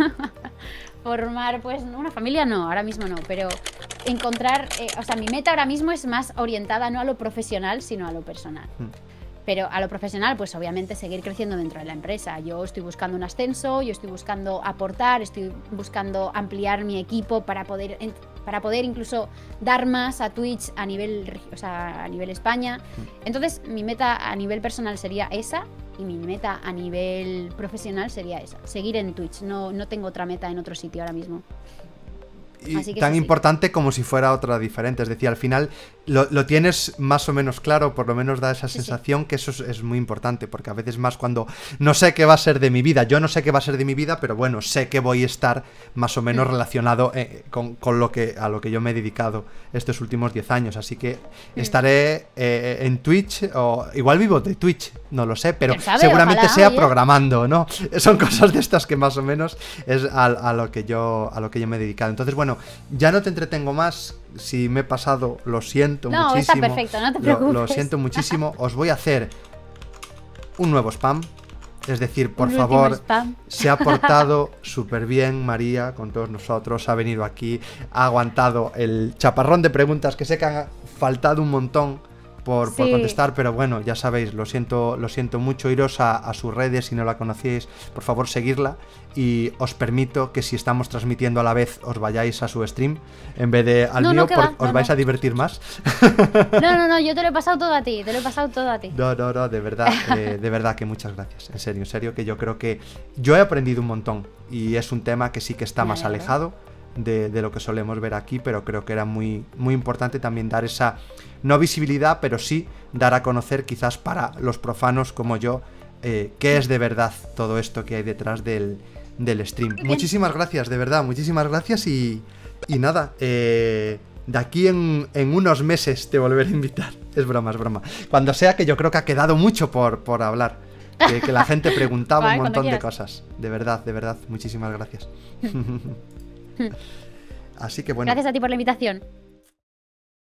formar pues una familia, no, ahora mismo no, pero encontrar, eh, o sea, mi meta ahora mismo es más orientada no a lo profesional, sino a lo personal. Mm. Pero a lo profesional, pues obviamente seguir creciendo dentro de la empresa. Yo estoy buscando un ascenso, yo estoy buscando aportar, estoy buscando ampliar mi equipo para poder, en- para poder incluso dar más a Twitch a nivel, regi- o sea, a nivel España. Entonces, mi meta a nivel personal sería esa y mi meta a nivel profesional sería esa. Seguir en Twitch. No, no tengo otra meta en otro sitio ahora mismo. Y Así que tan eso sí. importante como si fuera otra diferente. Es decir, al final lo, lo tienes más o menos claro, por lo menos da esa Sí, sí. sensación que eso es, es muy importante, porque a veces más cuando no sé qué va a ser de mi vida, yo no sé qué va a ser de mi vida, pero bueno, sé que voy a estar más o menos Mm. relacionado eh, con, con lo que a lo que yo me he dedicado estos últimos diez años, así que Mm. estaré eh, en Twitch, o igual vivo de Twitch, no lo sé, pero ¿Quién sabe? seguramente Ojalá, sea oye. programando, ¿no? Son cosas de estas que más o menos es a, a lo que yo a lo que yo me he dedicado. Entonces, bueno, ya no te entretengo más. Si me he pasado, lo siento No, está muchísimo. perfecto, no te Lo- Lo, preocupes. siento muchísimo. Os voy a hacer un nuevo spam. Es decir, por Un último favor, spam. se ha portado súper bien María con todos nosotros. Ha venido aquí, ha aguantado el chaparrón de preguntas que sé que han faltado un montón por, por Sí. contestar, pero bueno, ya sabéis, lo siento, lo siento mucho. Iros a, a sus redes si no la conocíais, por favor seguirla, y os permito que si estamos transmitiendo a la vez os vayáis a su stream en vez de al No, mío, no, que porque va, os no, vais no. a divertir más. No, no, no, yo te lo he pasado todo a ti, te lo he pasado todo a ti. No, no, no, de verdad, eh, de verdad que muchas gracias. En serio, en serio, que yo creo que yo he aprendido un montón y es un tema que sí que está Me más alegro. alejado de, de lo que solemos ver aquí, pero creo que era muy, muy importante también dar esa, no visibilidad, pero sí dar a conocer quizás para los profanos como yo, eh, qué es de verdad todo esto que hay detrás del, del stream. bien. Muchísimas gracias, de verdad, muchísimas gracias y, y nada, eh, de aquí en, en unos meses te volveré a invitar. Es broma, es broma. Cuando sea, que yo creo que ha quedado mucho por, por hablar. Que, que la gente preguntaba Vale, un cuando montón de quieras. cosas. De verdad, de verdad. Muchísimas gracias. Así que bueno. Gracias a ti por la invitación.